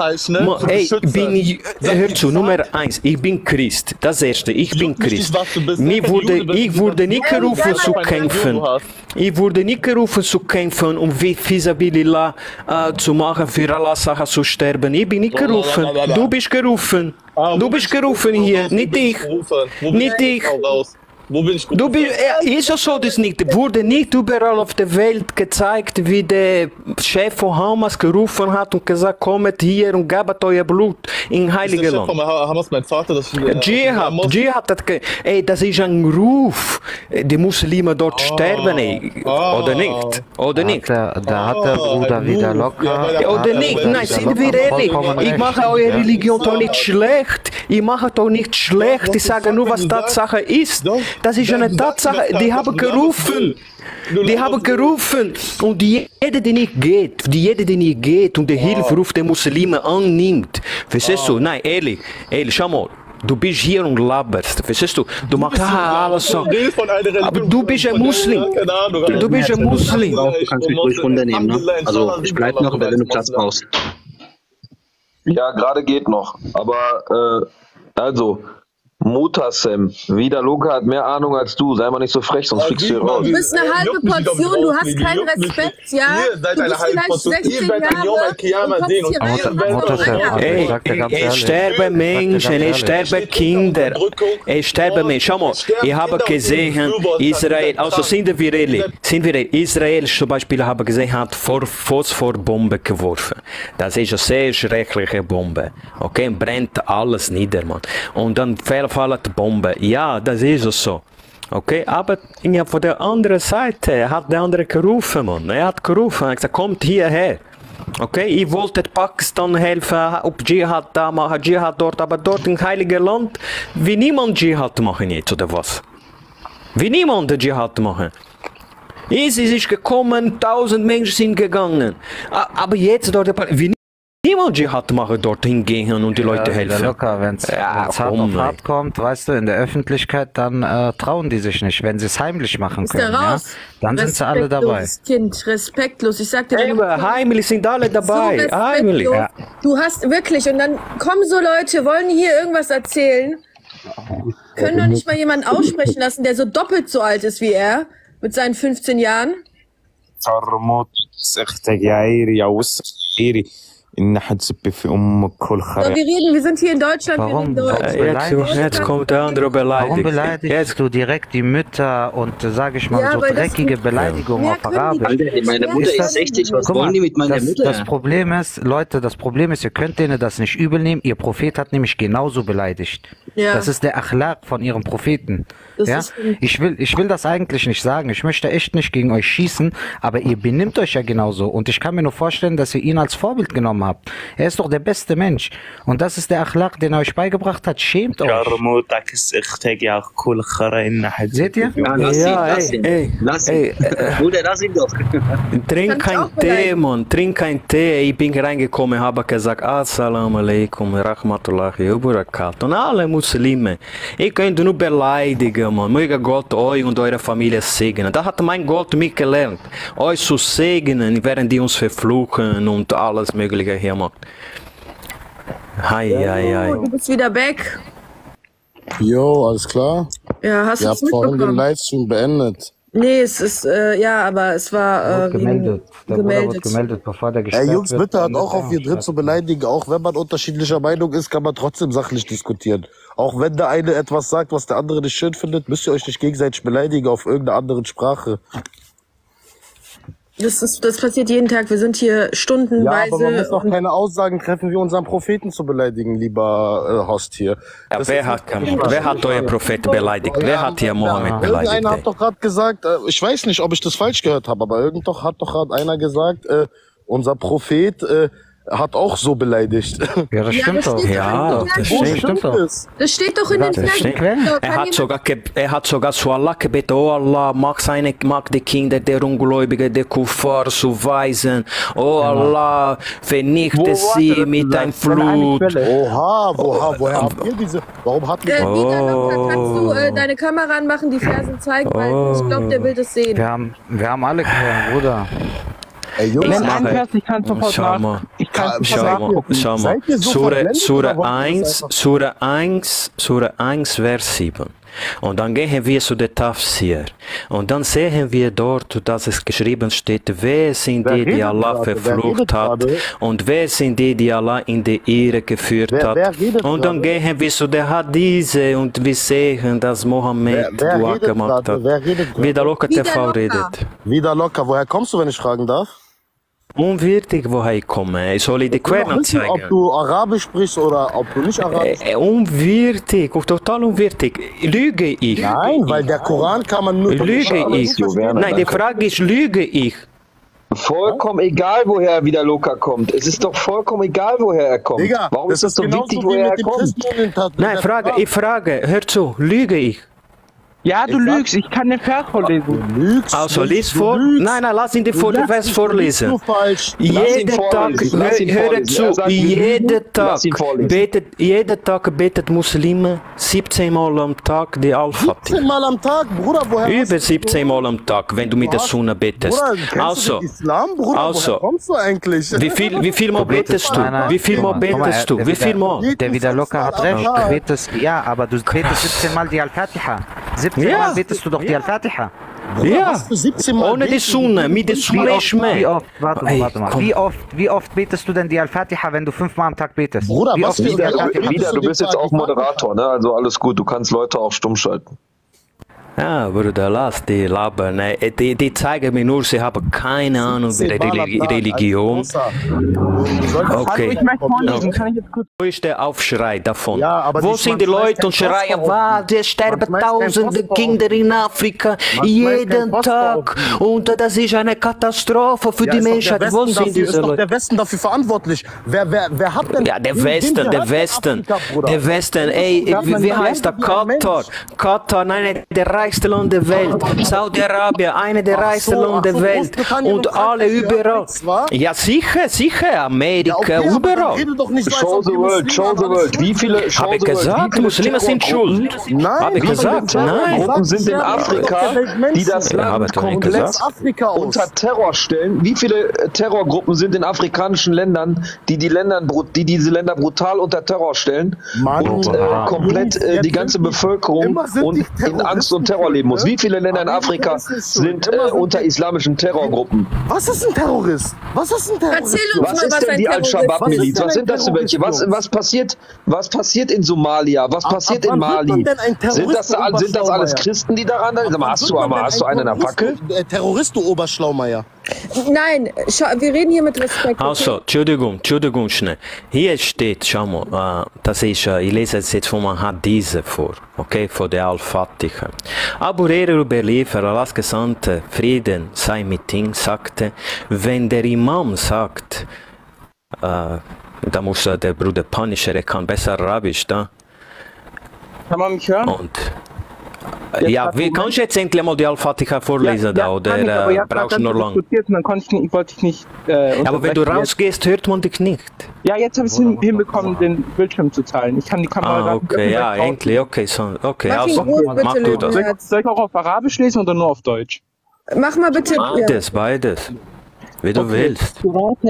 Hör zu, Nummer 1, ich bin Christ. Das erste, ich bin Christ. Ich wurde nicht gerufen zu kämpfen. Ich wurde nicht gerufen zu kämpfen, um Fisabilillah zu machen, für Allah Sache zu sterben. Ich bin nicht gerufen. Du bist gerufen. Du bist gerufen hier, nicht ich. Nicht ich. Wo bin ich gut? Ist es so, das nicht? Wurde nicht überall auf der Welt gezeigt, wie der Chef von Hamas gerufen hat und gesagt, kommt hier und gebt euer Blut in Heilige Land. Von Hamas, mein Vater, das Dschihad hat ey, das ist ein Ruf, die Muslime dort sterben, ey. Oder nicht? Oder nicht? Da hat der Bruder wieder locker. Oder nicht? Nein, sind wir ehrlich. Ich mache eure Religion doch nicht schlecht. Ich mache doch nicht schlecht. Ich sage nur, was Tatsache ist. Das ist eine Tatsache. Die haben gerufen. Und jeder, der nicht geht und die Hilferuf der Muslime annimmt. Verstehst du? Nein, ehrlich, schau mal. Du bist hier und labberst, verstehst du? Du machst alles so. Aber du bist ein Muslim. Du bist ein Muslim. Du kannst mich ruhig runternehmen, ne? Also, ich bleib noch, wenn du Platz brauchst. Ja, gerade geht noch. Aber, also, Mutasem, wieder Luca hat mehr Ahnung als du. Sei mal nicht so frech, sonst fliegst du hier raus. Du bist eine halbe Portion, du hast keinen Respekt, ja? Du bist vielleicht 16 Jahre es sterben Menschen, es sterben Kinder, es sterben Menschen. Schau mal, ich habe gesehen, Israel, also sind wir ehrlich, Israel zum Beispiel, habe gesehen, hat Phosphorbombe geworfen. Das ist eine sehr schreckliche Bombe. Okay, brennt alles nieder, man. Und dann fallen die Bombe. Ja, das ist so. Okay, aber von der anderen Seite hat der andere gerufen, man. Er hat gerufen, er hat gesagt, kommt hierher. Okay, ich wollte Pakistan helfen, ob Dschihad da machen, Dschihad dort, aber dort im Heiligen Land, wie niemand Dschihad machen jetzt, oder was? Wie niemand Dschihad machen. ISIS ist gekommen, 1000 Menschen sind gegangen. Aber jetzt dort, wie niemand Dschihad machen, dorthin gehen und die Leute helfen. Locker, wenn es hart auf hart kommt, weißt du, in der Öffentlichkeit, dann trauen die sich nicht. Wenn sie es heimlich machen können, ja, dann sind sie alle dabei. Kind, respektlos. Ich sag dir, heimlich sind alle dabei. So heimlich. Ja. Du hast wirklich, und dann kommen so Leute, wollen hier irgendwas erzählen, können doch nicht mal jemanden aussprechen lassen, der so doppelt so alt ist wie er, mit seinen 15 Jahren. Wir sind hier in Deutschland. Warum? Jetzt kommt der andere beleidigt. Warum beleidigst du direkt die Mütter und, sag ich mal, so dreckige Beleidigungen auf Arabisch? Alter, meine Mutter ist 60, was wollen die mit meiner Mutter? Das Problem ist, Leute, ihr könnt denen das nicht übel nehmen. Ihr Prophet hat nämlich genauso beleidigt. Ja. Das ist der Achlaq von ihrem Propheten. Ja? Ich will das eigentlich nicht sagen. Ich möchte echt nicht gegen euch schießen, aber ihr benimmt euch ja genauso. Und ich kann mir nur vorstellen, dass ihr ihn als Vorbild genommen habt. Er ist doch der beste Mensch. Und das ist der Achlaq, den er euch beigebracht hat. Schämt euch. Seht ihr? Ja, lass ihn. Bruder, lass ihn doch. Trink kein Tee, Mann. Trink kein Tee. Ich bin reingekommen, habe gesagt, Assalamu alaikum, rahmatullahi wa barakatuh. Und alle Muslime. Ich könnte nur beleidigen, Mann. Möge Gott euch und eure Familie segnen. Das hat mein Gott mich gelernt. Euch zu segnen, während die uns verfluchen und alles Mögliche hier macht. Du bist wieder back. Jo, alles klar? Ja, hast du Ihr habt vorhin den Livestream beendet. Nee, es ist, aber es war gemeldet. Der Bruder wurde gemeldet, bevor der gesperrt wird. Jungs, bitte hört auch auf, ihr Dritt zu beleidigen. Auch wenn man unterschiedlicher Meinung ist, kann man trotzdem sachlich diskutieren. Auch wenn der eine etwas sagt, was der andere nicht schön findet, müsst ihr euch nicht gegenseitig beleidigen auf irgendeiner anderen Sprache. Das passiert jeden Tag. Wir sind hier stundenweise. Ja, aber man muss doch keine Aussagen treffen, wie unseren Propheten zu beleidigen, lieber Host hier. Ja, wer hat euren Propheten beleidigt? Wer hat hier Mohammed beleidigt? Irgendeiner hat doch gerade gesagt, ich weiß nicht, ob ich das falsch gehört habe, aber hat doch gerade einer gesagt, unser Prophet hat auch so beleidigt. Ja, das stimmt doch. Ja, das stimmt doch. Das steht doch in den Quellen. Er hat sogar zu Allah gebeten, oh Allah, mag die Kinder der Ungläubigen, der Kuffar zu weisen. Oh Allah, vernichte sie mit deinem Flut. Oha, woher habt ihr diese? Warum habt ihr kannst du deine Kamera anmachen, die Versen zeigen, weil ich glaube, der will das sehen. Wir haben alle Quellen, Bruder. Ey, Jungs, wenn ein Vers, ich kann sofort nach. Schau mal. Sura 1, Vers 7. Und dann gehen wir zu der Tafsir. Und dann sehen wir dort, dass es geschrieben steht, wer sind die, die Allah verflucht hat und wer sind die, die Allah in die Irre geführt hat. Und dann gehen wir zu der Hadithe und wir sehen, dass Mohammed Dua gemacht hat. Wieder locker TV redet. Wieder locker. Woher kommst du, wenn ich fragen darf? Unwichtig, woher ich komme. Ich soll dir die Quellen zeigen. Ob du Arabisch sprichst oder ob du nicht Arabisch sprichst. Unwichtig, total unwichtig. Lüge ich? Nein, weil der Koran kann man nur... Lüge ich? Nein, die Frage ist, lüge ich? Vollkommen egal, woher er wieder locker kommt. Es ist doch vollkommen egal, woher er kommt. Digga, warum ist das so wichtig, woher er kommt? Nein, ich frage, hör zu, lüge ich? Ja, du lügst, ich kann den Vers vorlesen. Also, lies vor. Nein, lass ihn den Vers vorlesen. Jeden Tag, hör zu, jeden Tag betet Muslime 17 Mal am Tag die Al-Fatih. 17 Mal am Tag, Bruder, woher? Über 17 Mal am Tag, wenn du mit der Sunna betest. Also, Islam, Bruder, woher kommst du eigentlich? Wie viel Mal betest du? Wie viel Mal betest du? Wie viel Mal? Der wieder locker hat recht. Du betest, ja, aber du betest 17 Mal die Al-Fatiha. 17 Mal betest du doch die Al-Fatiha. Ja, ohne die Sunna, mit der Sunna ist mehr. Warte mal. Wie oft betest du denn die Al-Fatiha, wenn du 5 Mal am Tag betest? Bruder, wieder, du bist jetzt auch Moderator, ne? Also alles gut, du kannst Leute auch stumm schalten. Ja, Bruder, lass die labern. Die zeigen mir nur, sie haben keine Ahnung über Religion. Okay. Wo ist der Aufschrei davon? Wo sind die Leute und schreien, es sterben tausende Kinder in Afrika jeden Tag und das ist eine Katastrophe für die Menschheit. Wo sind diese Leute? Der Westen dafür verantwortlich. Wer hat denn... Ja, der Westen, ey, wie heißt der? Katar, nein, der reichste Land der Welt. Saudi-Arabien, eine der reichsten Länder der Welt. Und alle überall. Ja, sicher, Amerika, überall. Show the world. Wie viele Habe ich gesagt, Muslime sind schuld. Habe ich gesagt, nein. Gruppen sind in Afrika, die das Land komplett unter Terror stellen. Wie viele Terrorgruppen sind in afrikanischen Ländern, die diese Länder brutal unter Terror stellen und komplett die ganze Bevölkerung und in Angst und Terror leben muss? Wie viele Länder in Afrika sind unter islamischen Terrorgruppen? Was ist ein Terrorist? Erzähl uns was ist denn die Al-Shabaab-Miliz? Was sind das für welche? Was passiert in Somalia? Was passiert in Mali? Sind das alles Christen, die daran sind? Hast du einen in der Fackel? Terrorist, du Oberschlaumeier. Nein, wir reden hier mit Respekt. Also, Entschuldigung schnell. Hier steht, schau mal, ich lese jetzt von einem Hadith vor, okay, von der Al-Fatiha. Abu Huraira überliefert, Allahs Gesandte, Frieden sei mit ihm, sagte, wenn der Imam sagt, da muss der Bruder Punisher, er kann besser Arabisch, da. Kann man mich hören? Und ja, wie kannst du jetzt endlich mal die Al-Fatiha vorlesen da, oder brauchst du noch lange? Dann wollte ich nicht. Aber wenn du rausgehst, hört man dich nicht. Ja, jetzt habe ich es hinbekommen, den Bildschirm zu teilen. Ich kann die Kamera. Okay, ja, endlich, okay, also mach du das. Soll ich auch auf Arabisch lesen oder nur auf Deutsch? Mach mal bitte. Beides. Wie du willst.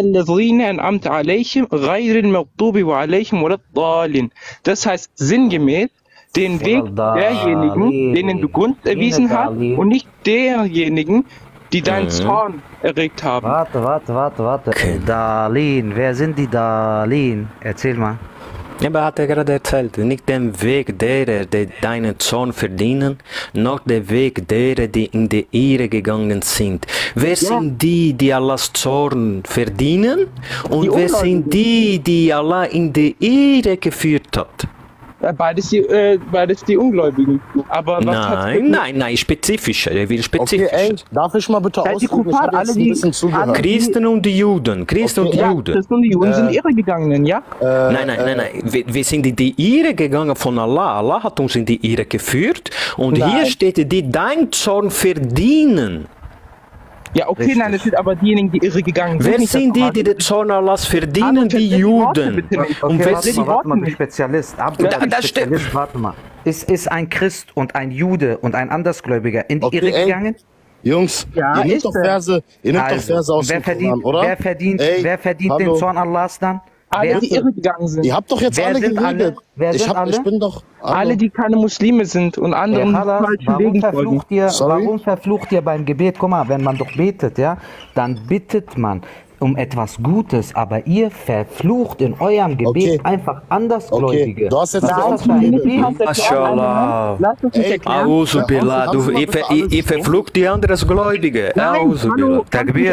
Das heißt sinngemäß, den Weg derjenigen, denen du Gunst erwiesen hast und nicht derjenigen, die deinen Zorn erregt haben. Warte. Okay. Dalin, wer sind die Dalin? Erzähl mal. Ja, aber hat er gerade erzählt, nicht den Weg derer, die deinen Zorn verdienen, noch der Weg derer, die in die Irre gegangen sind. Wer sind die, die Allahs Zorn verdienen? Und wer sind die Allah in die Irre geführt hat? Beides die Ungläubigen. Aber nein, spezifischer. Er will spezifischer. Okay, ey, darf ich mal bitte ausdrücken? Christen und die Juden. Christen und die Juden sind irregegangenen, ja? Nein. Wir sind in die Irre gegangen von Allah. Allah hat uns in die Irre geführt. Und hier steht, die dein Zorn verdienen. Ja, okay, richtig. Nein, das sind aber diejenigen, die irregegangen sind. Wer sind die den Zorn Allahs verdienen? Die Juden. Und wer sind warte mal, du Spezialist. Warte mal. Ist ein Christ und ein Jude und ein Andersgläubiger in die Irre gegangen? Jungs, ihr nehmt doch Verse aus dem Koran, oder? Wer verdient den Zorn Allahs dann? Alle, die irre gegangen sind. Ihr habt doch jetzt alle geredet. Ich bin doch... Alle, die keine Muslime sind und anderen falschen Wegen folgen. Warum verflucht ihr beim Gebet? Guck mal, wenn man doch betet, ja, dann bittet man um etwas Gutes, aber ihr verflucht in eurem Gebet einfach Andersgläubige. Du hast jetzt Mashallah. Auzubillah. Ihr verflucht die Andersgläubige. Auzubillah. Takbir.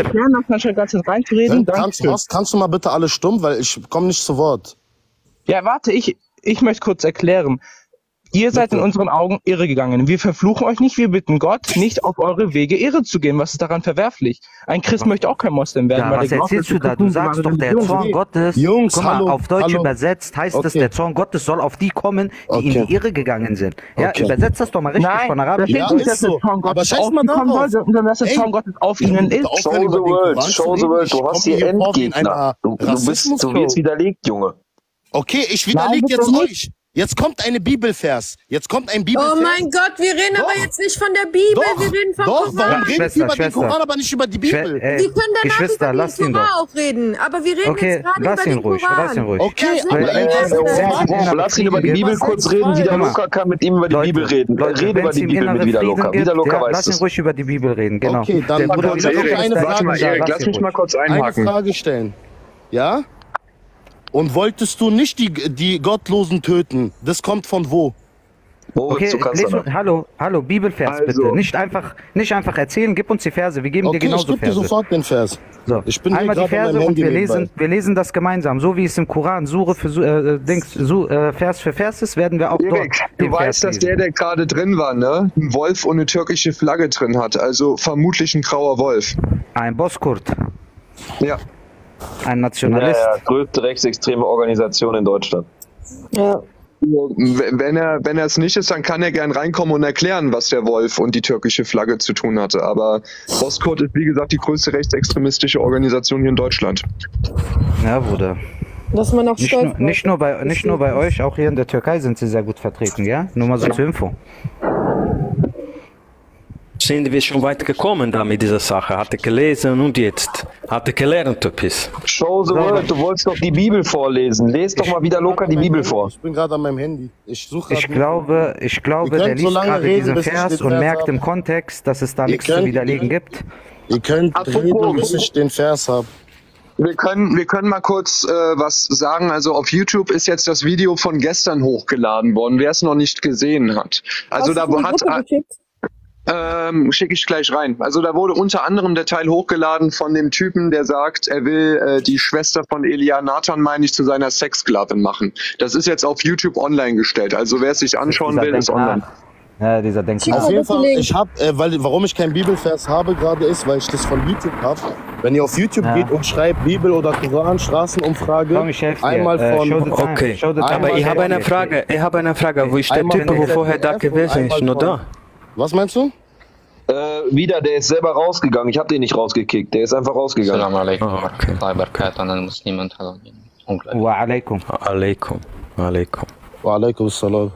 Kannst du mal bitte alle stumm, weil ich komme nicht zu Wort. Ja, warte, ich möchte kurz erklären. Ihr seid in unseren Augen irre gegangen. Wir verfluchen euch nicht, wir bitten Gott, nicht auf eure Wege irre zu gehen. Was ist daran verwerflich? Ein Christ möchte auch kein Moslem werden. Ja, was erzählst du da? Du sagst doch, der Zorn Gottes, Jungs, guck mal, auf Deutsch übersetzt heißt es, der Zorn Gottes soll auf die kommen, die in die Irre gegangen sind. Ja, übersetzt das doch mal richtig von Arabisch. Ja, ist so. Aber scheiß mal darauf. Sondern dass der Zorn Gottes auf ihnen ist. Show the world, du hast hier Endgegner. Du wirst widerlegt, Junge. Okay, ich widerlege jetzt euch. Jetzt kommt eine Bibelvers. Jetzt kommt ein Bibelvers. Oh mein Gott, wir reden aber jetzt nicht von der Bibel, wir reden vom Koran. Warum reden wir über den Koran, aber nicht über die Bibel? Wir können danach über den Koran auch reden, aber wir reden jetzt gerade über den Koran. Lass ihn ruhig. Okay, lass ihn über die Bibel kurz reden. Wieder Luca kann mit ihm über die Bibel reden. Rede über die Bibel mit Wieder Luca. Wieder Luca weiß es. Lass ihn ruhig über die Bibel reden, genau. Okay, dann lass mich mal kurz einhaken. Eine Frage stellen. Ja? Und wolltest du nicht die Gottlosen töten? Das kommt von wo? Okay, hallo, Bibelvers bitte. Nicht einfach erzählen, gib uns die Verse, wir geben dir genauso Verse. Ich gebe dir sofort den Vers. So, ich bin einmal die Verse und wir lesen das gemeinsam. So wie es im Koran Vers für Vers ist, werden wir auch dort du weißt, dass der gerade drin war, ne? Ein Wolf und eine türkische Flagge drin hat, also vermutlich ein grauer Wolf. Ein Boskurt. Ja. Ein Nationalist. Ja, größte rechtsextreme Organisation in Deutschland. Ja. Wenn er es nicht ist, dann kann er gern reinkommen und erklären, was der Wolf und die türkische Flagge zu tun hatte. Aber Boskurt ist, wie gesagt, die größte rechtsextremistische Organisation hier in Deutschland. Ja, Bruder. Dass man auch stolz nicht nur bei euch, auch hier in der Türkei sind sie sehr gut vertreten, ja? Nur mal so zur Info. Sind wir schon weit gekommen da mit dieser Sache? Hatte gelesen und jetzt hatte gelernt etwas. Show the world, du wolltest doch die Bibel vorlesen. Lest doch mal wieder locker die Bibel vor. Ich bin gerade an meinem Handy. Ich glaube, der liest gerade diesen Vers und merkt im Kontext, dass es da nichts zu widerlegen gibt. Ihr könnt reden, bis ich den Vers habe. Wir können mal kurz was sagen. Also auf YouTube ist jetzt das Video von gestern hochgeladen worden, wer es noch nicht gesehen hat. Also da hat... Schicke ich gleich rein. Also da wurde unter anderem der Teil hochgeladen von dem Typen, der sagt, er will die Schwester von Elia Nathan, meine ich, zu seiner Sexsklavin machen. Das ist jetzt auf YouTube online gestellt. Also wer es sich anschauen will, ist online. Ja, dieser Denker. Auf jeden Fall, warum ich kein Bibelvers habe gerade ist, weil ich das von YouTube habe. Wenn ihr auf YouTube geht und schreibt Bibel oder Koran, Straßenumfrage, einmal von... Okay, aber ich habe eine Frage. Wo ist der Typ, wo vorher da gewesen ist? Nur da? Was meinst du? Der ist selber rausgegangen. Ich habe den nicht rausgekickt. Der ist einfach rausgegangen. Assalamu alaikum wa rahmatullahi wa barakatuh an al-Muslimin. Wa alaikum. Wa alaikum assalam.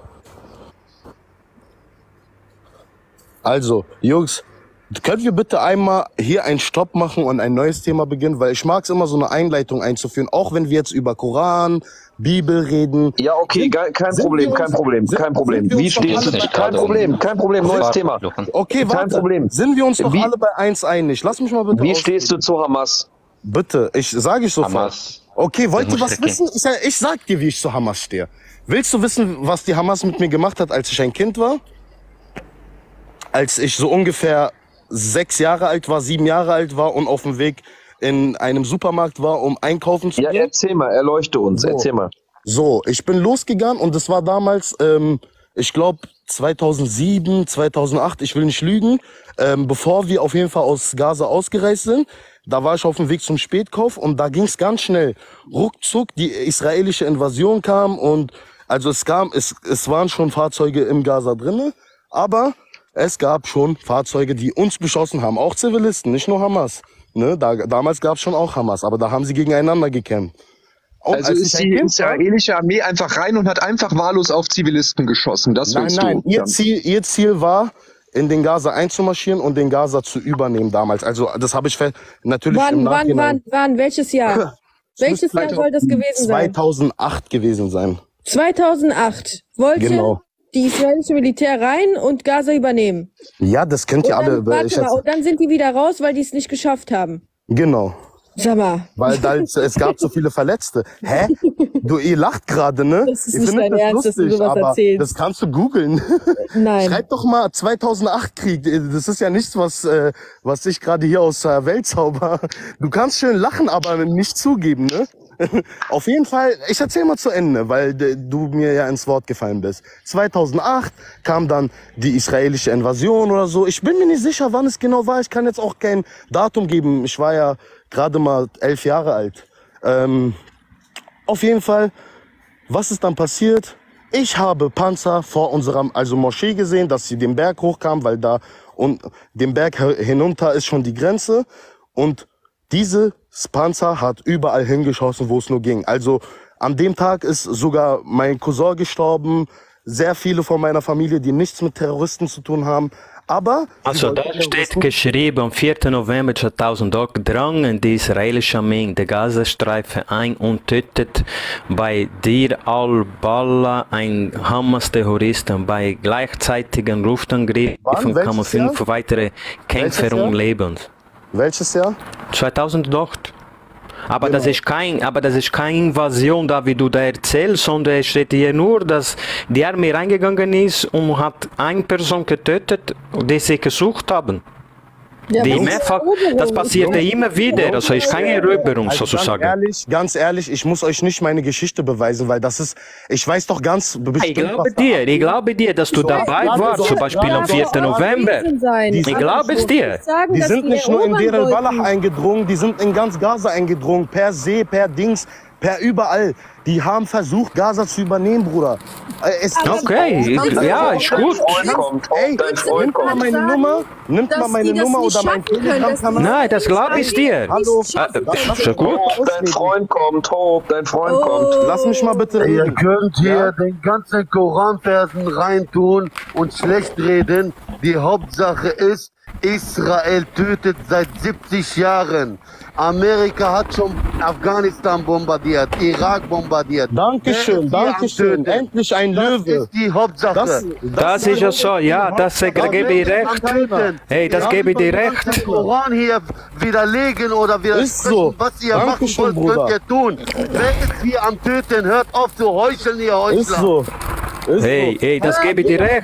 Also, Jungs, können wir bitte einmal hier einen Stopp machen und ein neues Thema beginnen? Weil ich mag es immer, so eine Einleitung einzuführen, auch wenn wir jetzt über Koran, Bibel reden. Ja, okay, kein Problem. Wie stehst du? Kein Problem, neues Thema. Okay, warte. Kein Problem. Sind wir uns doch alle bei eins einig? Lass mich mal bitte Wie stehst du zu Hamas? Bitte, sage ich sofort. Hamas. Okay, wollt ihr was wissen? Ich sag dir, wie ich zu Hamas stehe. Willst du wissen, was die Hamas mit mir gemacht hat, als ich ein Kind war? Als ich so ungefähr 6 Jahre alt war, 7 Jahre alt war und auf dem Weg in einem Supermarkt war, um einkaufen zu gehen. Ja, erzähl mal, erleuchte uns, erzähl mal. So, ich bin losgegangen und das war damals, ich glaube 2007, 2008, ich will nicht lügen, bevor wir auf jeden Fall aus Gaza ausgereist sind. Da war ich auf dem Weg zum Spätkauf und da ging es ganz schnell. Ruckzuck, die israelische Invasion kam und also es waren schon Fahrzeuge im Gaza drinne, aber es gab schon Fahrzeuge, die uns beschossen haben, auch Zivilisten, nicht nur Hamas. Ne? Damals gab es schon auch Hamas, aber da haben sie gegeneinander gekämpft. Und also ist die israelische Armee einfach rein und hat einfach wahllos auf Zivilisten geschossen? Das Nein, ihr Ziel war, in den Gaza einzumarschieren und den Gaza zu übernehmen damals. Also das habe ich natürlich im Nachhinein... Wann? Welches Jahr? Welches Jahr soll das gewesen sein? 2008 gewesen sein. 2008 wollte Genau. die israelische Militär rein und Gaza übernehmen. Ja, das kennt ihr alle. Warte mal, und dann sind die wieder raus, weil die es nicht geschafft haben. Genau. Sag mal. Weil es gab so viele Verletzte. Hä? Ihr lacht gerade, ne? Das ist Ihr nicht findet dein Ernst, dass du lustig, sowas aber erzählst. das kannst du googeln. Nein. Schreib doch mal 2008 Krieg. Das ist ja nichts, was ich gerade hier aus der Welt zauber. Du kannst schön lachen, aber nicht zugeben, ne? Auf jeden Fall, ich erzähl mal zu Ende, weil du mir ja ins Wort gefallen bist. 2008 kam dann die israelische Invasion oder so. Ich bin mir nicht sicher, wann es genau war. Ich kann jetzt auch kein Datum geben. Ich war ja gerade mal 11 Jahre alt. Auf jeden Fall, was ist dann passiert? Ich habe Panzer vor unserer Moschee gesehen, dass sie den Berg hochkamen, weil da und den Berg hinunter ist schon die Grenze. Und dieses Panzer hat überall hingeschossen, wo es nur ging. Also an dem Tag ist sogar mein Cousin gestorben, sehr viele von meiner Familie, die nichts mit Terroristen zu tun haben. Aber also da steht geschrieben, am 4. November 2008 drangen die israelische Armee in den Gazastreifen ein und tötet bei Dir al-Ballah ein Hamas-Terroristen. Bei gleichzeitigen Luftangriffen kamen 5 weitere Kämpfer um Leben. Welches Jahr? 2008. Aber das ist keine Invasion, da wie du da erzählst, sondern es steht hier nur, dass die Armee reingegangen ist und hat eine Person getötet, die sie gesucht haben. Ja, die mehrfach, das passierte immer wieder, also ist keine Eroberung sozusagen. Ganz ehrlich, ich muss euch nicht meine Geschichte beweisen, weil das ist, ich weiß doch ganz bestimmt, ich glaube dir, dass du dabei warst, zum Beispiel am 4. November. Ich glaube es dir. Die sind nicht nur in Deir el-Balah eingedrungen, die sind in ganz Gaza eingedrungen, per See, per Dings, per überall. Die haben versucht, Gaza zu übernehmen, Bruder. Okay, ja, ist gut. Ey, nimmt mal meine Nummer oder mein Telegram-Kanal. Nein, das glaube ich dir. Hallo. Ist gut. Dein Freund kommt, Hope, dein Freund kommt. Lass mich mal bitte reden. Ihr könnt hier den ganzen Koranversen reintun und schlecht reden. Die Hauptsache ist, Israel tötet seit 70 Jahren. Amerika hat schon Afghanistan bombardiert, Irak bombardiert. Dankeschön, dankeschön. Endlich ein Löwe. Das ist die Hauptsache. Das ist ja so, ja, das gebe ich recht. Hey, das gebe ich dir recht. Den Koran hier widerlegen oder widersprechen, was ihr machen wollt, könnt ihr tun. Wer ist hier am Töten? Hört auf zu heucheln, ihr Heuchler. Ist so. Hey, das gebe ich dir recht.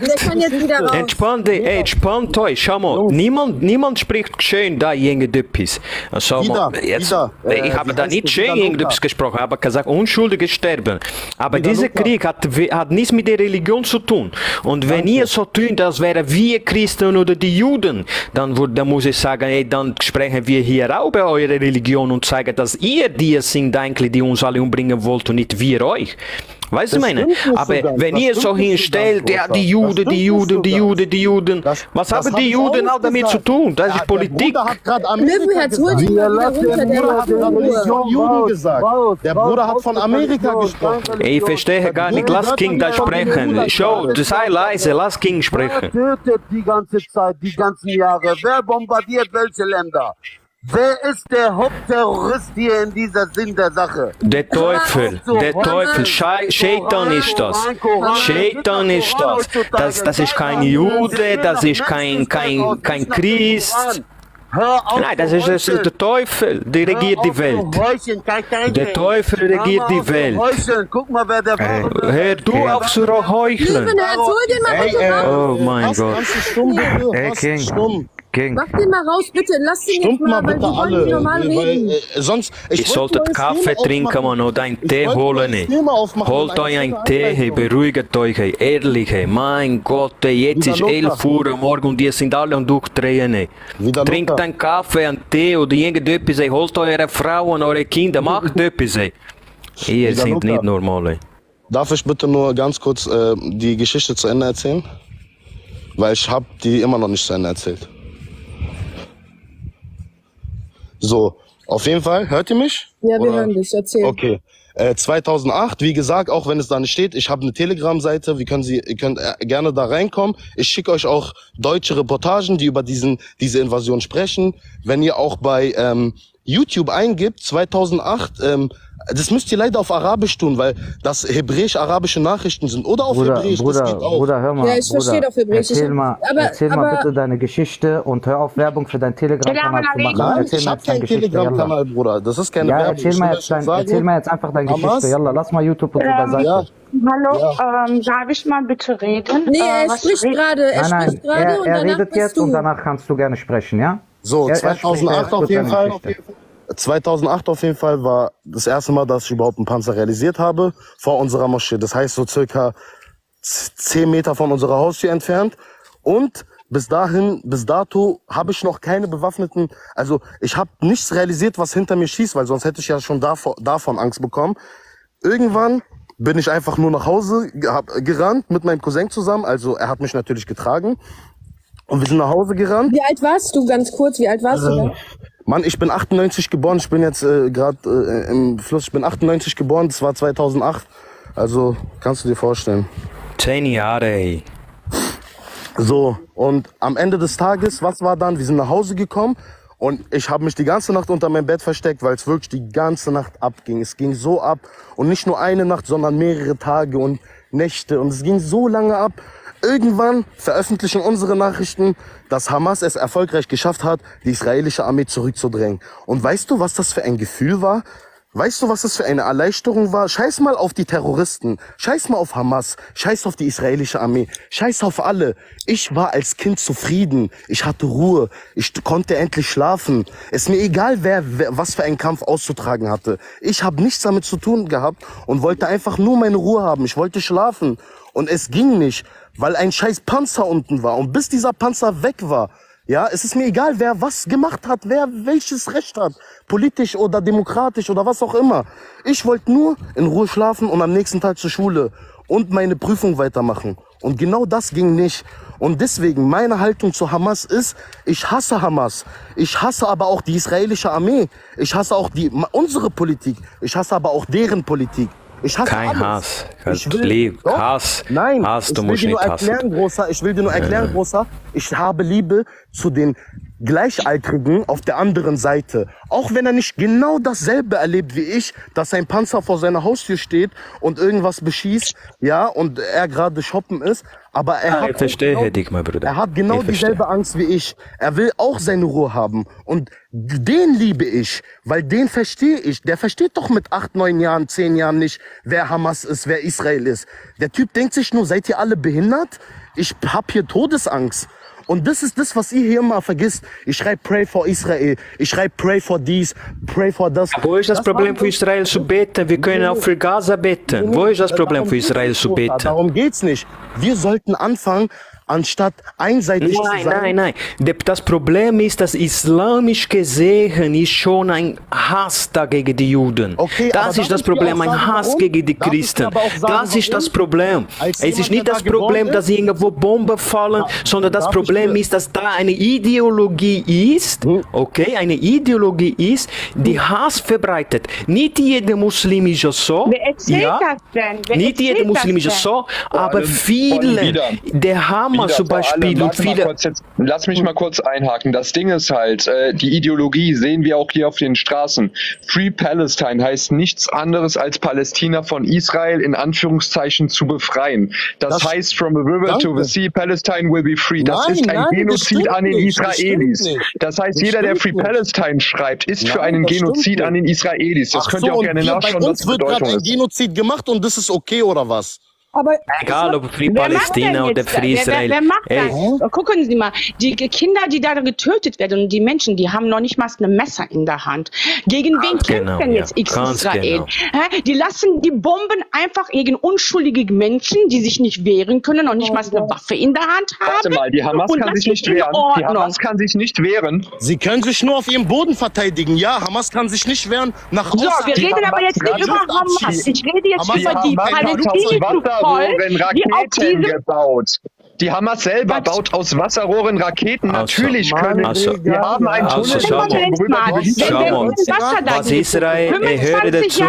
Entspannt euch, schau mal, niemand spricht schön da irgendetwas. Also, ich habe da nicht schön irgendetwas gesprochen, aber gesagt, Unschuldige sterben. Aber dieser Krieg hat nichts mit der Religion zu tun. Und wenn ihr so tut, als wären wir Christen oder die Juden, dann muss ich sagen, hey, dann sprechen wir hier auch über eure Religion und zeigen, dass ihr die sind eigentlich, die uns alle umbringen wollt und nicht wir euch. Weißt du, meine? Aber wenn ihr so hinstellt, ja, die Juden, was haben die Juden auch damit zu tun? Das ist Politik. Löwenherz, hol dich mal wieder runter, der macht Juden gesagt. Der Bruder hat von Amerika gesprochen. Ich verstehe gar nicht, lass King da sprechen. Show, sei leise, lass King sprechen. Wer tötet die ganze Zeit, die ganzen Jahre? Wer bombardiert welche Länder? Wer ist der Hauptterrorist hier in dieser Sinn der Sache? Der Teufel, Shaitan ist das. Shaitan ist das. Das ist kein Jude, das ist kein Christ. Nein, das ist der Teufel, der regiert die Welt. Der Teufel regiert die Welt. Guck mal, wer der war. Hör du auf zu heucheln. Oh mein Gott. Hey, King. Mach den mal raus, bitte. Lass den jetzt mal, weil wir wollen nicht normal reden. Ich sollte Kaffee trinken und einen Tee holen. Holt euch einen Tee, beruhigt euch, ehrlich. Mein Gott, jetzt ist 11 Uhr am Morgen und ihr sind alle am Durchdrehen. Trinkt einen Kaffee, einen Tee oder irgendetwas, holt eure Frauen, eure Kinder, macht etwas. Ihr seid nicht normal. Darf ich bitte nur ganz kurz die Geschichte zu Ende erzählen? Weil ich habe die immer noch nicht zu Ende erzählt. So, auf jeden Fall, hört ihr mich? Ja, wir hören dich, erzähl. Okay, 2008, wie gesagt, auch wenn es da nicht steht, ich habe eine Telegram-Seite, ihr könnt gerne da reinkommen. Ich schicke euch auch deutsche Reportagen, die über diese Invasion sprechen. Wenn ihr auch bei YouTube eingibt, 2008, das müsst ihr leider auf Arabisch tun, weil das hebräisch-arabische Nachrichten sind. Oder auf Hebräisch, das geht auch. Bruder, hör mal. Ja, ich verstehe doch Hebräisch. Erzähl mal bitte deine Geschichte und hör auf, Werbung für deinen Telegram-Kanal zu machen. Nein, Erzähl ich mal hab jetzt deine keinen Geschichte, Telegram-Kanal, Bruder. Das ist keine ja, Werbung. erzähl mal jetzt einfach deine Geschichte. Yalla, lass mal YouTube und so beiseite. Ja. Hallo, darf ich mal bitte reden? Nee, er spricht gerade. Er spricht gerade und er danach redet bist jetzt du. und danach kannst du gerne sprechen, ja? So, 2008 auf jeden Fall. 2008 auf jeden Fall war das erste Mal, dass ich überhaupt einen Panzer realisiert habe, vor unserer Moschee. Das heißt so circa 10 Meter von unserer Haustür entfernt. Und bis dato habe ich noch keine bewaffneten, also ich habe nichts realisiert, was hinter mir schießt, weil sonst hätte ich ja schon davon Angst bekommen. Irgendwann bin ich einfach nur nach Hause gerannt mit meinem Cousin zusammen, also er hat mich natürlich getragen. Und wir sind nach Hause gerannt. Wie alt warst du, ganz kurz, wie alt warst du da? Mann, ich bin 98 geboren, ich bin jetzt gerade im Fluss, ich bin 98 geboren, das war 2008. Also, kannst du dir vorstellen. 10 Jahre, ey. So, und am Ende des Tages, was war dann? Wir sind nach Hause gekommen und ich habe mich die ganze Nacht unter meinem Bett versteckt, weil es wirklich die ganze Nacht abging. Es ging so ab und nicht nur eine Nacht, sondern mehrere Tage und Nächte und es ging so lange ab. Irgendwann veröffentlichen unsere Nachrichten, dass Hamas es erfolgreich geschafft hat, die israelische Armee zurückzudrängen. Und weißt du, was das für ein Gefühl war? Weißt du, was das für eine Erleichterung war? Scheiß mal auf die Terroristen, scheiß mal auf Hamas, scheiß auf die israelische Armee, scheiß auf alle. Ich war als Kind zufrieden, ich hatte Ruhe, ich konnte endlich schlafen. Es ist mir egal, wer was für einen Kampf auszutragen hatte. Ich habe nichts damit zu tun gehabt und wollte einfach nur meine Ruhe haben. Ich wollte schlafen und es ging nicht, weil ein scheiß Panzer unten war. Und bis dieser Panzer weg war, ja, es ist mir egal, wer was gemacht hat, wer welches Recht hat, politisch oder demokratisch oder was auch immer. Ich wollte nur in Ruhe schlafen und am nächsten Tag zur Schule und meine Prüfung weitermachen. Und genau das ging nicht. Und deswegen, meine Haltung zu Hamas ist, ich hasse Hamas. Ich hasse aber auch die israelische Armee. Ich hasse auch unsere Politik. Ich hasse aber auch deren Politik. Ich hasse Kein alles. Hass. Ich will, Hass. Nein, Hass, du ich will musst dir nur nicht hassen. erklären, Großer, ich will dir nur erklären, Großer, ich habe Liebe zu den Gleichaltrigen auf der anderen Seite. Auch wenn er nicht genau dasselbe erlebt wie ich, dass ein Panzer vor seiner Haustür steht und irgendwas beschießt, ja, und er gerade shoppen ist, aber er hat Ich verstehe dich, mein Bruder. er hat genau Ich verstehe. dieselbe Angst wie ich. Er will auch seine Ruhe haben. Und den liebe ich, weil den verstehe ich. Der versteht doch mit 8, 9 Jahren, 10 Jahren nicht, wer Hamas ist, wer Israel ist. Der Typ denkt sich nur, seid ihr alle behindert? Ich hab hier Todesangst. Und das ist das, was ihr hier immer vergisst. Ich schreibe Pray for Israel. Ich schreibe Pray for dies, Pray for das. Wo ist das Problem für Israel zu beten? Wir können auch für Gaza beten. Wo ist das Problem für Israel zu beten? Darum geht's nicht. Wir sollten anfangen, anstatt einseitig zu sein. Nein. Das Problem ist, dass islamisch gesehen ist schon ein Hass da gegen die Juden. Okay, das ist das Problem, ein Hass gegen die Christen. Das ist das Problem. Es ist nicht das Problem, dass irgendwo Bomben fallen, sondern das Problem ist, dass da eine Ideologie ist, okay, eine Ideologie ist, die Hass verbreitet. Nicht jeder Muslim ist so. Wer erzählt das denn? Wer Nicht jeder erzählt Muslim das ist so, aber Vor viele, allem der Hammer zum Beispiel und viele. Lass mich mal kurz einhaken. Das Ding ist halt, die Ideologie sehen wir auch hier auf den Straßen. Free Palestine heißt nichts anderes als Palästina von Israel in Anführungszeichen zu befreien. Das heißt, from the river to the sea, Palestine will be free. Das ist ein Genozid an den Israelis. Das heißt, jeder, der Free Palestine schreibt, ist für einen Genozid an den Israelis. Das könnt ihr auch gerne nachschauen, was die Bedeutung ein ist. Genozid gemacht und das ist okay oder was? Aber egal ob Free Palästina oder Free Israel. Wer macht das? Gucken Sie mal, die Kinder, die da getötet werden und die Menschen, die haben noch nicht mal ein Messer in der Hand. Gegen wen kämpft denn jetzt Israel? Die lassen die Bomben einfach gegen unschuldige Menschen, die sich nicht wehren können und nicht mal eine Waffe in der Hand haben. Warte mal, die Hamas kann sich nicht wehren. Die Hamas kann sich nicht wehren. Sie können sich nur auf ihrem Boden verteidigen. Ja, Hamas kann sich nicht wehren. Nach So, wir reden aber jetzt nicht über Hamas. Ich rede jetzt über die palästinensischen Volk, die auf Raketen gebaut. Die Hamas selber baut aus Wasserrohren Raketen. Natürlich können wir haben einen Tunnel. Was Israel, höre dazu.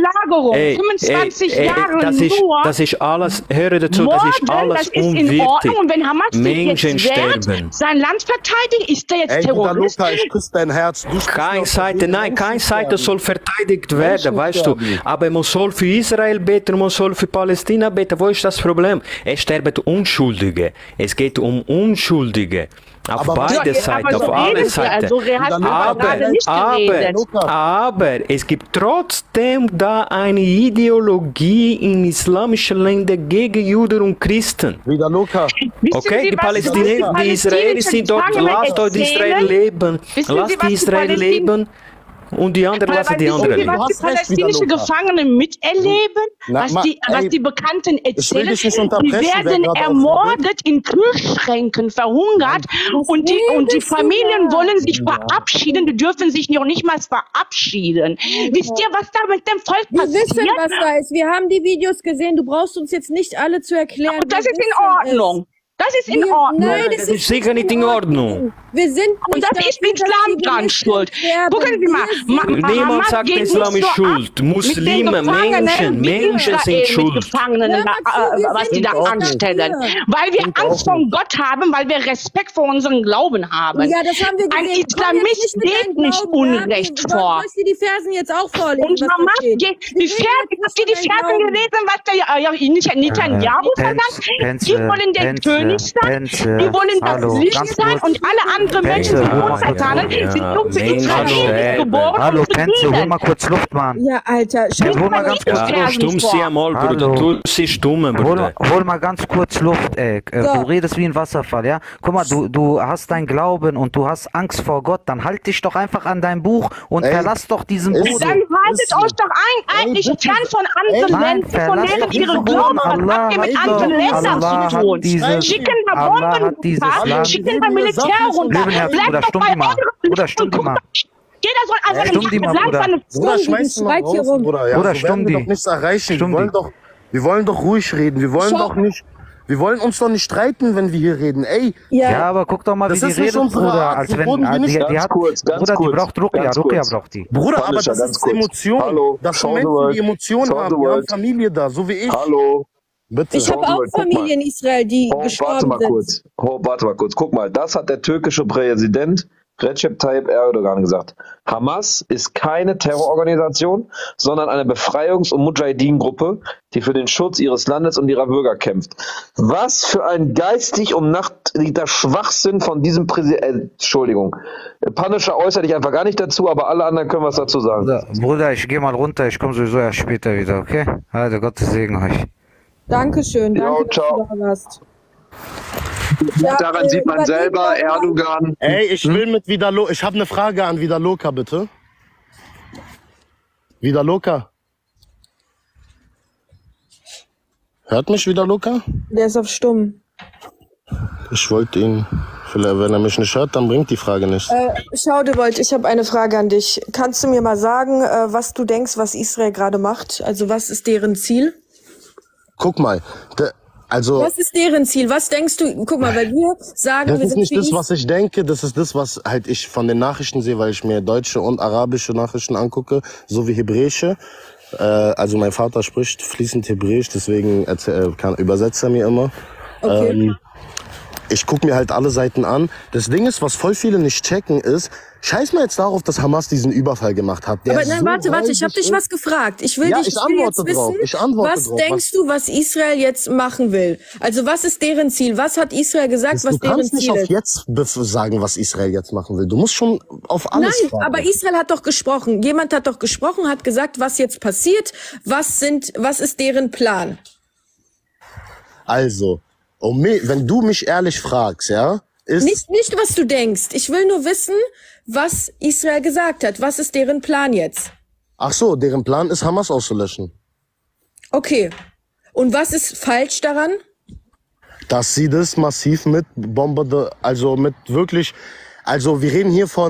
25 Jahre das ist alles, höre dazu, das ist alles unwichtig. Und wenn Hamas Menschen jetzt sterben. sein Land verteidigt, ist der jetzt Terrorist? Ich küsse dein Herz. Keine Seite soll verteidigt werden, weißt du. Aber man soll für Israel beten, man soll für Palästina beten. Wo ist das Problem? Es sterben Unschuldige. Es geht um Unschuldige. Auf beide Seiten, auf alle Seiten. Aber es gibt trotzdem da eine Ideologie in islamischen Ländern gegen Juden und Christen. Okay, die Palästinenser, die Israelis sind dort, lasst euch Israel leben. Lasst die Israel leben. Und die anderen lassen die anderen leben. Was die palästinensischen Gefangenen miterleben, was die Bekannten erzählen, die werden ermordet, in Kühlschränken verhungert und die Familien wollen sich verabschieden, die dürfen sich noch nicht mal verabschieden. Wisst ihr, was da mit dem Volk passiert? Wir wissen, was da ist. Wir haben die Videos gesehen. Du brauchst uns jetzt nicht alle zu erklären. Aber das ist in Ordnung. Das ist in Ordnung. Nein, das ist sicher nicht in Ordnung. Wir sind nicht und das ist Islam dran schuld. Gucken Sie mal. Niemand sagt, Islam ist schuld. Muslime, Menschen sind schuld. Was die da anstellen. Weil wir Angst vor Gott haben, weil wir Respekt vor unserem Glauben haben. Ja, das haben wir gesehen. Ein Islamist geht nicht Unrecht vor. Soll ich dir die Versen jetzt auch vorlesen? Und Hamas geht die Versen gelesen, was der Netanyahu verlangt? Die wollen der König sein, die wollen das Licht sein und alle anderen Menschen sind Untertanen, sind nur für Israel geboren. Hallo, Penze, hol mal kurz Luft, Mann. Ja, Alter, hol mal ganz kurz Luft. Stumm sie einmal, Bruder. Du bist stumm, Bruder. Hol mal ganz kurz Luft, ey. Du redest wie ein Wasserfall, ja? Guck mal, du hast dein Glauben und du hast Angst vor Gott. Dann halt dich doch einfach an dein Buch und verlass doch diesen Buch. Dann haltet euch doch eigentlich fern von anderen Ländern, von denen ihre Glauben. Was habt ihr mit anderen Ländern zu tun? Schicken da Bomben, schicken da Militär runter. Bleibt doch bei euren. Bruder, stumm die mal. Jeder soll einfach nicht Bruder, schmeiß ihn mal raus, Bruder. Ja, Bruder, so werden wir doch nichts erreichen. Wir wollen doch ruhig reden. Wir wollen uns doch nicht streiten, wenn wir hier reden. Ey. Ja, aber guck doch mal, wie die redet, Bruder. Als wenn die hat, Bruder, die braucht Ruqya braucht die. Bruder, aber das ist Emotion. Hallo. Das sind Menschen, die Emotionen haben. Wir haben Familie da, so wie ich. Hallo. Bitte. Ich habe auch Familie in Israel, die gestorben sind. Warte mal kurz. Guck mal, das hat der türkische Präsident Recep Tayyip Erdogan gesagt. Hamas ist keine Terrororganisation, sondern eine Befreiungs- und Mujahideen-Gruppe, die für den Schutz ihres Landes und ihrer Bürger kämpft. Was für ein geistig umnachtigter Schwachsinn von diesem Präsidenten. Entschuldigung. Punisher äußert dich einfach gar nicht dazu, aber alle anderen können was dazu sagen. Bruder, ich gehe mal runter, ich komme sowieso erst später wieder, okay? Also Gottes Segen euch. Dankeschön, danke, dass du da warst. Ja, daran sieht man selber, Erdogan. Ey, ich will mit Vidaloka. Ich habe eine Frage an Vidaloka, bitte. Vidaloka. Hört mich Vidaloka? Der ist auf stumm. Ich wollte ihn. Vielleicht, wenn er mich nicht hört, dann bringt die Frage nichts. Schaudewold, ich habe eine Frage an dich. Kannst du mir mal sagen, was du denkst, was Israel gerade macht? Also was ist deren Ziel? Guck mal, was ist deren Ziel? Was denkst du? Guck mal, weil wir sagen, das wir ist sind nicht das, was ich denke. Das ist das, was halt ich von den Nachrichten sehe, weil ich mir deutsche und arabische Nachrichten angucke, sowie hebräische. Also mein Vater spricht fließend Hebräisch, deswegen übersetzt er mir immer. Okay. Ich gucke mir halt alle Seiten an. Das Ding ist, was voll viele nicht checken, ist, scheiß mal jetzt darauf, dass Hamas diesen Überfall gemacht hat. Aber nein, warte, ich habe dich was gefragt. Ich will jetzt wissen, was denkst du, was Israel jetzt machen will? Also was ist deren Ziel? Was hat Israel gesagt, was deren Ziel ist? Du kannst nicht auf jetzt sagen, was Israel jetzt machen will. Du musst schon auf alles fragen. Nein, aber Israel hat doch gesprochen. Jemand hat doch gesprochen, hat gesagt, was jetzt passiert. Was ist deren Plan? Also, wenn du mich ehrlich fragst, ja, ist... Nicht, was du denkst. Ich will nur wissen, was Israel gesagt hat. Was ist deren Plan jetzt? Ach so, deren Plan ist, Hamas auszulöschen. Okay. Und was ist falsch daran? Dass sie das massiv mit wir reden hier von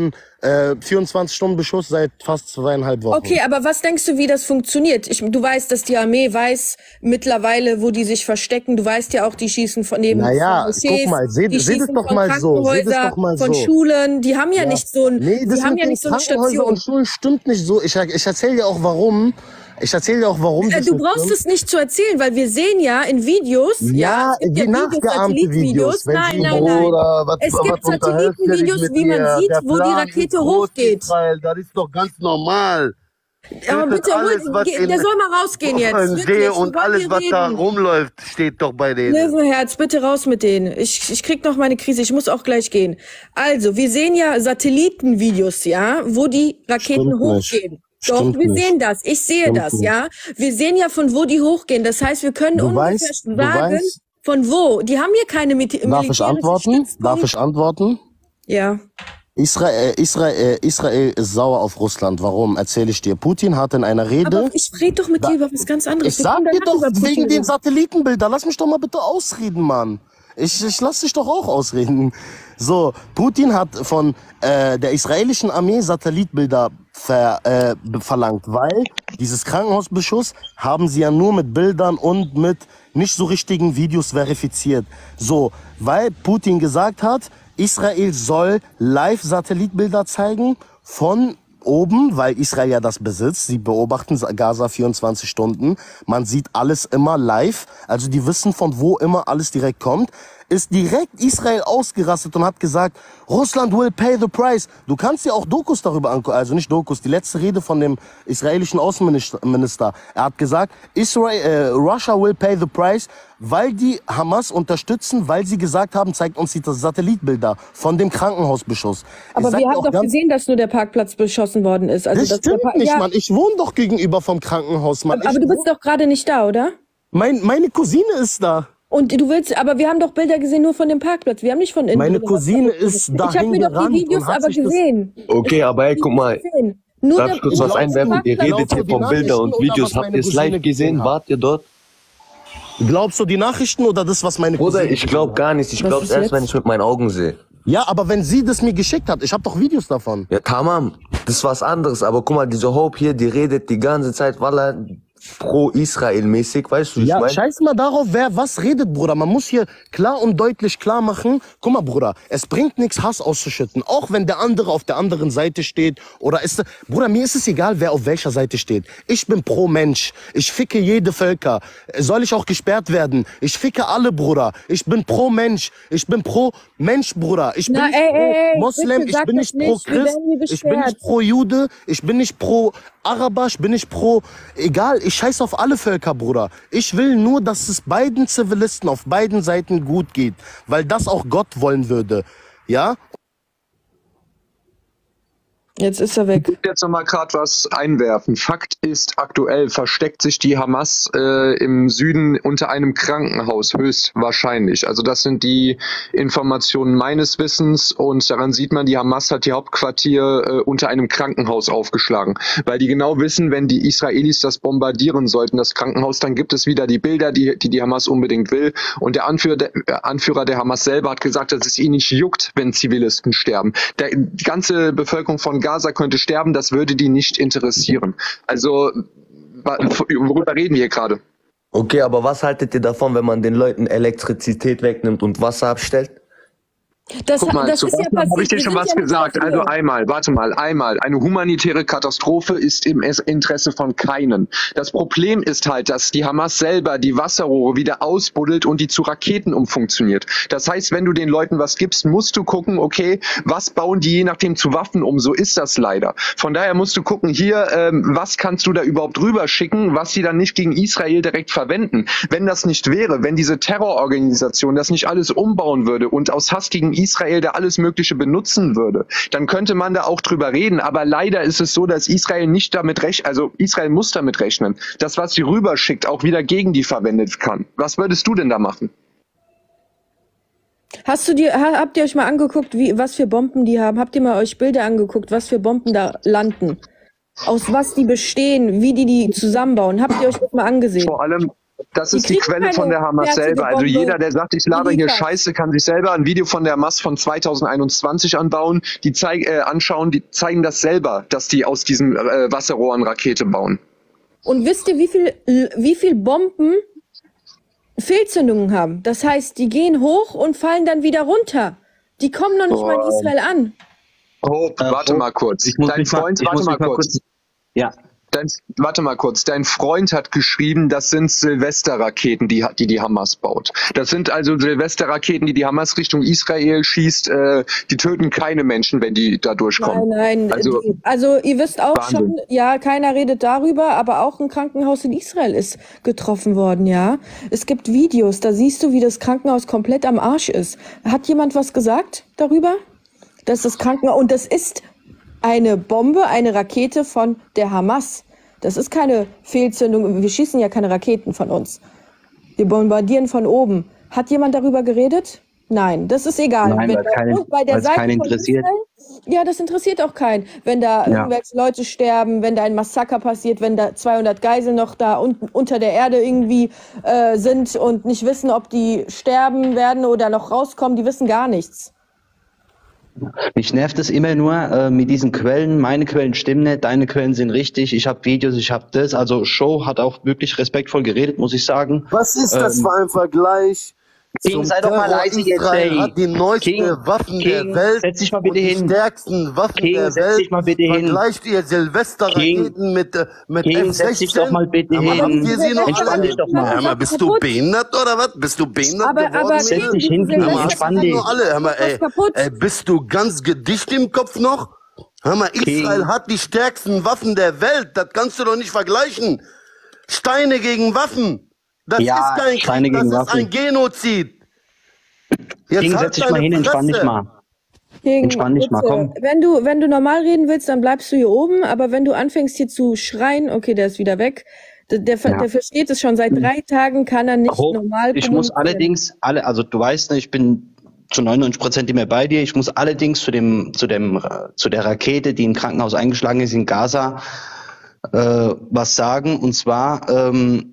24-Stunden-Beschuss seit fast 2,5 Wochen. Okay, aber was denkst du, wie das funktioniert? Du weißt, dass die Armee weiß mittlerweile, wo die sich verstecken. Du weißt ja auch, die schießen von neben Naja, Moschees, guck mal, seht es doch mal so. Seht es doch mal von so. Schulen. Die haben ja nicht so ein, Nee, das die haben mit ja den nicht so eine Krankenhäusern Station. und Schulen stimmt nicht so. Ich erzähle dir auch warum. Das Du nicht brauchst stimmt. es nicht zu erzählen, weil wir sehen ja in Videos, Ja, es gibt die ja nachgeahmte Videos. Wenn Nein, sie nein, Bruder, nein. Es gibt unterhältst du dich Satellitenvideos, mit wie man mir? sieht, Der wo die Plan Rakete ist groß, hochgeht. Israel, das ist doch ganz normal. Aber Tötet bitte, alles, was der soll mal rausgehen jetzt. OMG Wirklich, und wollen alles, wir was da reden? rumläuft, steht doch bei denen. Löwenherz, bitte raus mit denen. Ich krieg noch meine Krise, ich muss auch gleich gehen. Also, wir sehen ja Satellitenvideos, ja, wo die Raketen Stimmt nicht. hochgehen. Doch, Stimmt wir nicht. sehen das. Ich sehe Stimmt das, nicht. ja. Wir sehen ja, von wo die hochgehen. Das heißt, wir können Du ungefähr weißt- du sagen, weißt- von wo. Die haben hier keine Darf ich antworten? Darf ich antworten? Ja. Israel ist sauer auf Russland. Warum? Erzähle ich dir. Putin hat in einer Rede... Aber ich rede doch mit dir über was ganz anderes. Ich Wir sag können dir danach doch über Putin wegen den reden. Satellitenbildern. Lass mich doch mal bitte ausreden, Mann. Ich lass dich doch auch ausreden. So, Putin hat von der israelischen Armee Satellitbilder verlangt, weil dieses Krankenhausbeschuss haben sie ja nur mit Bildern und mit nicht so richtigen Videos verifiziert. So, weil Putin gesagt hat, Israel soll Live-Satellitbilder zeigen von oben, weil Israel ja das besitzt. Sie beobachten Gaza 24 Stunden. Man sieht alles immer live. Also die wissen, von wo immer alles direkt kommt. Ist direkt Israel ausgerastet und hat gesagt, Russland will pay the price. Du kannst dir auch Dokus darüber angucken, also nicht Dokus, die letzte Rede von dem israelischen Außenminister. Er hat gesagt, Russia will pay the price, weil die Hamas unterstützen, weil sie gesagt haben, zeigt uns die Satellitbilder von dem Krankenhausbeschuss. Aber Ich sag wir dir haben auch doch ganz- gesehen, dass nur der Parkplatz beschossen worden ist. Also, das dass der stimmt nicht, ja, Mann. Ich wohne doch gegenüber vom Krankenhaus, Mann. aber du bist doch gerade nicht da, oder? Meine Cousine ist da. Und du willst, aber wir haben doch Bilder gesehen nur von dem Parkplatz. Wir haben nicht von innen. Meine drin was Cousine verrückt ist Ich habe dahin mir doch die gerannt Videos und hat aber sich das- gesehen. Okay, aber hey, guck mal. Nur Darf ich kurz was einwerfen? Ihr redet hier von Bildern und Videos. Habt ihr es live gesehen? Wart ihr dort? Glaubst du die Nachrichten oder das, was meine Bruder, Cousine... ich glaube gar nicht. Ich glaube erst, wenn ich mit meinen Augen sehe. Ja, aber wenn sie das mir geschickt hat, ich habe doch Videos davon. Ja, tamam. Das ist was anderes. Aber guck mal, diese Hope hier, die redet die ganze Zeit, Wallah, pro-Israel-mäßig, weißt du, wie ich Ja, meine? scheiß mal darauf, wer was redet, Bruder. Man muss hier klar und deutlich klar machen, guck mal, Bruder, es bringt nichts, Hass auszuschütten. Auch wenn der andere auf der anderen Seite steht oder ist... Bruder, mir ist es egal, wer auf welcher Seite steht. Ich bin pro Mensch. Ich ficke jede Völker. Soll ich auch gesperrt werden? Ich ficke alle, Bruder. Ich bin pro Mensch. Ich bin pro Mensch, Bruder. Ich bin Na, nicht ey, pro ey, Moslem. bitte Ich sag bin das nicht pro nicht. Wir Christ. werden hier Ich bin nicht gesperrt. pro Jude. Ich bin nicht pro Araber. Ich bin nicht pro... Egal, ich scheiß auf alle Völker, Bruder. Ich will nur, dass es beiden Zivilisten auf beiden Seiten gut geht. Weil das auch Gott wollen würde. Ja? Jetzt ist er weg. Ich will jetzt noch mal gerade was einwerfen. Fakt ist, aktuell versteckt sich die Hamas im Süden unter einem Krankenhaus, höchstwahrscheinlich. Also das sind die Informationen meines Wissens und daran sieht man, die Hamas hat ihr Hauptquartier unter einem Krankenhaus aufgeschlagen, weil die genau wissen, wenn die Israelis das bombardieren sollten, das Krankenhaus, dann gibt es wieder die Bilder, die Hamas unbedingt will. Und der Anführer der Hamas selber hat gesagt, dass es ihn nicht juckt, wenn Zivilisten sterben. Die ganze Bevölkerung von Gaza könnte sterben, das würde die nicht interessieren. Also, worüber reden wir hier gerade? Okay, aber was haltet ihr davon, wenn man den Leuten Elektrizität wegnimmt und Wasser abstellt? Guck mal, zu Wasser habe ich dir schon was gesagt. Also einmal. Eine humanitäre Katastrophe ist im Interesse von keinen. Das Problem ist halt, dass die Hamas selber die Wasserrohre wieder ausbuddelt und die zu Raketen umfunktioniert. Das heißt, wenn du den Leuten was gibst, musst du gucken, okay, was bauen die je nachdem zu Waffen um? So ist das leider. Von daher musst du gucken, hier, was kannst du da überhaupt rüber schicken, was sie dann nicht gegen Israel direkt verwenden. Wenn das nicht wäre, wenn diese Terrororganisation das nicht alles umbauen würde und aus Hass gegen Israel da alles Mögliche benutzen würde, dann könnte man da auch drüber reden. Aber leider ist es so, dass Israel nicht damit rechnet, also Israel muss damit rechnen, dass was sie rüberschickt, auch wieder gegen die verwendet kann. Was würdest du denn da machen? Habt ihr euch mal angeguckt, was für Bomben die haben? Habt ihr mal euch Bilder angeguckt, was für Bomben da landen? Aus was die bestehen, wie die zusammenbauen? Habt ihr euch das mal angesehen? Das ist die Quelle von der Hamas selber. Also jeder, der sagt, ich laber hier Scheiße, kann sich selber ein Video von der Hamas von 2021 anschauen. Die zeigen das selber, dass die aus diesem Wasserrohr eine Rakete bauen. Und wisst ihr, wie viel Bomben Fehlzündungen haben? Das heißt, die gehen hoch und fallen dann wieder runter. Die kommen noch nicht mal in Israel an. Warte mal kurz. Warte mal kurz. Dein Freund hat geschrieben, das sind Silvesterraketen, die Hamas baut. Das sind also Silvesterraketen, die Hamas Richtung Israel schießt. Die töten keine Menschen, wenn die da durchkommen. Nein. Also ihr wisst auch schon, ja, keiner redet darüber, aber auch ein Krankenhaus in Israel ist getroffen worden, ja. Es gibt Videos, da siehst du, wie das Krankenhaus komplett am Arsch ist. Hat jemand was gesagt darüber? Dass das Krankenhaus, und das ist eine Bombe, eine Rakete von der Hamas. Das ist keine Fehlzündung. Wir schießen ja keine Raketen von uns. Wir bombardieren von oben. Hat jemand darüber geredet? Nein, das ist egal. Nein, weil es keinen interessiert. Ja, das interessiert auch keinen. Wenn da irgendwelche Leute sterben, wenn da ein Massaker passiert, wenn da 200 Geiseln noch da unter der Erde irgendwie sind und nicht wissen, ob die sterben werden oder noch rauskommen, die wissen gar nichts. Mich nervt es immer nur mit diesen Quellen. Meine Quellen stimmen nicht, deine Quellen sind richtig. Ich habe Videos, ich habe das. Also Show hat auch wirklich respektvoll geredet, muss ich sagen. Was ist das für ein Vergleich? King, sei doch mal leise jetzt, Israel hat die neuesten Waffen der Welt. Setz dich mal bitte hin. Die stärksten Waffen der Welt. Setz dich mal bitte hin. Vergleicht ihr Silvesterraketen mit F-16? Setz dich doch mal bitte hin. Entspann dich doch mal. Hör mal, bist du behindert oder was? Bist du behindert geworden? Setz dich hin, entspann dich. Hör mal, bist du ganz dicht im Kopf noch? Hör mal, Israel hat die stärksten Waffen der Welt. Das kannst du doch nicht vergleichen. Steine gegen Waffen. Das ist kein Krieg, das ist ein Genozid. King, setz dich mal hin, entspann dich mal. Entspann dich mal, komm. Wenn du normal reden willst, dann bleibst du hier oben, aber wenn du anfängst hier zu schreien, okay, der ist wieder weg. Der versteht es schon, seit 3 Tagen kann er nicht normal Ich muss allerdings, also du weißt, ich bin zu 99% immer bei dir, ich muss allerdings zu der Rakete, die im Krankenhaus eingeschlagen ist in Gaza, was sagen, und zwar,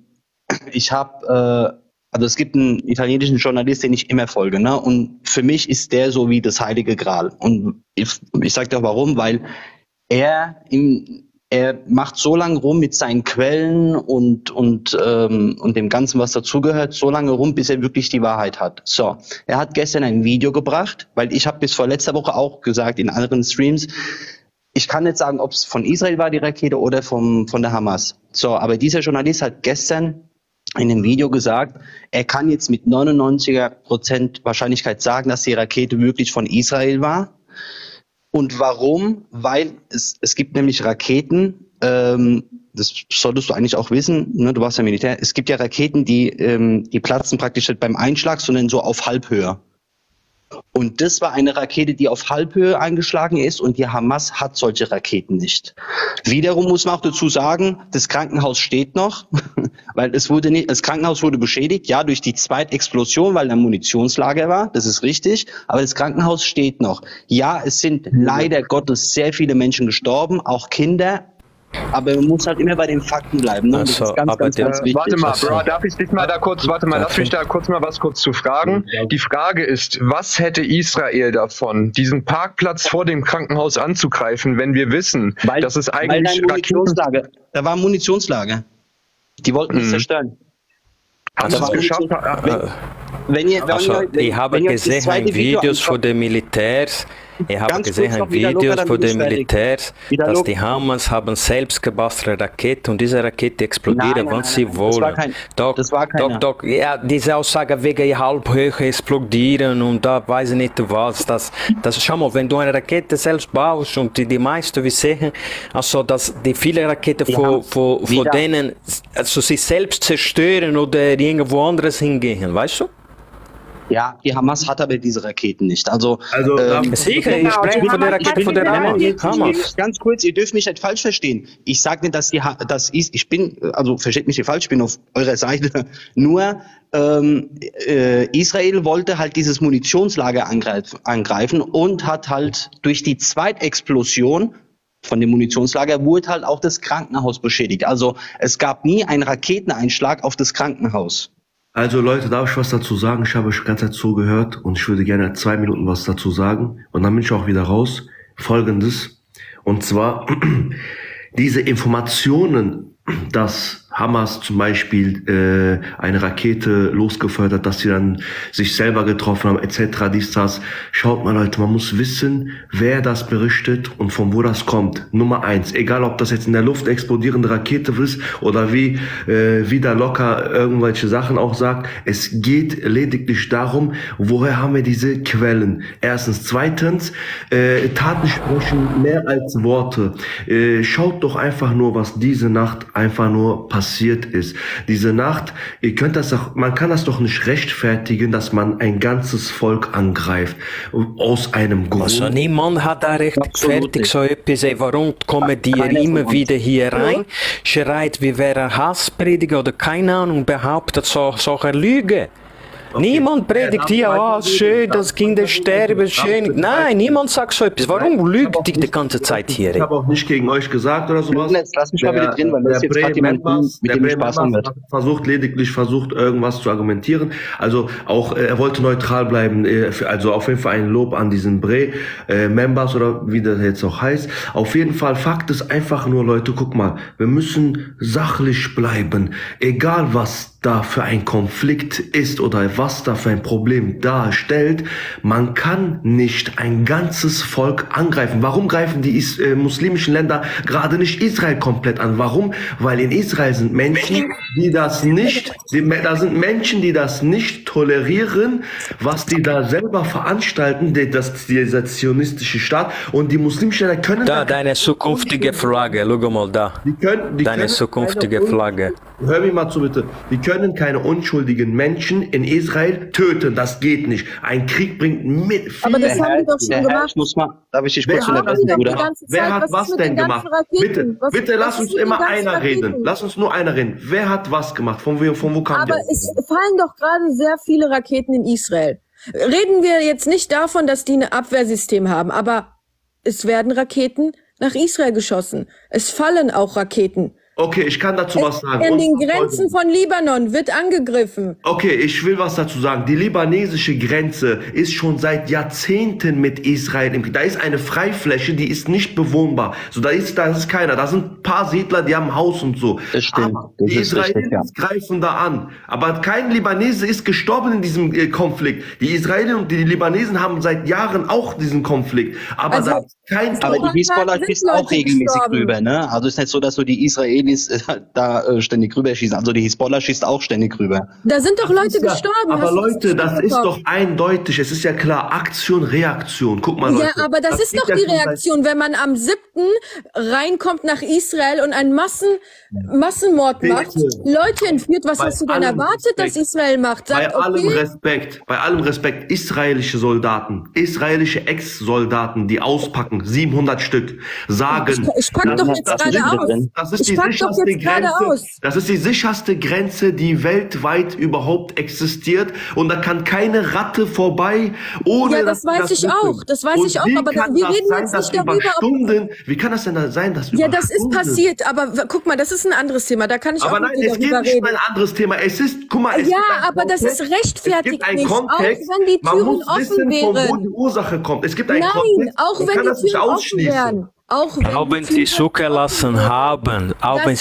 also es gibt einen italienischen Journalist, den ich immer folge, ne? Und für mich ist der so wie das Heilige Gral. Und ich sag dir auch warum, weil er macht so lange rum mit seinen Quellen und dem Ganzen, was dazugehört, so lange rum, bis er wirklich die Wahrheit hat. So, er hat gestern ein Video gebracht, weil ich habe bis vor letzter Woche auch gesagt in anderen Streams, ich kann nicht sagen, ob es von Israel war, die Rakete, oder von der Hamas. So, aber dieser Journalist hat gestern in dem Video gesagt, er kann jetzt mit 99% Wahrscheinlichkeit sagen, dass die Rakete wirklich von Israel war. Und warum? Weil es gibt nämlich Raketen, das solltest du eigentlich auch wissen, ne, du warst ja Militär, es gibt ja Raketen, die platzen praktisch nicht beim Einschlag, sondern so auf Halbhöhe. Und das war eine Rakete, die auf Halbhöhe eingeschlagen ist, und die Hamas hat solche Raketen nicht. Wiederum muss man auch dazu sagen, das Krankenhaus steht noch, weil das Krankenhaus wurde beschädigt, ja, durch die Zweitexplosion, weil da Munitionslager war, das ist richtig, aber das Krankenhaus steht noch. Ja, es sind leider Gottes sehr viele Menschen gestorben, auch Kinder. Aber man muss halt immer bei den Fakten bleiben. Ne? Das ist ganz wichtig. Warte mal, Bro, darf ich dich mal da kurz, lass mich da kurz mal was zu fragen. Die Frage ist, was hätte Israel davon, diesen Parkplatz vor dem Krankenhaus anzugreifen, wenn wir wissen, dass es eigentlich da war ein Munitionslager. Die wollten es zerstören. Hast du es geschafft? Ich habe gesehen Videos von den Militärs. Ich habe gesehen Videos von den Militärs, dass die Hamas haben selbst gebastelte Raketen, und diese Rakete explodieren, wenn sie wollen. Doch, ja, diese Aussage wegen Halbhöhe explodieren und da weiß ich nicht was. Schau mal, wenn du eine Rakete selbst baust und die meisten wir sehen, also dass die viele Raketen von denen also sich selbst zerstören oder irgendwo anderes hingehen, weißt du? Ja, die Hamas hat aber diese Raketen nicht. Sicher, ich spreche von der Rakete von der Hamas. Ganz kurz, ihr dürft mich nicht falsch verstehen. Ich sage nicht, versteht mich nicht falsch, ich bin auf eurer Seite. Nur, Israel wollte halt dieses Munitionslager angreifen und hat halt durch die Zweitexplosion von dem Munitionslager wurde halt auch das Krankenhaus beschädigt. Also es gab nie einen Raketeneinschlag auf das Krankenhaus. Also Leute, darf ich was dazu sagen? Ich habe euch die ganze Zeit zugehört und ich würde gerne 2 Minuten was dazu sagen. Und dann bin ich auch wieder raus. Folgendes. Und zwar diese Informationen, dass Hamas zum Beispiel eine Rakete losgefeuert hat, dass sie dann sich selber getroffen haben, etc. dies, das. Schaut mal Leute, man muss wissen, wer das berichtet und von wo das kommt. Nummer 1, egal ob das jetzt in der Luft explodierende Rakete ist oder wie wieder locker irgendwelche Sachen auch sagt, es geht lediglich darum, woher haben wir diese Quellen. Erstens. Zweitens, Taten sprechen mehr als Worte. Schaut doch einfach nur, was diese Nacht einfach nur passiert ist. Diese Nacht, ihr könnt das doch, man kann das doch nicht rechtfertigen, dass man ein ganzes Volk angreift. Aus einem Grund. Also niemand hat da rechtfertigt so etwas. Warum kommen die immer wieder hier rein, schreit, wie wäre Hassprediger oder keine Ahnung, behauptet solche Lüge. Okay. Niemand predigt hier, oh, schön, dass Kinder sterben, schön. Nein, niemand sagt so etwas. Warum lügt die ganze Zeit hier? Ich habe auch nicht gegen euch gesagt oder sowas. Lass mich mal wieder drin, weil das jetzt gerade jemand mit dem Spaß haben wird. Versucht irgendwas zu argumentieren. Also auch, er wollte neutral bleiben. Also auf jeden Fall ein Lob an diesen Members oder wie das jetzt auch heißt. Auf jeden Fall, Fakt ist einfach nur, Leute, guck mal, wir müssen sachlich bleiben. Egal was da für ein Konflikt ist oder was da für ein Problem darstellt, man kann nicht ein ganzes Volk angreifen. Warum greifen die muslimischen Länder gerade nicht Israel komplett an? Warum? Weil in Israel sind Menschen, die das nicht, die das nicht tolerieren, was die da selber veranstalten, dieser zionistische Staat, und die muslimischen Länder können... Da, deine zukünftige Flagge, schau mal da. Deine zukünftige Flagge. Hör mich mal zu, bitte. Die können keine unschuldigen Menschen in Israel töten. Das geht nicht. Ein Krieg bringt mit viel... Aber das haben die doch schon gemacht. Darf ich dich kurz unterbrechen, Bruder? Wer hat was denn gemacht? Bitte lass uns immer einer reden. Lass uns nur einer reden. Wer hat was gemacht? Von wo kam der? Aber es fallen doch gerade sehr viele Raketen in Israel. Reden wir jetzt nicht davon, dass die ein Abwehrsystem haben, aber es werden Raketen nach Israel geschossen. Es fallen auch Raketen. Okay, ich kann dazu was sagen. An den Grenzen von Libanon wird angegriffen. Okay, ich will was dazu sagen. Die libanesische Grenze ist schon seit Jahrzehnten mit Israel im Krieg. Da ist eine Freifläche, die ist nicht bewohnbar. So, da ist keiner. Da sind ein paar Siedler, die haben ein Haus und so. Das stimmt. Die Israelis greifen da an. Aber kein Libanese ist gestorben in diesem Konflikt. Die Israelis und die Libanesen haben seit Jahren auch diesen Konflikt. Aber also, da ist kein... Aber die Hisbollah schießt auch regelmäßig rüber, ne? Also ist nicht so, dass so die Israelis da ständig rüberschießen. Also die Hisbollah schießt auch ständig rüber. Da sind doch Leute gestorben. Aber Leute, das ist doch eindeutig. Es ist ja klar, Aktion, Reaktion. Guck mal, Leute. Ja, aber das ist doch die Reaktion, wenn man am 7. reinkommt nach Israel und einen Massenmord macht, Leute entführt. Was hast du denn erwartet, dass Israel macht? Bei allem Respekt, israelische Soldaten, israelische Ex-Soldaten, die auspacken, 700 Stück, sagen... Ich pack doch jetzt gerade aus. Das ist die sicherste Grenze, die weltweit überhaupt existiert, und da kann keine Ratte vorbei, ohne... Ja, das weiß ich auch, aber wir reden jetzt nicht darüber, wie kann das denn da sein, dass ja, das ist passiert, aber guck mal, das ist ein anderes Thema, da kann ich auch mit dir darüber reden. Aber nein, es geht nicht um ein anderes Thema, es ist, guck mal, ja, aber das ist rechtfertigt nicht, auch wenn die Türen offen wären. Von wo die Ursache kommt. Es gibt einen Kontext, auch wenn die Türen offen wären. Auch wenn sie zugelassen haben,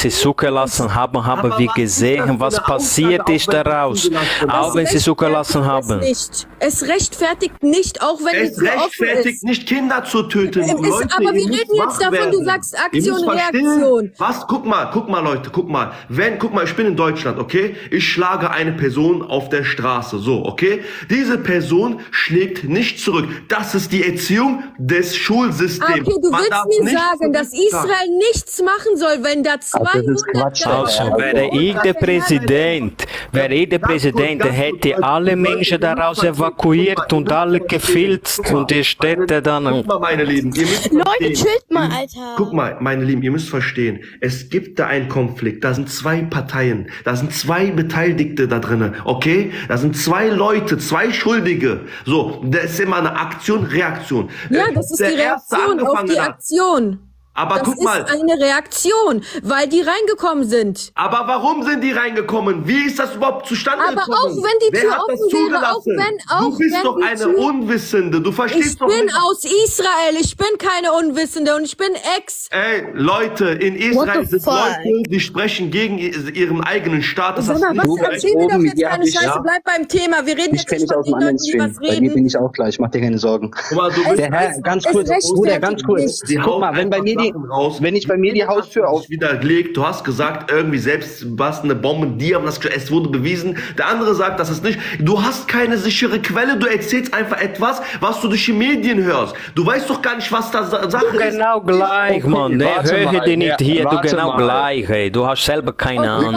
haben wir gesehen, was passiert ist daraus. Auch wenn sie zugelassen haben. Es rechtfertigt nicht, auch wenn die Tür offen ist. Es rechtfertigt nicht, Kinder zu töten. Leute, aber wir reden jetzt davon, du sagst Aktion, Reaktion. Was? Guck mal, Leute, guck mal, ich bin in Deutschland, okay? Ich schlage eine Person auf der Straße, so, okay? Diese Person schlägt nicht zurück. Das ist die Erziehung des Schulsystems. Okay, du willst mir sagen, dass Israel nichts machen soll, wenn da 200... Also, wäre ich der Präsident, der hätte alle Menschen daraus evakuiert und alle gefilzt und die Städte dann... Guck mal, meine Lieben, ihr müsst Leute, chillt mal, Alter. Guck mal, meine Lieben, ihr müsst verstehen, es gibt da einen Konflikt, da sind 2 Parteien, da sind 2 Beteiligte da drinnen, okay? Da sind 2 Leute, 2 Schuldige. So, das ist immer eine Aktion, Reaktion. Ja, das ist die Reaktion auf die Aktion. Aber Das guck mal. ist eine Reaktion, weil die reingekommen sind. Aber warum sind die reingekommen? Wie ist das überhaupt zustande Aber gekommen? auch wenn die Wer Tür hat das offen wäre, zugelassen? Du bist doch eine Unwissende. Du verstehst Ich doch bin nicht. aus Israel, ich bin keine Unwissende und ich bin Ey, Leute, in Israel sind Leute, die sprechen gegen ihren eigenen Staat. Das Sag mal, hast was du erzähl mir doch jetzt keine Scheiße, bleib beim Thema. Wir reden Ich jetzt kenne nicht dich von aus den dem anderen Leuten, die Stream. was Bei dir bin reden. ich auch gleich. Mach dir keine Sorgen. Guck mal, du Der Herr, ganz kurz, Bruder, ganz kurz. Guck mal, wenn ich bei mir die Haustür auf... widerlegt, du hast gesagt, irgendwie selbst bastende Bomben, die haben das gesagt, es wurde bewiesen. Der andere sagt, das ist nicht. Du hast keine sichere Quelle, du erzählst einfach etwas, was du durch die Medien hörst. Du weißt doch gar nicht, was da Sache ist. Genau gleich, Mann. Höre dich nicht hier, du genau gleich, ey. Du hast selber keine Ahnung.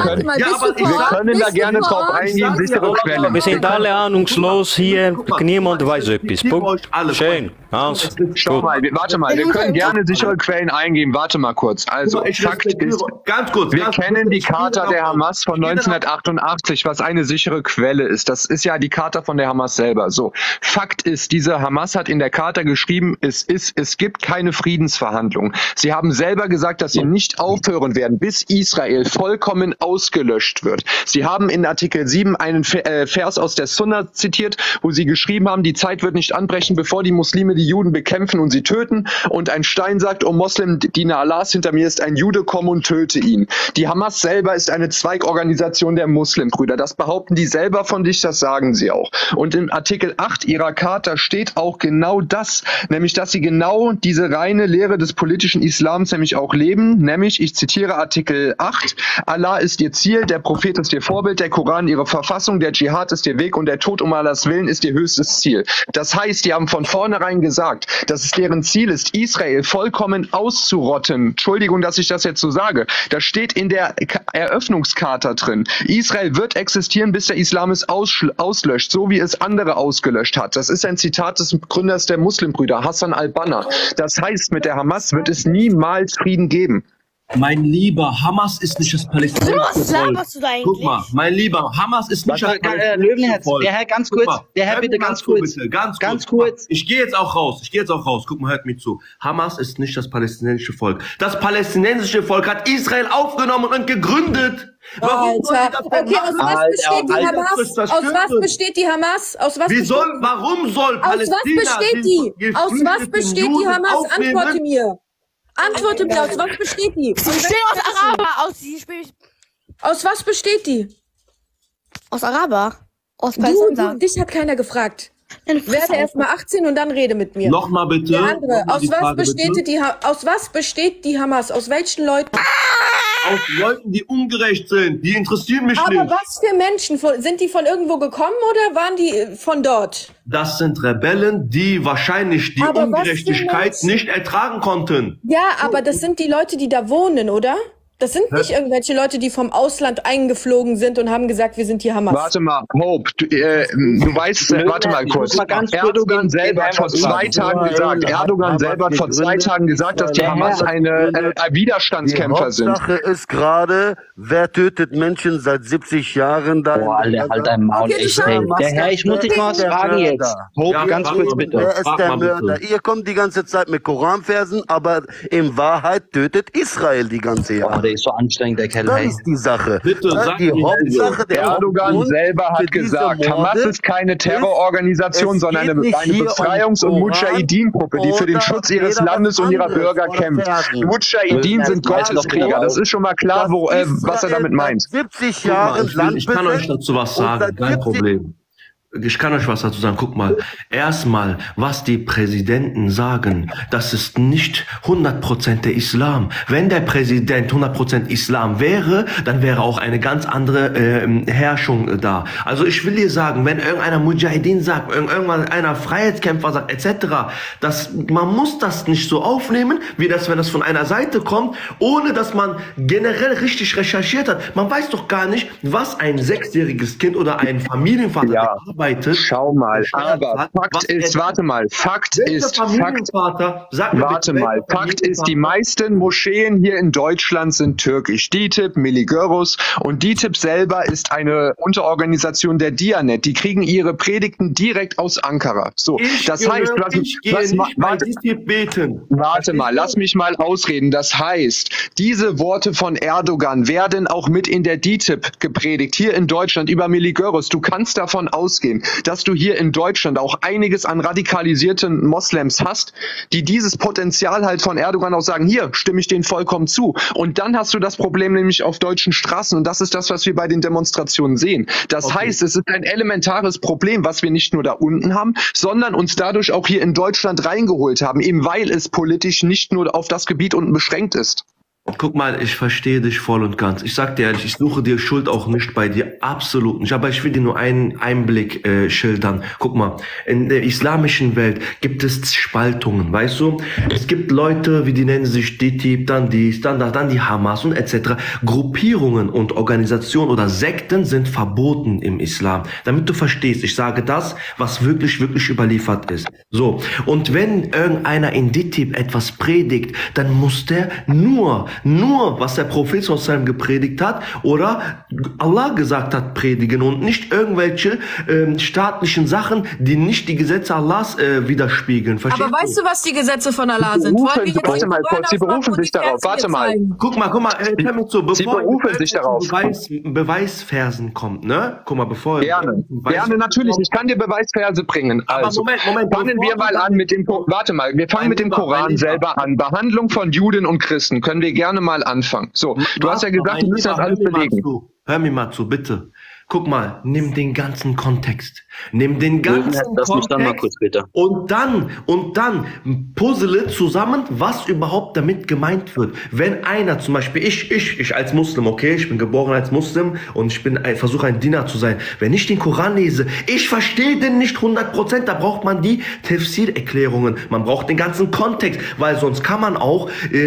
Wir können da gerne drauf eingehen, sichere Quellen. Wir sind alle ahnungslos hier, niemand weiß etwas. Punkt. Schön. Hans, Schau mal, warte mal, wir können gerne sichere Quellen eingeben. Warte mal kurz. Also, Fakt ist, wir kennen die Charta der Hamas von 1988, was eine sichere Quelle ist. Das ist ja die Charta von der Hamas selber. So, Fakt ist, diese Hamas hat in der Charta geschrieben, es gibt keine Friedensverhandlungen. Sie haben selber gesagt, dass sie nicht aufhören werden, bis Israel vollkommen ausgelöscht wird. Sie haben in Artikel 7 einen Vers aus der Sunna zitiert, wo sie geschrieben haben, die Zeit wird nicht anbrechen, bevor die Muslime die Juden bekämpfen und sie töten. Und ein Stein sagt, O Moslem, Diener Allahs, hinter mir ist ein Jude, komm und töte ihn. Die Hamas selber ist eine Zweigorganisation der Muslimbrüder. Das behaupten die selber von sich, das sagen sie auch. Und im Artikel 8 ihrer Charta steht auch genau das, nämlich, dass sie genau diese reine Lehre des politischen Islams nämlich auch leben, nämlich, ich zitiere Artikel 8, Allah ist ihr Ziel, der Prophet ist ihr Vorbild, der Koran ihre Verfassung, der Dschihad ist ihr Weg und der Tod um Allahs Willen ist ihr höchstes Ziel. Das heißt, die haben von vornherein gesagt, dass es deren Ziel ist, Israel vollkommen auszurotten. Entschuldigung, dass ich das jetzt so sage. Das steht in der Eröffnungscharta drin. Israel wird existieren, bis der Islam es auslöscht, so wie es andere ausgelöscht hat. Das ist ein Zitat des Gründers der Muslimbrüder, Hassan al-Banna. Das heißt, mit der Hamas wird es niemals Frieden geben. Mein Lieber, Hamas ist nicht das palästinensische Was Volk. laberst du da eigentlich? Guck mal, mein Lieber, Hamas ist nicht das palästinensische Volk. Der Herr, ganz kurz, der Herr bitte ganz kurz. Ganz kurz. Ich gehe jetzt auch raus. Guck mal, hört mir zu. Hamas ist nicht das palästinensische Volk. Das palästinensische Volk hat Israel aufgenommen und gegründet. Warum Alter, okay, aus was besteht die Hamas? Aus was besteht die Hamas? Aus was Warum soll Palästina Aus was besteht die Hamas? Antworte mir. Antworte mir, aus was besteht die? Besteht aus Araber, Aus was besteht die? Aus Araber. Aus Du, dich hat keiner gefragt. Werde erstmal 18 und dann rede mit mir. Nochmal bitte. Der andere, Nochmal aus was besteht die Hamas? Aus welchen Leuten? Aus Leuten, die ungerecht sind. Die interessieren mich nicht. Aber was für Menschen? Sind die von irgendwo gekommen oder waren die von dort? Das sind Rebellen, die wahrscheinlich die Ungerechtigkeit nicht ertragen konnten. Ja, aber das sind die Leute, die da wohnen, oder? Das sind nicht irgendwelche Leute, die vom Ausland eingeflogen sind und haben gesagt, wir sind die Hamas. Warte mal, Hope, du weißt, warte mal kurz. Erdogan selber hat vor 2 Tagen gesagt, dass die Hamas Widerstandskämpfer sind. Die Hauptsache ist gerade, wer tötet Menschen seit 70 Jahren da? Boah, Alter, halt dein Maul. Der Herr, ich muss dich mal was fragen jetzt. Hope, ganz kurz bitte. Wer ist der Mörder? Ihr kommt die ganze Zeit mit Koranversen, aber in Wahrheit tötet Israel die ganze Jahre. Der ist so anstrengend, der Kerl. Das ist die Sache. Bitte, die Hauptsache der Erdogan selber hat gesagt, Hamas ist keine Terrororganisation, sondern eine Befreiungs- und Mujahideen-Gruppe, die für den Schutz ihres Landes und ihrer Bürger kämpft. Mujahideen sind Gotteskrieger. Das ist schon mal klar, was er damit meint. 70 Jahre Ich kann euch dazu was sagen, kein Problem. Ich kann euch was dazu sagen. Guck mal, erstmal, was die Präsidenten sagen, das ist nicht 100% der Islam. Wenn der Präsident 100% Islam wäre, dann wäre auch eine ganz andere Herrschung da. Also ich will dir sagen, wenn irgendeiner Mujahideen sagt, irgendwann einer Freiheitskämpfer sagt, etc., man muss das nicht so aufnehmen, wie das, wenn das von einer Seite kommt, ohne dass man generell richtig recherchiert hat. Man weiß doch gar nicht, was ein 6-jähriges Kind oder ein Familienvater arbeitet. Schau mal, aber Fakt ist, warte mal, Fakt ist, die meisten Moscheen hier in Deutschland sind türkisch. DİTİB, Milli Görüş, und DİTİB selber ist eine Unterorganisation der Diyanet. Die kriegen ihre Predigten direkt aus Ankara. So, das heißt, warte mal, lass mich mal ausreden. Das heißt, diese Worte von Erdogan werden auch mit in der DİTİB gepredigt, hier in Deutschland über Milli Görüş. Du kannst davon ausgehen, dass du hier in Deutschland auch einiges an radikalisierten Moslems hast, die dieses Potenzial halt von Erdogan auch sagen, hier stimme ich denen vollkommen zu. Und dann hast du das Problem nämlich auf deutschen Straßen, und das ist das, was wir bei den Demonstrationen sehen. Das heißt, es ist ein elementares Problem, was wir nicht nur da unten haben, sondern uns dadurch auch hier in Deutschland reingeholt haben, eben weil es politisch nicht nur auf das Gebiet unten beschränkt ist. Guck mal, ich verstehe dich voll und ganz. Ich sag dir ehrlich, ich suche dir Schuld auch nicht bei dir, absolut nicht. Aber ich will dir nur einen Einblick schildern. Guck mal, in der islamischen Welt gibt es Spaltungen, weißt du? Es gibt Leute, wie die nennen sich DİTİB, dann dies, dann die Hamas und etc. Gruppierungen und Organisationen oder Sekten sind verboten im Islam. Damit du verstehst, ich sage das, was wirklich, wirklich überliefert ist. So, und wenn irgendeiner in DİTİB etwas predigt, dann muss der nur, was der Prophet sallallahu gepredigt hat oder Allah gesagt hat, predigen und nicht irgendwelche staatlichen Sachen, die nicht die Gesetze Allahs widerspiegeln. Verstehst Aber weißt du, was die Gesetze von Allah sind? Warte mal kurz, Sie berufen sich darauf. Warte mal. Guck mal, hör mir zu, Sie berufen sich darauf. Beweisversen kommt, ne? Guck mal, bevor... Gerne, natürlich. Ich kann dir Beweisverse bringen. Also, Moment. Fangen wir mal an mit dem... Warte mal, wir fangen mit dem Koran selber an. Behandlung von Juden und Christen können wir gerne mal anfangen. So, du hast ja gesagt, du musst das alles belegen. Hör mir mal zu, bitte. Guck mal, nimm den ganzen Kontext. Nimm den ganzen Kontext dann mal kurz, bitte. und dann puzzle zusammen, was überhaupt damit gemeint wird. Wenn einer zum Beispiel, ich als Muslim, okay, ich bin geboren als Muslim und ich versuche ein Diener zu sein. Wenn ich den Koran lese, ich verstehe den nicht 100%, da braucht man die Tafsir-Erklärungen. Man braucht den ganzen Kontext, weil sonst kann man auch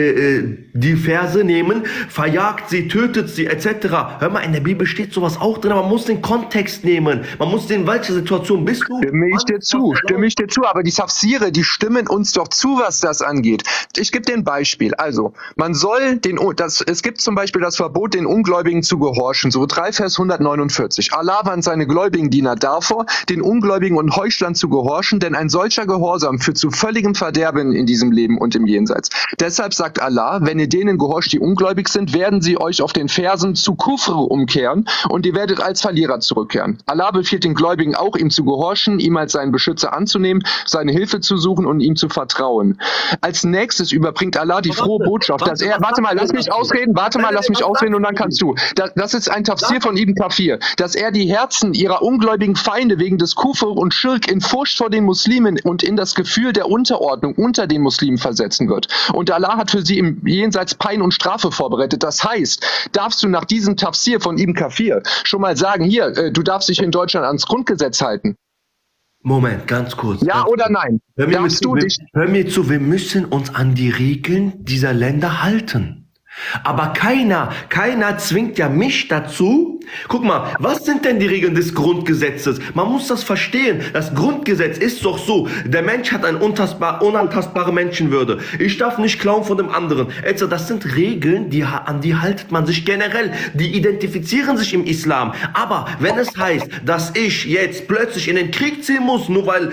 die Verse nehmen, verjagt sie, tötet sie, etc. Hör mal, in der Bibel steht sowas auch drin, aber man muss den Kontext nehmen. Man muss den, welche Situation bist du? Stimme ich dir zu, aber die Tafsire, die stimmen uns doch zu, was das angeht. Ich gebe dir ein Beispiel. Also, man soll es gibt zum Beispiel das Verbot, den Ungläubigen zu gehorchen. So 3 Vers 149. Allah warnt seine gläubigen Diener davor, den Ungläubigen und Heuchlern zu gehorchen, denn ein solcher Gehorsam führt zu völligem Verderben in diesem Leben und im Jenseits. Deshalb sagt Allah, wenn ihr denen gehorcht, die ungläubig sind, werden sie euch auf den Fersen zu Kufr umkehren und ihr werdet als Verlierer zurückkehren. Allah befiehlt den Gläubigen auch, ihm zu gehorchen, ihm als seinen Beschützer anzunehmen, seine Hilfe zu suchen und ihm zu vertrauen. Als nächstes überbringt Allah die frohe Botschaft, dass er, warte mal, lass mich ausreden und dann kannst du. Das ist ein Tafsir von Ibn Kathir, dass er die Herzen ihrer ungläubigen Feinde wegen des Kufr und Schirk in Furcht vor den Muslimen und in das Gefühl der Unterordnung unter den Muslimen versetzen wird. Und Allah hat für sie im Jenseits Pein und Strafe vorbereitet. Das heißt, darfst du nach diesem Tafsir von Ibn Kathir schon mal sagen, hier, du darfst dich in Deutschland ans Grundgesetz halten? Moment, ganz kurz. Ja oder nein? Hör mir zu, wir müssen uns an die Regeln dieser Länder halten. Aber keiner zwingt ja mich dazu. Guck mal, was sind denn die Regeln des Grundgesetzes? Man muss das verstehen. Das Grundgesetz ist doch so, der Mensch hat eine unantastbare Menschenwürde. Ich darf nicht klauen von dem anderen. Also das sind Regeln, an die haltet man sich generell. Die identifizieren sich im Islam. Aber wenn es heißt, dass ich jetzt plötzlich in den Krieg ziehen muss, nur weil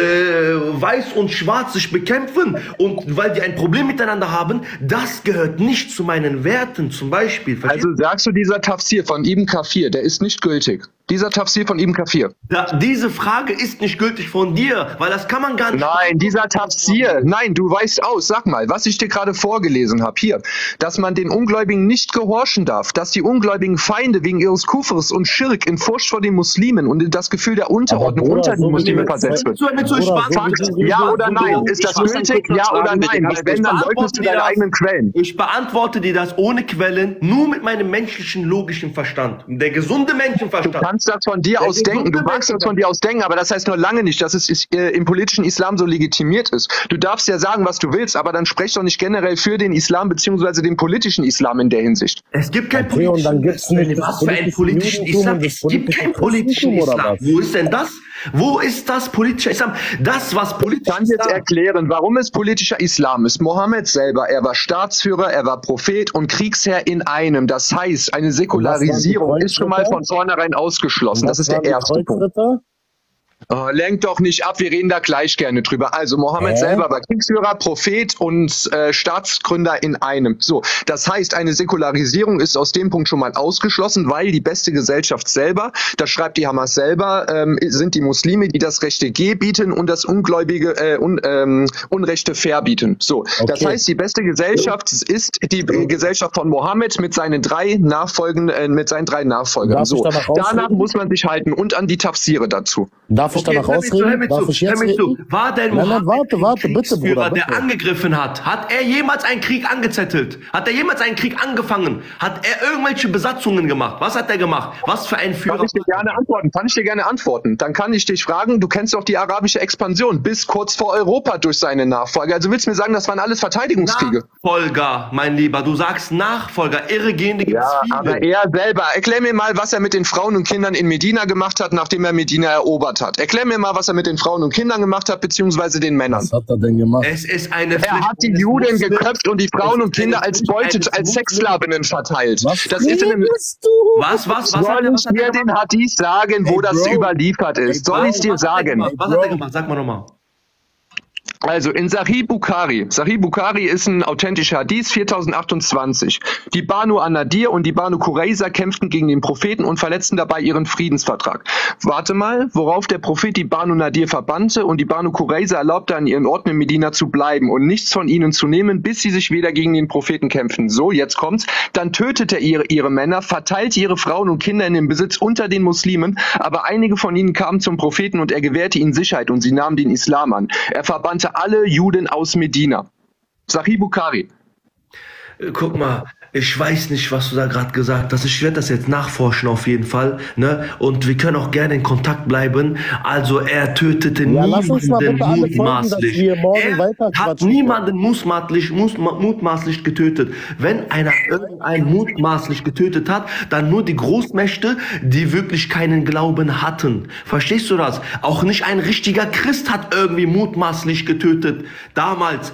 Weiß und Schwarz sich bekämpfen und weil die ein Problem miteinander haben, das gehört nicht zu meinen Werten zum Beispiel. Also sagst du, dieser Tafsir von Ibn Kathir, der ist nicht gültig? Dieser Tafsir von Ibn Kathir. Diese Frage ist nicht gültig von dir, weil das kann man gar nicht... Nein, dieser Tafsir, nein, du weißt aus, sag mal, was ich dir gerade vorgelesen habe, hier, dass man den Ungläubigen nicht gehorchen darf, dass die ungläubigen Feinde wegen ihres Kufrs und Schirk in Furcht vor den Muslimen und in das Gefühl der Unterordnung unter die Muslime versetzt wird. Ja oder nein? Ist das gültig? Ja oder nein? Wenn, dann leugnest du deine eigenen Quellen. Ich beantworte dir das ohne Quellen, nur mit meinem menschlichen, logischen Verstand. Der gesunde Menschenverstand. Du kannst das von dir aus denken, du magst das von dir aus denken, aber das heißt nur lange nicht, dass es im politischen Islam so legitimiert ist. Du darfst ja sagen, was du willst, aber dann sprech doch nicht generell für den Islam bzw. den politischen Islam in der Hinsicht. Es gibt keinen politischen Islam. Was für einen politischen Islam? Es gibt keinen politischen Islam. Wo ist denn das? Wo ist das politischer Islam? Das, was politischer Ich kann jetzt erklären, warum es politischer Islam ist. Mohammed selber, er war Staatsführer, er war Prophet und Kriegsherr in einem. Das heißt, eine Säkularisierung ist schon mal von vornherein ausgeschlossen. Das ist der erste Punkt. Oh, lenkt doch nicht ab, wir reden da gleich gerne drüber. Also Mohammed selber war Kriegsführer, Prophet und Staatsgründer in einem. So, das heißt, eine Säkularisierung ist aus dem Punkt schon mal ausgeschlossen, weil die beste Gesellschaft selber, das schreibt die Hamas selber, sind die Muslime, die das Rechte bieten und das Ungläubige Unrechte verbieten. So, das heißt, die beste Gesellschaft ist die Gesellschaft von Mohammed mit seinen drei Nachfolgern. So, danach muss man sich halten und an die Tafsire dazu. Darf ich danach ausreden? Darf ich jetzt reden? War denn Mohammed warte, bitte, Bruder, der angegriffen hat er jemals einen Krieg angezettelt? Hat er jemals einen Krieg angefangen? Hat er irgendwelche Besatzungen gemacht? Was hat er gemacht? Was für ein Führer? Kann ich dir gerne antworten. Dann kann ich dich fragen, du kennst doch die arabische Expansion bis kurz vor Europa durch seine Nachfolger. Also willst du mir sagen, das waren alles Verteidigungskriege? Nachfolger, mein Lieber, du sagst Nachfolger, Irregehende gibt's viele. Aber er selber, erklär mir mal, was er mit den Frauen und Kindern in Medina gemacht hat, nachdem er Medina erobert hat. Erklär mir mal, was er mit den Frauen und Kindern gemacht hat, beziehungsweise den Männern. Was hat er denn gemacht? Es ist eine er hat die Juden geköpft und die Frauen und Kinder als Beute, als Sexsklavinnen verteilt. Was Soll ich dir den Hadith sagen, wo das überliefert ist? Soll ich dir sagen? Was hat er gemacht? Sag mal nochmal. Also in Sahih Bukhari ist ein authentischer Hadith, 4028. Die Banu an-Nadir und die Banu Qurayza kämpften gegen den Propheten und verletzten dabei ihren Friedensvertrag. Warte mal, worauf der Prophet die Banu Nadir verbannte und die Banu Qurayza erlaubte, an ihren Orten in Medina zu bleiben und nichts von ihnen zu nehmen, bis sie sich wieder gegen den Propheten kämpften. So, jetzt kommt's. Dann tötete er ihre Männer, verteilte ihre Frauen und Kinder in den Besitz unter den Muslimen, aber einige von ihnen kamen zum Propheten und er gewährte ihnen Sicherheit und sie nahmen den Islam an. Er verbannte alle Juden aus Medina. Sahih Bukhari. Guck mal, ich weiß nicht, was du da gerade gesagt hast. Ich werde das jetzt nachforschen auf jeden Fall. Ne? Und wir können auch gerne in Kontakt bleiben. Also er tötete niemanden mutmaßlich. Er hat niemanden mutmaßlich getötet. Wenn einer irgendeinen mutmaßlich getötet hat, dann nur die Großmächte, die wirklich keinen Glauben hatten. Verstehst du das? Auch nicht ein richtiger Christ hat irgendwie mutmaßlich getötet. Damals.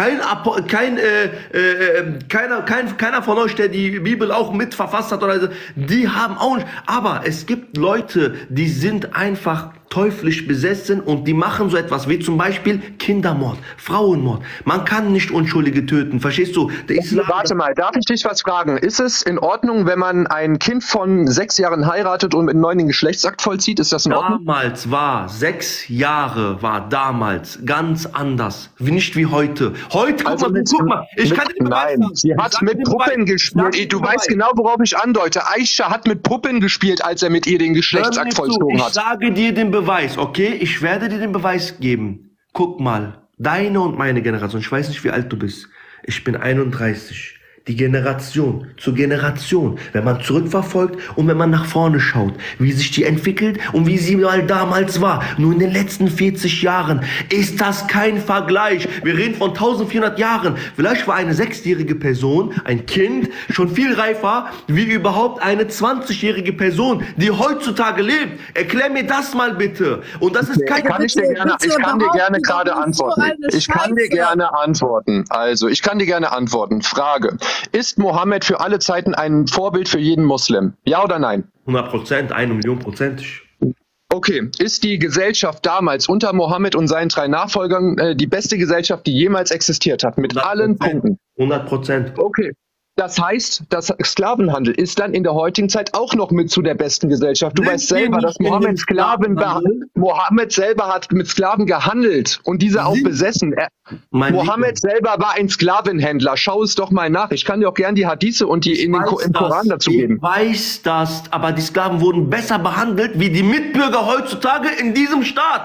Keiner von euch, der die Bibel auch mit verfasst hat, oder so, die haben auch nicht. Aber es gibt Leute, die sind einfach teuflisch besessen und die machen so etwas wie zum Beispiel Kindermord, Frauenmord. Man kann nicht Unschuldige töten, verstehst du? Der Islam. Warte mal, darf ich dich was fragen? Ist es in Ordnung, wenn man ein Kind von 6 Jahren heiratet und mit 9 den Geschlechtsakt vollzieht? Ist das in Ordnung? Damals war 6 Jahre war damals ganz anders, nicht wie heute. Heute, also guck mal, ich kann dir Nein, sie hat mit Puppen gespielt. Du weißt genau, worauf ich andeute. Aisha hat mit Puppen gespielt, als er mit ihr den Geschlechtsakt vollzogen hat. Ich sage dir den Beweis, okay? Ich werde dir den Beweis geben. Guck mal, deine und meine Generation, ich weiß nicht, wie alt du bist. Ich bin 31. Die Generation zu Generation, wenn man zurückverfolgt und wenn man nach vorne schaut, wie sich die entwickelt und wie sie mal damals war. Nur in den letzten 40 Jahren ist das kein Vergleich. Wir reden von 1400 Jahren. Vielleicht war eine 6-jährige Person, ein Kind, schon viel reifer wie überhaupt eine 20-jährige Person, die heutzutage lebt. Erklär mir das mal bitte. Und das ist kein... Ich kann dir gerne gerade antworten. Ich kann dir gerne antworten. Also, ich kann dir gerne antworten. Frage. Ist Mohammed für alle Zeiten ein Vorbild für jeden Muslim? Ja oder nein? 100%, 1.000.000%. Okay, ist die Gesellschaft damals unter Mohammed und seinen 3 Nachfolgern die beste Gesellschaft, die jemals existiert hat? Mit 100%. Allen Punkten? 100%. Okay. Das heißt, das Sklavenhandel ist dann in der heutigen Zeit auch noch mit zu der besten Gesellschaft. Du weißt selber, dass Mohammed selber hat mit Sklaven gehandelt und diese auch besessen. Mohammed selber war ein Sklavenhändler. Schau es doch mal nach. Ich kann dir auch gerne die Hadithe und die im Koran dazu geben. Ich weiß das, aber die Sklaven wurden besser behandelt wie die Mitbürger heutzutage in diesem Staat.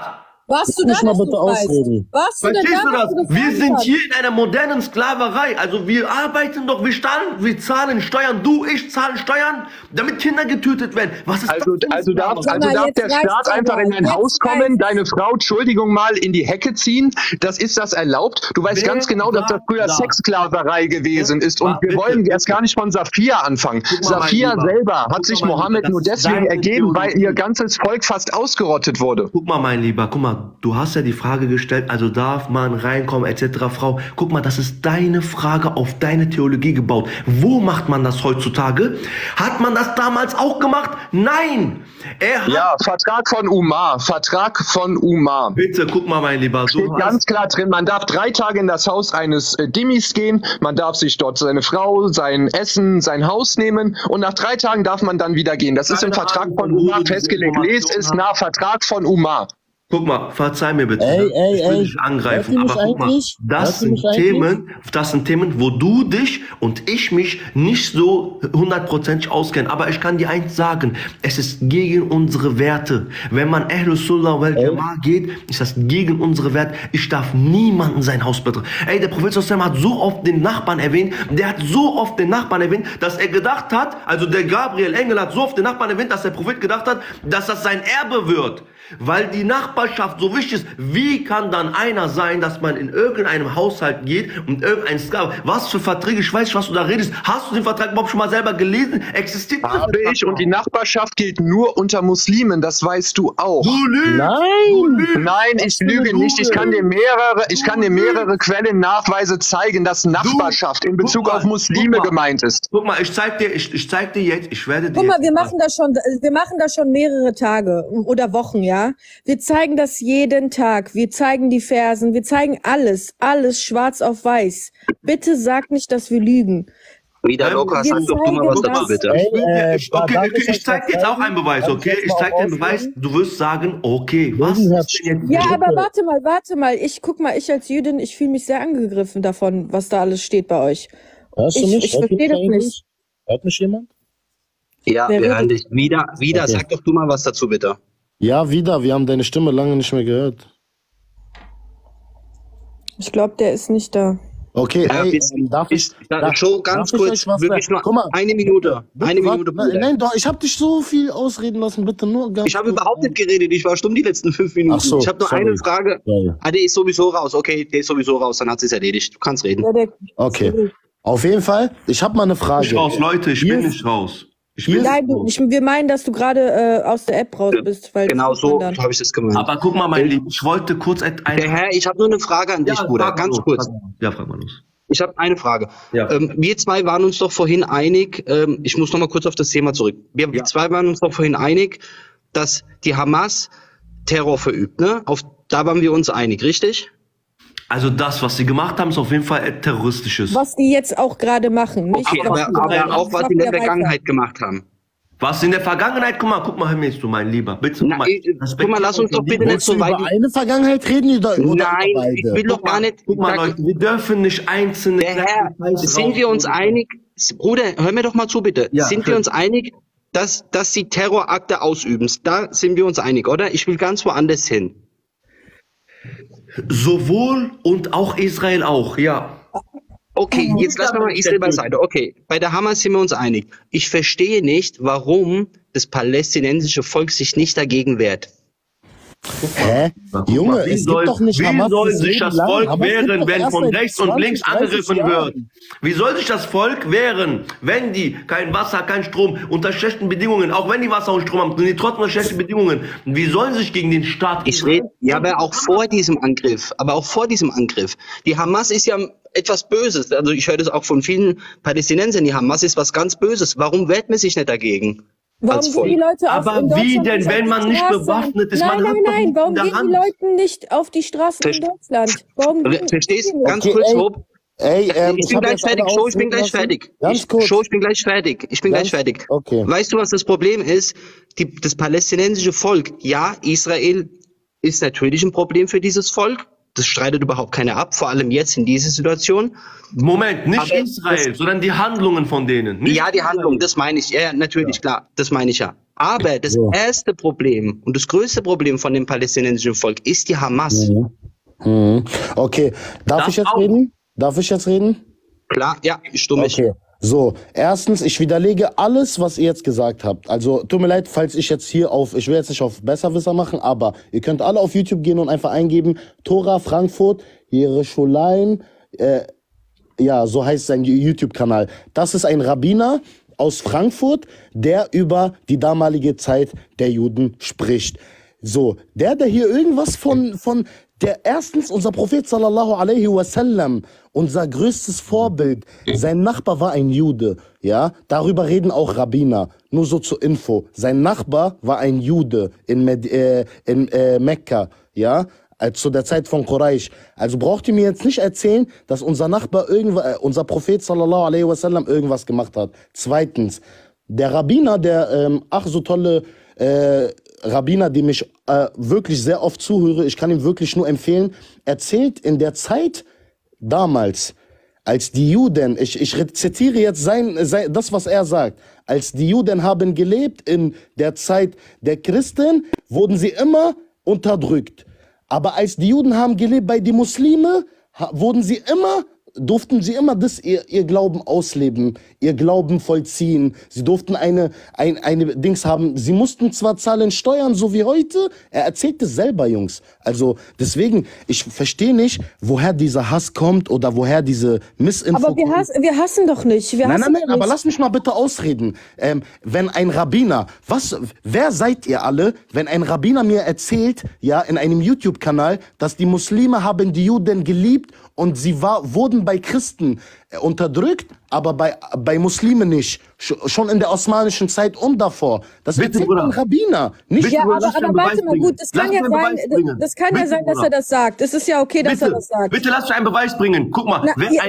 Warst du da, Lass mich mal dass bitte du weißt? ausreden. Warst du denn Verstehst da, du dass das? du Wir sind hast? hier in einer modernen Sklaverei. Also wir arbeiten doch, wir zahlen Steuern. Du, ich zahlen Steuern, damit Kinder getötet werden. Was ist Also das? darf Sag mal, der jetzt Staat reicht's einfach aber. in dein Jetzt Haus kommen, reicht's. deine Frau, Entschuldigung mal, in die Hecke ziehen? Ist das erlaubt? Du weißt Wer ganz genau, dass das früher sagt- Sexsklaverei gewesen ist. Und wir Bitte, wollen bitte. erst gar nicht von Safia anfangen. Guck mal, mein Safia Lieber. selber hat Guck sich mal, mein Mohammed Lieber, nur das ist deswegen deine ergeben, weil Theologie. ihr ganzes Volk fast ausgerottet wurde. Guck mal, mein Lieber, guck mal, du hast ja die Frage gestellt, also darf man reinkommen, etc. Frau, guck mal, das ist deine Frage auf deine Theologie gebaut. Wo macht man das heutzutage? Hat man das damals auch gemacht? Nein! Er hat Ja, Vertrag von Umar. Vertrag von Umar. Bitte, guck mal, mein Lieber, Steht ganz klar drin, man darf 3 Tage in das Haus eines Dimmis gehen, man darf sich dort seine Frau, sein Essen, sein Haus nehmen und nach 3 Tagen darf man dann wieder gehen. Das ist im Keine Vertrag Ahnung, von wo Umar du diese festgelegt. Lest es Information nach, Vertrag von Umar. Guck mal, verzeih mir bitte. Ey, ne? Ich will ey, dich angreifen, hört ihr aber mich guck mal, eigentlich? das Hört ihr sind mich eigentlich? Themen, wo du dich und ich mich nicht so 100% auskennen. Aber ich kann dir eins sagen, es ist gegen unsere Werte. Wenn man Ahlus Sunnah wal Jamaa geht, ist das gegen unsere Werte. Ich darf niemanden sein Haus betreten. Ey, der Prophet sallallahu alaihi wasallam hat so oft den Nachbarn erwähnt, dass er gedacht hat, also der Gabriel Engel hat so oft den Nachbarn erwähnt, dass der Prophet gedacht hat, dass das sein Erbe wird. Weil die Nachbarschaft so wichtig ist. Wie kann dann einer sein, dass man in irgendeinem Haushalt geht und irgendein Sklave, was für Verträge, ich weiß nicht, was du da redest. Hast du den Vertrag überhaupt schon mal selber gelesen? Existiert dieser Habe Vertrag ich, und die überhaupt? Nachbarschaft gilt nur unter Muslimen, das weißt du auch. Du lügst! Nein, ich lüge nicht. Ich kann dir mehrere Quellen, Nachweise zeigen, dass Nachbarschaft in Bezug auf Muslime gemeint ist. Guck mal, ich zeig dir jetzt, ich werde dir Guck mal, jetzt wir machen das schon mehrere Tage oder Wochen, ja? Wir zeigen das jeden Tag. Wir zeigen die Versen. Wir zeigen alles schwarz auf weiß. Bitte sag nicht, dass wir lügen. Wieder Lukas, sag doch du mal was dazu, bitte. Okay, ich zeig dir jetzt auch einen Beweis, okay? Ich zeig dir einen Beweis, du wirst sagen, okay, was ist denn jetzt? Ja, aber warte mal. Ich als Jüdin, ich fühle mich sehr angegriffen davon, was da alles steht bei euch. Hörst du mich? Ich verstehe das nicht. Hört mich jemand? Ja, wir hören dich. Wieder, Okay. sag doch du mal was dazu, bitte. Ja, wieder. Wir haben deine Stimme lange nicht mehr gehört. Ich glaube, der ist nicht da. Okay, Ja, ey, darf ich Schon ganz darf ich kurz, euch was wirklich sagen? nur Guck mal, eine Minute. bitte, Eine warte, Minute, Bruder. nein, doch, ich habe dich so viel ausreden lassen, bitte nur ganz Ich habe kurz. überhaupt nicht geredet, ich war stumm die letzten 5 Minuten. Ach so, ich habe nur sorry. eine Frage. Sorry. Ah, der ist sowieso raus. Okay, der ist sowieso raus, dann hat sich's erledigt. Du kannst reden. Okay, auf jeden Fall, ich habe mal eine Frage. Ich raus, Leute, ich bin nicht raus. Nein, wir meinen, dass du gerade aus der App raus bist. Weil Genau so habe ich das gemeint. Aber guck mal, mein Lieber, ich wollte kurz Der Herr, ich habe nur eine Frage an dich, Bruder, frag mal ganz los, kurz. Ja, frag mal los. Ich habe eine Frage. Ja. Wir zwei waren uns doch vorhin einig, ich muss noch mal kurz auf das Thema zurück. Wir zwei waren uns doch vorhin einig, dass die Hamas Terror verübt, ne? Da waren wir uns einig, richtig? Also das, was sie gemacht haben, ist auf jeden Fall terroristisches. Was die jetzt auch gerade machen. Nicht Okay, aber auch was sie in der Vergangenheit gemacht haben. Was in der Vergangenheit, guck mal, hör mir jetzt, du mein Lieber, bitte, Guck mal, lass uns doch bitte nicht so weit... über eine Vergangenheit reden oder über Nein, beide? ich will doch gar nicht... Guck mal, Leute, wir dürfen nicht einzelne... Der Herr, sind wir uns einig... Bruder, hör mir doch mal zu, bitte. Ja, sind wir uns einig, dass sie Terrorakte ausüben? Da sind wir uns einig, oder? Ich will ganz woanders hin. Sowohl und auch Israel auch, ja. Okay, jetzt lassen wir mal Israel beiseite. Okay, bei der Hamas sind wir uns einig. Ich verstehe nicht, warum das palästinensische Volk sich nicht dagegen wehrt. Hä? Junge, es gibt doch nicht wie Hamas soll das sich Leben das lang, Volk aber es gibt wehren, doch wenn erst von seit rechts und 20, links 30 angegriffen Jahren. wird? Wie soll sich das Volk wehren, wenn die kein Wasser, kein Strom, unter schlechten Bedingungen, auch wenn die Wasser und Strom haben, sind die trotzdem unter schlechten Bedingungen? Wie sollen sie sich gegen den Staat... Ich rede, ja, aber auch vor diesem Angriff. Die Hamas ist ja etwas Böses. Also ich höre das auch von vielen Palästinensern. Die Hamas ist was ganz Böses. Warum wehrt man sich nicht dagegen? Warum gehen die Leute Aber wie denn, wenn man nicht bewaffnet ist? Nein, Man hat doch nein, warum in der gehen Hand. die Leute nicht auf die Straßen in Deutschland? Warum Verstehst du? gehen Ganz die kurz, nicht? Hob. Ey, Ich bin gleich fertig, Show, ich bin gleich fertig. Ich bin gleich fertig. Okay. Weißt du, was das Problem ist? Das palästinensische Volk, ja, Israel ist natürlich ein Problem für dieses Volk. Das streitet überhaupt keiner ab, vor allem jetzt in dieser Situation. Moment, nicht Aber Israel, sondern die Handlungen von denen. Nicht ja, die Handlungen, das meine ich. Ja, natürlich, klar, das meine ich ja. Aber das erste Problem und das größte Problem von dem palästinensischen Volk ist die Hamas. Okay, darf ich jetzt reden? Darf ich jetzt reden? Klar, ja, ich stumme mich. Okay. So, erstens, ich widerlege alles, was ihr jetzt gesagt habt. Also, tut mir leid, falls ich jetzt hier ich will jetzt nicht auf Besserwisser machen, aber ihr könnt alle auf YouTube gehen und einfach eingeben, Tora Frankfurt, Jerusalem, ja, so heißt sein YouTube-Kanal. Das ist ein Rabbiner aus Frankfurt, der über die damalige Zeit der Juden spricht. So, der hier irgendwas erstens, unser Prophet sallallahu alaihi wasallam, unser größtes Vorbild, sein Nachbar war ein Jude, ja, darüber reden auch Rabbiner, nur so zur Info, sein Nachbar war ein Jude in Mekka, ja, zu der Zeit von Quraysh. Also braucht ihr mir jetzt nicht erzählen, dass unser Nachbar unser Prophet sallallahu alaihi wasallam irgendwas gemacht hat. Zweitens, der Rabbiner, der so tolle Rabbiner, dem ich wirklich sehr oft zuhöre, ich kann ihm wirklich nur empfehlen, erzählt in der Zeit damals, als die Juden, ich zitiere jetzt das, was er sagt, als die Juden haben gelebt in der Zeit der Christen, wurden sie immer unterdrückt. Aber als die Juden haben gelebt bei den Muslimen, durften sie immer ihr Glauben ausleben, ihr Glauben vollziehen. Sie durften eine Dings haben. Sie mussten zwar zahlen Steuern, so wie heute. Er erzählt es selber, Jungs. Also deswegen, ich verstehe nicht, woher dieser Hass kommt oder woher diese Missinfo Aber wir hassen doch nicht. Nein, aber lass mich mal bitte ausreden. Wenn ein Rabbiner, wer seid ihr alle, wenn ein Rabbiner mir erzählt, ja, in einem YouTube-Kanal, dass die Muslime haben die Juden geliebt und sie wurden bei Christen unterdrückt, aber bei Muslimen nicht. Schon in der osmanischen Zeit und davor. Das erzählt ein Rabbiner. Nicht ja, aber warte mal, gut, das kann ja sein, dass er das sagt. Es ist ja okay, dass er das sagt. Bitte lass mich einen Beweis bringen. Guck mal, wer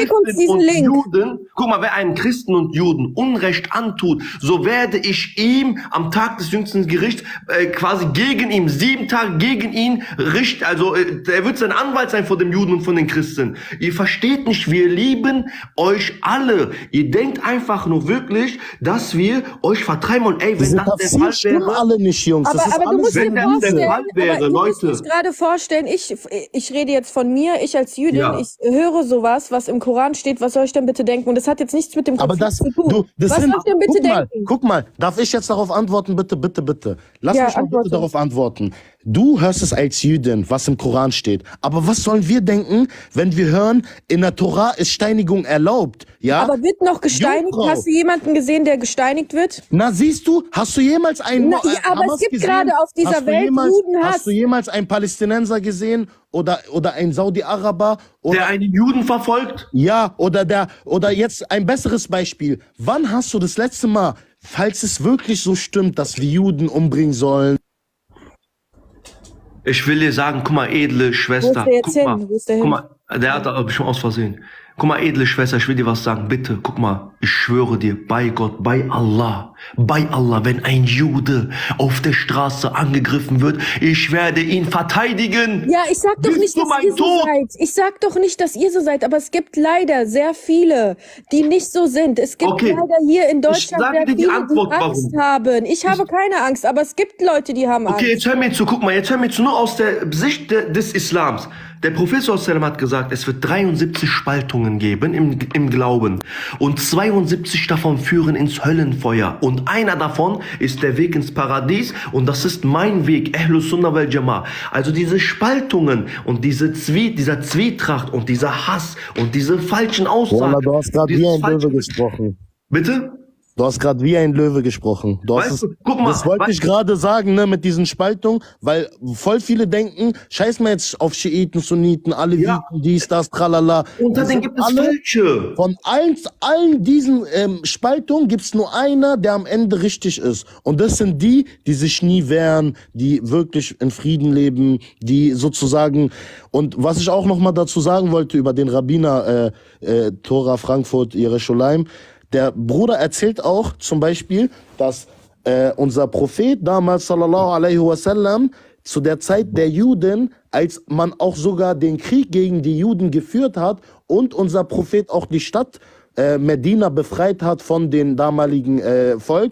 einem Christen und Juden Unrecht antut, so werde ich ihm am Tag des jüngsten Gerichts quasi gegen ihn, 7 Tage gegen ihn richten. Also er wird sein Anwalt sein vor dem Juden und von den Christen. Ihr versteht nicht, wir lieben euch alle. Ihr denkt einfach nur wirklich, dass wir euch vertreiben und ey, wenn das der Fall wäre, alle nicht, Jungs. Aber du musst dir vorstellen, Leute. Du musst gerade vorstellen, ich rede jetzt von mir, ich als Jüdin, ich höre sowas, was im Koran steht, was soll ich denn bitte denken? Und das hat jetzt nichts mit dem Konflikt zu tun. Was soll ich denn bitte denken? Guck mal, darf ich jetzt darauf antworten? Bitte. Lass mich mal bitte darauf antworten. Du hörst es als Jüdin, was im Koran steht. Aber was sollen wir denken, wenn wir hören, in der Tora ist Steinigung erlaubt? Ja? Aber wird noch gesteinigt? Jungfrau. Hast du jemanden gesehen, der gesteinigt wird? Na siehst du, hast du jemals einen aber es gibt gerade auf dieser Welt Judenhass. Hast du jemals einen Palästinenser gesehen oder einen Saudi-Araber? Der einen Juden verfolgt? Ja, oder jetzt ein besseres Beispiel. Wann hast du das letzte Mal, falls es wirklich so stimmt, dass wir Juden umbringen sollen? Ich will dir sagen, guck mal, edle Schwester, guck mal, der hat aber schon aus Versehen. Guck mal, edle Schwester, ich will dir was sagen, bitte, guck mal, ich schwöre dir, bei Gott, bei Allah, wenn ein Jude auf der Straße angegriffen wird, ich werde ihn verteidigen. Ja, ich sag doch nicht, dass ihr so seid. Ich sag doch nicht, dass ihr so seid, aber es gibt leider sehr viele, die nicht so sind. Es gibt leider hier in Deutschland sehr viele, die Angst haben. Ich habe keine Angst, aber es gibt Leute, die haben Angst. Okay, jetzt hör mir zu, guck mal, nur aus der Sicht des Islams. Der Prophet hat gesagt, es wird 73 Spaltungen geben im Glauben und 72 davon führen ins Höllenfeuer und einer davon ist der Weg ins Paradies und das ist mein Weg, Ahlus Sunnah wal Jama'ah. Also diese Spaltungen und dieser Zwietracht und dieser Hass und diese falschen Aussagen. Du hast gerade wie ein Löwe gesprochen. Bitte? Du hast gerade wie ein Löwe gesprochen. Guck mal, das wollte ich gerade sagen, ne, mit diesen Spaltungen, weil voll viele denken, scheiß mal jetzt auf Schiiten, Sunniten, Aleviten, dies, das, tralala. Und dann gibt es falsche. Von allen diesen Spaltungen gibt's nur einer, der am Ende richtig ist. Und das sind die sich nie wehren, die wirklich in Frieden leben, die sozusagen, und was ich auch noch mal dazu sagen wollte über den Rabbiner Tora Frankfurt, Jerusalem, der Bruder erzählt auch zum Beispiel, dass unser Prophet damals, sallallahu alaihi wasallam, zu der Zeit der Juden, als man auch sogar den Krieg gegen die Juden geführt hat und unser Prophet auch die Stadt Medina befreit hat von dem damaligen Volk,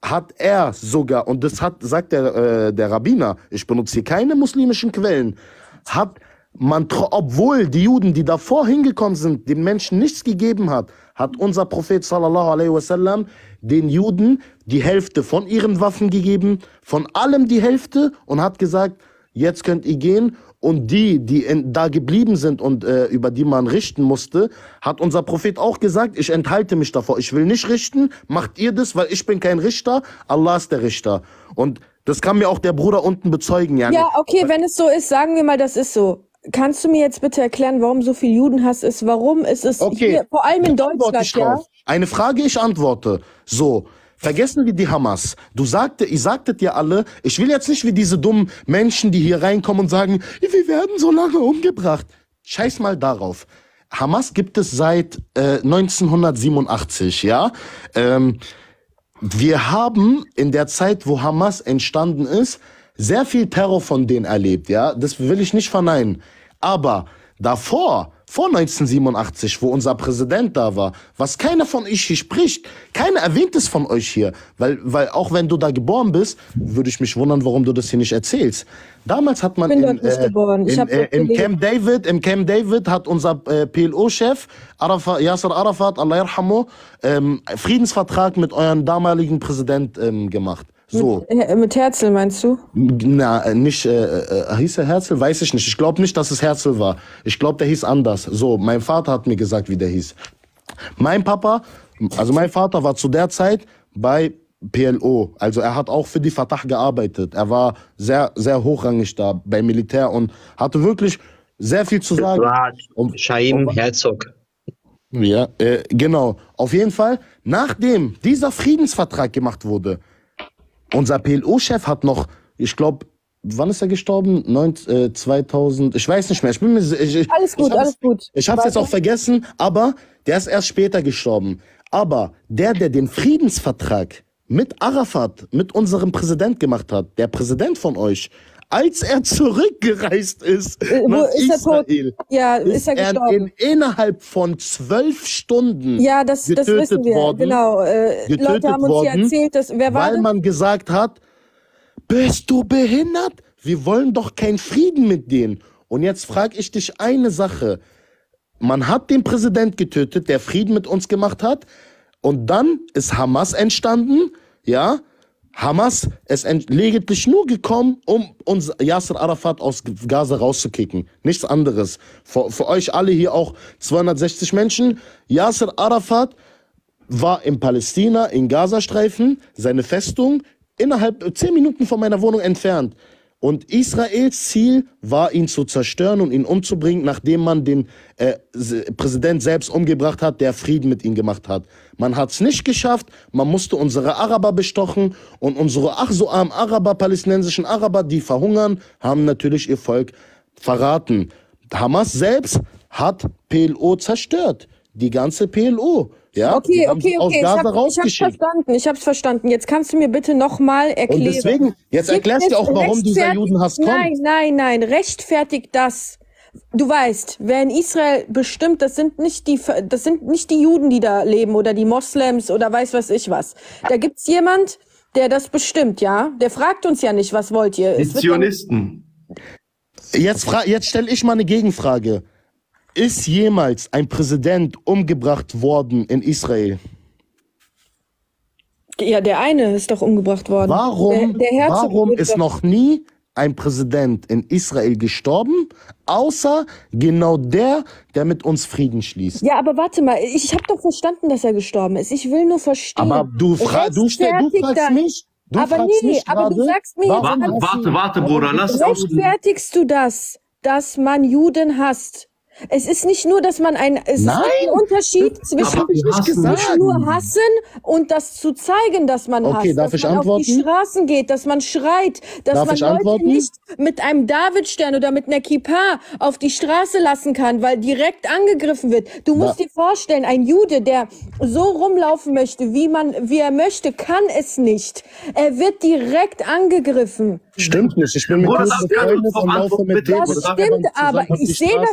hat er sogar, und das sagt der Rabbiner, ich benutze hier keine muslimischen Quellen, hat man, obwohl die Juden, die davor hingekommen sind, den Menschen nichts gegeben hat unser Prophet sallallahu alaihi wasallam den Juden die Hälfte von ihren Waffen gegeben, von allem die Hälfte, und hat gesagt, jetzt könnt ihr gehen. Und die da geblieben sind und über die man richten musste, hat unser Prophet auch gesagt, ich enthalte mich davor. Ich will nicht richten, macht ihr das, weil ich bin kein Richter, Allah ist der Richter. Und das kann mir auch der Bruder unten bezeugen. Ja, okay, wenn es so ist, sagen wir mal, das ist so. Kannst du mir jetzt bitte erklären, warum so viel Judenhass ist? Warum ist es hier, vor allem in Deutschland, ja? Eine Frage, ich antworte. So. Vergessen wir die Hamas. Ihr sagtet ja alle, ich will jetzt nicht wie diese dummen Menschen, die hier reinkommen und sagen, wir werden so lange umgebracht. Scheiß mal darauf. Hamas gibt es seit 1987, ja. Wir haben in der Zeit, wo Hamas entstanden ist, sehr viel Terror von denen erlebt, ja. Das will ich nicht verneinen. Aber davor, vor 1987, wo unser Präsident da war, was keiner von euch hier spricht, keiner erwähnt es von euch hier, weil auch wenn du da geboren bist, würde ich mich wundern, warum du das hier nicht erzählst. Damals hat man im Camp David hat unser PLO-Chef Yasser Arafat, Allah yarhamu, Friedensvertrag mit eurem damaligen Präsident gemacht. So. Mit Herzl meinst du? Na, nicht, hieß er Herzl? Weiß ich nicht. Ich glaube nicht, dass es Herzl war. Ich glaube, der hieß anders. So, mein Vater hat mir gesagt, wie der hieß. Mein Vater war zu der Zeit bei PLO. Also er hat auch für die Fatah gearbeitet. Er war sehr, sehr hochrangig da beim Militär und hatte wirklich sehr viel zu sagen. Chaim Herzog. Ja, genau. Auf jeden Fall, nachdem dieser Friedensvertrag gemacht wurde, unser PLO-Chef hat noch, ich glaube, wann ist er gestorben? 2000, ich weiß nicht mehr. Alles gut. Ich habe es jetzt auch vergessen, aber der ist erst später gestorben. Aber der den Friedensvertrag mit Arafat, mit unserem Präsident gemacht hat, der Präsident von euch, als er zurückgereist ist nach Israel, ist er gestorben. Innerhalb von 12 Stunden das wissen wir, worden, genau. Leute haben uns hier erzählt, weil man gesagt hat, bist du behindert? Wir wollen doch keinen Frieden mit denen. Und jetzt frage ich dich eine Sache. Man hat den Präsident getötet, der Frieden mit uns gemacht hat, und dann ist Hamas entstanden, ja. Hamas ist lediglich nur gekommen, um uns Yasser Arafat aus Gaza rauszukicken. Nichts anderes. Für euch alle hier auch 260 Menschen. Yasser Arafat war in Palästina, in Gazastreifen, seine Festung, innerhalb 10 Minuten von meiner Wohnung entfernt. Und Israels Ziel war, ihn zu zerstören und ihn umzubringen, nachdem man den Präsident selbst umgebracht hat, der Frieden mit ihm gemacht hat. Man hat es nicht geschafft, man musste unsere Araber bestochen, und unsere ach so armen Araber, palästinensischen Araber, die verhungern, haben natürlich ihr Volk verraten. Hamas selbst hat PLO zerstört. Die ganze PLO. Ja, okay. Aus Gaza rausgeschickt. Ich hab's verstanden. Jetzt kannst du mir bitte nochmal erklären. Und deswegen, jetzt erklärst du auch, warum dieser Judenhass kommt. Nein, rechtfertigt das. Du weißt, wer in Israel bestimmt, das sind nicht die Juden, die da leben, oder die Moslems oder weiß was ich was. Da gibt's jemand, der das bestimmt, ja? Der fragt uns ja nicht, was wollt ihr? Die Zionisten. Jetzt stelle ich mal eine Gegenfrage. Ist jemals ein Präsident umgebracht worden in Israel? Ja, der eine ist doch umgebracht worden. Warum ist noch nie ein Präsident in Israel gestorben, außer genau der mit uns Frieden schließt? Ja, aber warte mal, ich habe doch verstanden, dass er gestorben ist. Ich will nur verstehen. Aber du fragst mich. Aber du sagst mir jetzt... Warte, Bruder, lass es aus. Rechtfertigst du das, dass man Juden hasst? Es ist nicht nur, dass man es ist ein Unterschied zwischen nicht nur hassen und das zu zeigen, dass man hasst, darf dass ich man antworten? auf die Straßen geht, dass man schreit, dass man Leute nicht mit einem Davidstern oder mit einer Kippa auf die Straße lassen kann, weil direkt angegriffen wird. Du musst dir vorstellen, ein Jude, der so rumlaufen möchte, wie er möchte, kann es nicht. Er wird direkt angegriffen. Stimmt nicht. Ich bin mit Das stimmt, aber ich sehe das doch. Die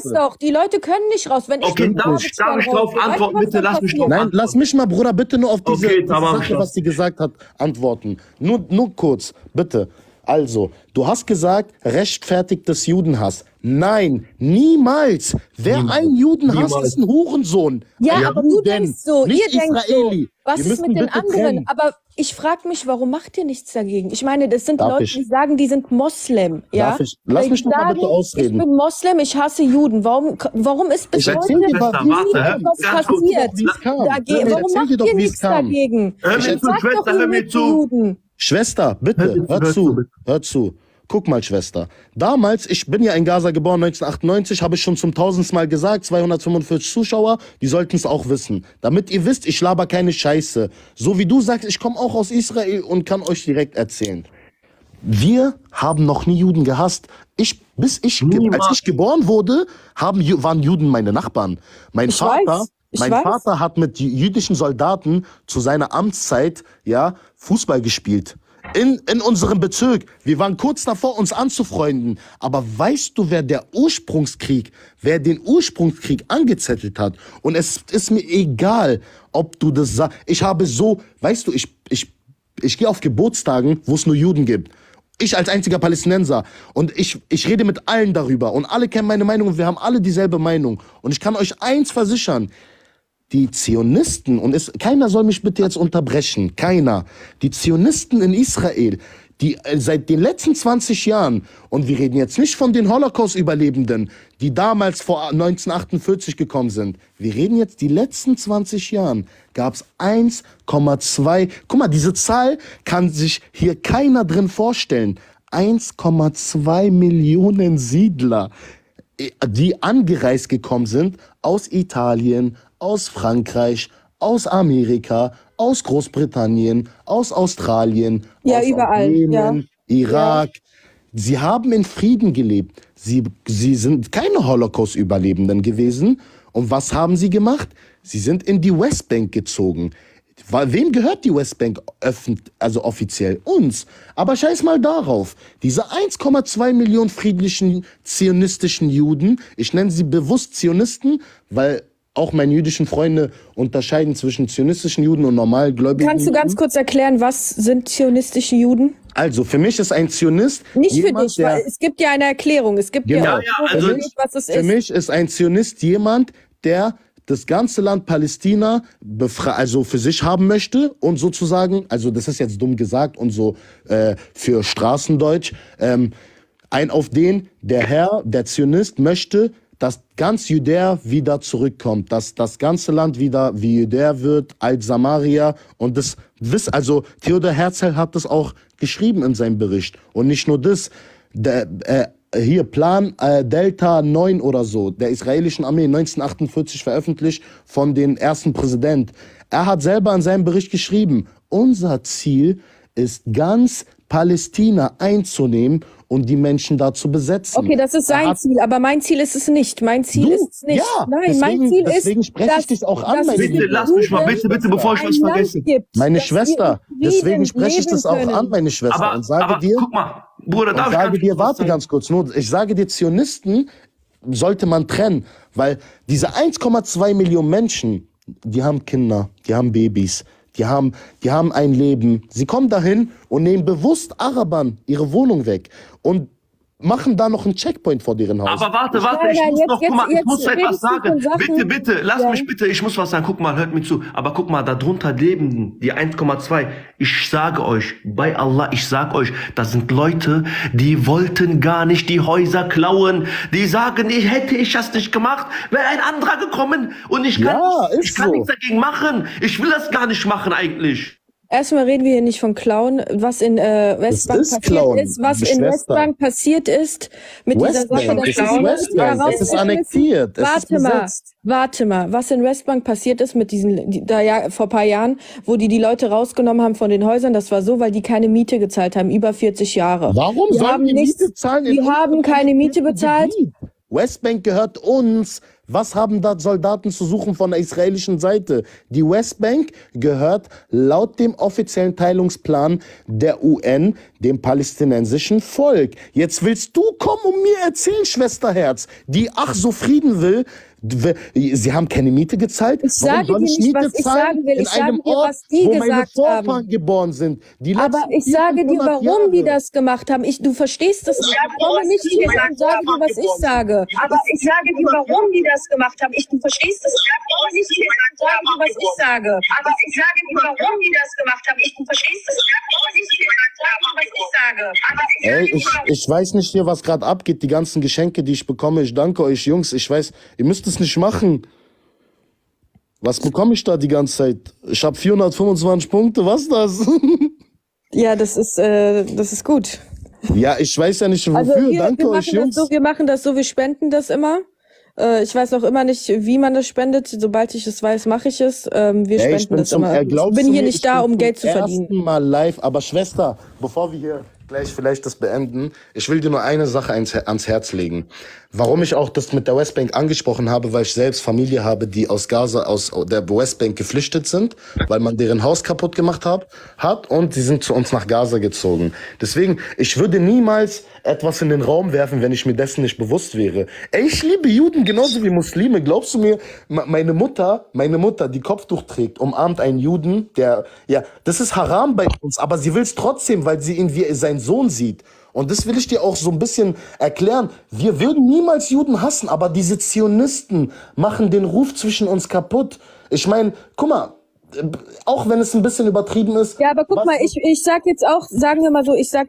Die Leute können nicht raus. Wenn Okay, darf ich drauf antworten? Bitte lass mich drauf Nein, antworten. lass mich mal, Bruder, bitte nur auf diese tamam, Sache, was sie gesagt hat, antworten. Nur kurz, bitte. Also, du hast gesagt, rechtfertigtes Judenhass. Nein, niemals. Wer einen Juden hasst, ist ein Hurensohn. Ja, Ein aber du Juden, denkst so, nicht ihr denkt so. Israeli. Was Wir ist müssen mit den bitte anderen? trennen. Aber ich frage mich, warum macht ihr nichts dagegen? Ich meine, das sind Darf Leute, ich? die sagen, die sind Moslem. Ja? Darf ich? Lass Die mich doch mal sagen, bitte ausreden. Ich bin Moslem, ich hasse Juden. Warum ist bis Ich heute erzähl dir doch, nie warte, etwas ganz kurz, passiert? wie es kam. Dagegen? Ich Warum erzähl dir macht doch, ihr wie es nichts kam. dagegen? Hör mir zu, Sag Schwester, doch hör mir mit zu. Juden. Schwester, bitte, hör zu. Guck mal, Schwester. Damals, ich bin ja in Gaza geboren, 1998, habe ich schon zum 1000. Mal gesagt, 245 Zuschauer, die sollten es auch wissen. Damit ihr wisst, ich laber keine Scheiße. So wie du sagst, ich komme auch aus Israel und kann euch direkt erzählen. Wir haben noch nie Juden gehasst. Als ich geboren wurde, waren Juden meine Nachbarn. Mein Vater hat mit jüdischen Soldaten zu seiner Amtszeit Fußball gespielt. In unserem Bezirk. Wir waren kurz davor, uns anzufreunden. Aber weißt du, wer den Ursprungskrieg angezettelt hat? Und es ist mir egal, ob du das sagst. Ich gehe auf Geburtstagen, wo es nur Juden gibt. Ich als einziger Palästinenser. Und ich rede mit allen darüber. Und alle kennen meine Meinung und wir haben alle dieselbe Meinung. Und ich kann euch eins versichern. Die Zionisten, keiner soll mich bitte jetzt unterbrechen, keiner. Die Zionisten in Israel, die seit den letzten 20 Jahren, und wir reden jetzt nicht von den Holocaust-Überlebenden, die damals vor 1948 gekommen sind. Wir reden jetzt die letzten 20 Jahren, gab es 1,2, guck mal, diese Zahl kann sich hier keiner drin vorstellen. 1,2 Millionen Siedler, die angereist gekommen sind aus Italien, aus Frankreich, aus Amerika, aus Großbritannien, aus Australien, aus überall, Jemen, Irak. Sie haben in Frieden gelebt. Sie sind keine Holocaust-Überlebenden gewesen. Und was haben sie gemacht? Sie sind in die Westbank gezogen. Wem gehört die Westbank also offiziell? Uns. Aber scheiß mal darauf. Diese 1,2 Millionen friedlichen zionistischen Juden, ich nenne sie bewusst Zionisten, weil auch meine jüdischen Freunde unterscheiden zwischen zionistischen Juden und normalgläubigen Kannst du ganz kurz erklären, was sind zionistische Juden? Also, für mich ist ein Zionist nicht jemand, für dich, weil es gibt ja eine Erklärung. Es gibt was es ist. Für mich ist ein Zionist jemand, der das ganze Land Palästina also für sich haben möchte und sozusagen, also das ist jetzt dumm gesagt und so für Straßendeutsch, auf den der Herr, der Zionist möchte, dass ganz Judäa wieder zurückkommt, dass das ganze Land wieder wie Judäa wird, als Samaria. Und also Theodor Herzl hat das auch geschrieben in seinem Bericht. Und nicht nur das, hier Plan Delta 9 oder so, der israelischen Armee 1948 veröffentlicht von den ersten Präsident. Er hat selber in seinem Bericht geschrieben, unser Ziel ist ganz Palästina einzunehmen und die Menschen da zu besetzen. Okay, das ist sein Ziel, aber mein Ziel ist es nicht. Mein Ziel ist es nicht. Ja, nein, mein Ziel ist, deswegen spreche ich dich auch an, meine Bitte, lass mich mal, bitte, bevor ich was vergesse. Meine Schwester, deswegen spreche ich das auch an, meine Schwester, und sage dir, guck mal, Bruder, warte ganz kurz, nur, ich sage dir, Zionisten sollte man trennen, weil diese 1,2 Millionen Menschen, die haben Kinder, die haben Babys, die haben ein Leben. Sie kommen dahin und nehmen bewusst Arabern ihre Wohnung weg und machen da noch einen Checkpoint vor deren Haus. Aber warte, ich muss etwas sagen. Bitte, lass mich bitte, ich muss was sagen. Guck mal, hört mir zu. Aber guck mal, darunter leben die 1,2. Ich sage euch, bei Allah, ich sag euch, das sind Leute, die wollten gar nicht die Häuser klauen. Die sagen, hätte ich das nicht gemacht, wäre ein anderer gekommen und ich kann nichts dagegen machen. Ich will das gar nicht machen eigentlich. Erstmal reden wir hier nicht von Klauen, was in Westbank passiert ist mit dieser Sache, das ist annektiert. Warte mal, was in Westbank passiert ist mit diesen, vor ein paar Jahren, wo die Leute rausgenommen haben von den Häusern, das war so, weil die keine Miete gezahlt haben, über 40 Jahre. Warum sollen die Miete zahlen? Die haben keine Miete bezahlt. Westbank gehört uns. Was haben da Soldaten zu suchen von der israelischen Seite? Die Westbank gehört laut dem offiziellen Teilungsplan der UN dem palästinensischen Volk. Jetzt willst du kommen und mir erzählen, Schwesterherz, die ach so Frieden will. Sie haben keine Miete gezahlt. Ich sage dir nicht, was ich sagen will. Ich sage dir, was die gesagt haben. Geboren sind. Aber ich sage dir, warum die das gemacht haben. Du verstehst das nicht. Ich komme nicht hier und sage dir, was ich sage. Aber ich sage dir, warum die das gemacht haben. Du verstehst das nicht. Ich komme nicht hier und sage dir, was ich sage. Aber ich sage dir, warum die das gemacht haben. Du verstehst das nicht. Ich komme nicht hier und sage dir, was ich sage. Aber ich weiß nicht hier, was gerade abgeht. Die ganzen Geschenke, die ich bekomme. Ich danke euch, Jungs. Ich weiß, ihr müsst es nicht machen. Was bekomme ich da die ganze Zeit? Ich habe 425 Punkte. Was ist das? Ja, das ist gut. Ja, ich weiß ja nicht wofür. Also Danke euch, Jungs. Wir machen das so, wir spenden das immer. Ich weiß noch immer nicht, wie man das spendet. Sobald ich es weiß, mache ich es. Wir spenden das immer. Ich bin hier nicht da, um Geld zu verdienen. Mal live. Aber Schwester, bevor wir hier gleich vielleicht das beenden, ich will dir nur eine Sache ans Herz legen. Warum ich auch das mit der Westbank angesprochen habe, weil ich selbst Familie habe, die aus Gaza, aus der Westbank geflüchtet sind, weil man deren Haus kaputt gemacht hat und sie sind zu uns nach Gaza gezogen. Deswegen, ich würde niemals etwas in den Raum werfen, wenn ich mir dessen nicht bewusst wäre. Ey, ich liebe Juden genauso wie Muslime. Glaubst du mir, meine Mutter, die Kopftuch trägt, umarmt einen Juden, das ist Haram bei uns, aber sie will es trotzdem, weil sie ihn wie sein Sohn sieht. Und das will ich dir auch so ein bisschen erklären. Wir würden niemals Juden hassen, aber diese Zionisten machen den Ruf zwischen uns kaputt. Ich meine, guck mal, auch wenn es ein bisschen übertrieben ist. Ja, aber guck mal, ich sag jetzt auch, sagen wir mal so, ich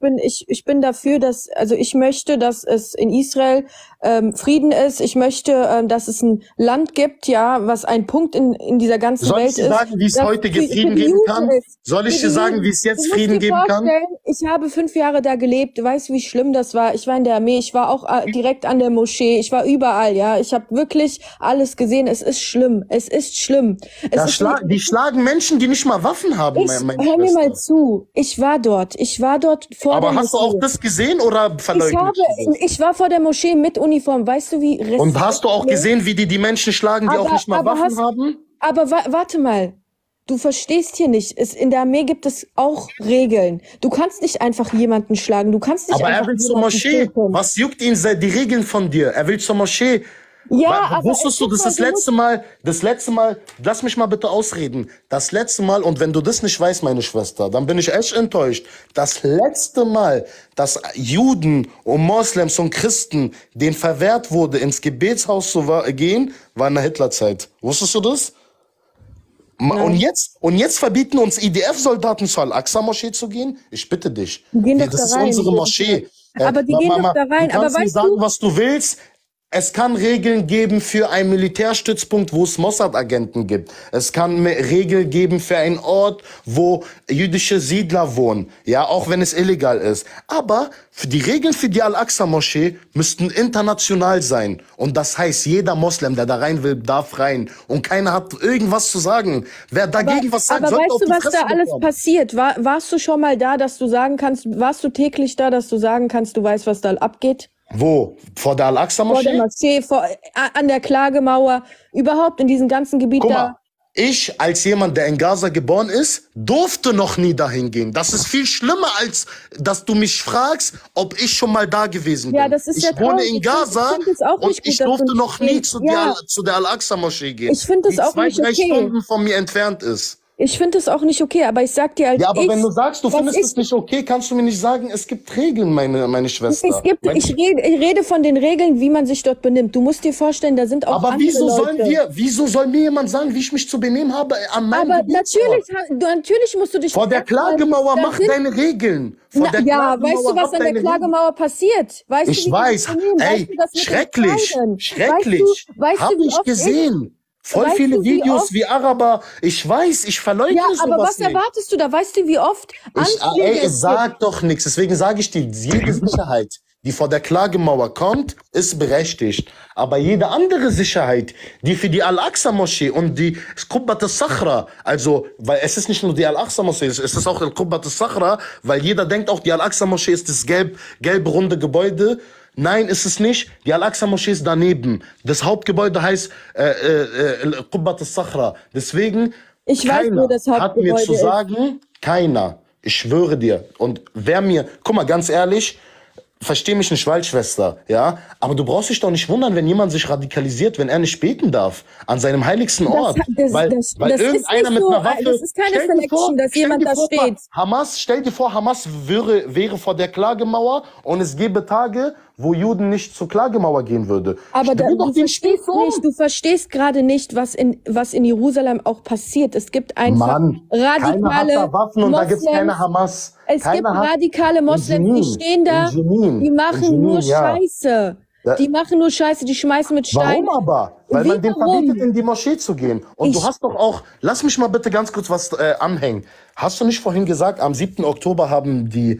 bin dafür, also ich möchte, dass es in Israel Frieden ist. Ich möchte, dass es ein Land gibt, ja, was ein Punkt in dieser ganzen Welt ist. Soll ich dir sagen, wie es heute Frieden geben kann? Soll ich dir sagen, wie es jetzt Frieden geben kann? Ich habe 5 Jahre da gelebt. Du weißt, wie schlimm das war. Ich war in der Armee. Ich war auch direkt an der Moschee. Ich war überall, ja. Ich habe wirklich alles gesehen. Es ist schlimm. Es ist schlimm. Die schlagen Menschen, die nicht mal Waffen haben. Hör mir mal zu. Ich war dort vor der Moschee. Aber hast du auch das gesehen oder verleugnest du das? Ich war vor der Moschee mit Uniform. Weißt du, wie Und hast du auch gesehen, wie die Menschen schlagen, die auch nicht mal Waffen haben? Aber warte mal. Du verstehst hier nicht. In der Armee gibt es auch Regeln. Du kannst nicht einfach jemanden schlagen. Du kannst nicht aber einfach er will zur Moschee. Töten. Was juckt ihn die Regeln von dir? Er will zur Moschee. Ja, aber wusstest du, das letzte Mal, lass mich mal bitte ausreden. Das letzte Mal, und wenn du das nicht weißt, meine Schwester, dann bin ich echt enttäuscht. Das letzte Mal, dass Juden und Moslems und Christen denen verwehrt wurde, ins Gebetshaus zu gehen, war in der Hitlerzeit. Wusstest du das? Und jetzt verbieten uns IDF-Soldaten zur Al-Aqsa-Moschee zu gehen? Ich bitte dich. Das ist unsere Moschee. Aber die gehen doch da rein. Du kannst mir sagen, was du willst. Es kann Regeln geben für einen Militärstützpunkt, wo es Mossad-Agenten gibt. Es kann Regeln geben für einen Ort, wo jüdische Siedler wohnen. Ja, auch wenn es illegal ist. Aber die Regeln für die Al-Aqsa-Moschee müssten international sein. Und das heißt, jeder Moslem, der da rein will, darf rein. Und keiner hat irgendwas zu sagen. Wer dagegen was sagt, sollte auf die Fresse bekommen. Aber weißt du, was da alles passiert? Warst du schon mal da, dass du sagen kannst, warst du täglich da, dass du sagen kannst, du weißt, was da abgeht? Wo? Vor der Al-Aqsa-Moschee? Vor der Moschee, an der Klagemauer, überhaupt in diesem ganzen Gebiet da. Ich, als jemand, der in Gaza geboren ist, durfte noch nie dahin gehen. Das ist viel schlimmer, als dass du mich fragst, ob ich schon mal da gewesen bin. Ja, das ist ich wohne in Gaza und ich durfte noch nie zu der Al-Aqsa-Moschee gehen. Ich finde das auch nicht okay. Die 2-3 Stunden von mir entfernt ist. Ich finde es auch nicht okay, aber ich sag dir halt, ja, aber wenn du sagst, du findest es nicht okay, kannst du mir nicht sagen, es gibt Regeln, meine Schwester. Ich rede von den Regeln, wie man sich dort benimmt. Du musst dir vorstellen, da sind auch andere Leute. Wieso soll mir jemand sagen, wie ich mich zu benehmen habe an meinem Gebietsort? Natürlich musst du dich... Vor der Klagemauer mach deine Regeln. Weißt du, was an der Klagemauer passiert? Ich weiß. Ey, schrecklich. Hab ich gesehen. Voll viele Videos wie Araber. Ich weiß, ich verleugne sowas nicht. Ja, aber was erwartest du da? Weißt du, wie oft? Sag doch nichts. Deswegen sage ich dir, jede Sicherheit, die vor der Klagemauer kommt, ist berechtigt. Aber jede andere Sicherheit, die für die Al-Aqsa-Moschee und die Qubbat al-Sakhra, also, weil es ist nicht nur die Al-Aqsa-Moschee, es ist auch Qubbat al-Sakhra, weil jeder denkt auch, die Al-Aqsa-Moschee ist das gelb-runde Gebäude. Nein, ist es nicht. Die Al-Aqsa-Moschee ist daneben. Das Hauptgebäude heißt Qubbat al-Sakhra. Deswegen, Ich weiß, wo das hat mir Hauptgebäude zu ist. sagen, keiner. Ich schwöre dir. Und wer mir, guck mal, ganz ehrlich, versteh mich nicht, Waldschwester, ja? Aber du brauchst dich doch nicht wundern, wenn jemand sich radikalisiert, wenn er nicht beten darf an seinem heiligsten Ort. Weil das irgendeiner ist mit nicht einer so, Waffe. das ist keine Stell dir Selection, dass stell jemand dir da vor, steht. Stell dir vor, Hamas wäre vor der Klagemauer und es gäbe Tage, wo Juden nicht zur Klagemauer gehen würde. Aber Stell dir doch den Stief du verstehst gerade nicht, was in Jerusalem auch passiert. Es gibt einfach Mann, keiner hat radikale da Waffen und da gibt's Moslems. keine Hamas. Es gibt Keiner hat- radikale Moslems, die stehen da, die machen nur Scheiße. Ja. Die machen nur Scheiße, die schmeißen mit Steinen. Warum aber? Weil Wie, man denen warum? verbietet, in die Moschee zu gehen. Und du hast doch auch, lass mich mal bitte ganz kurz was anhängen. Hast du nicht vorhin gesagt, am 7. Oktober haben die,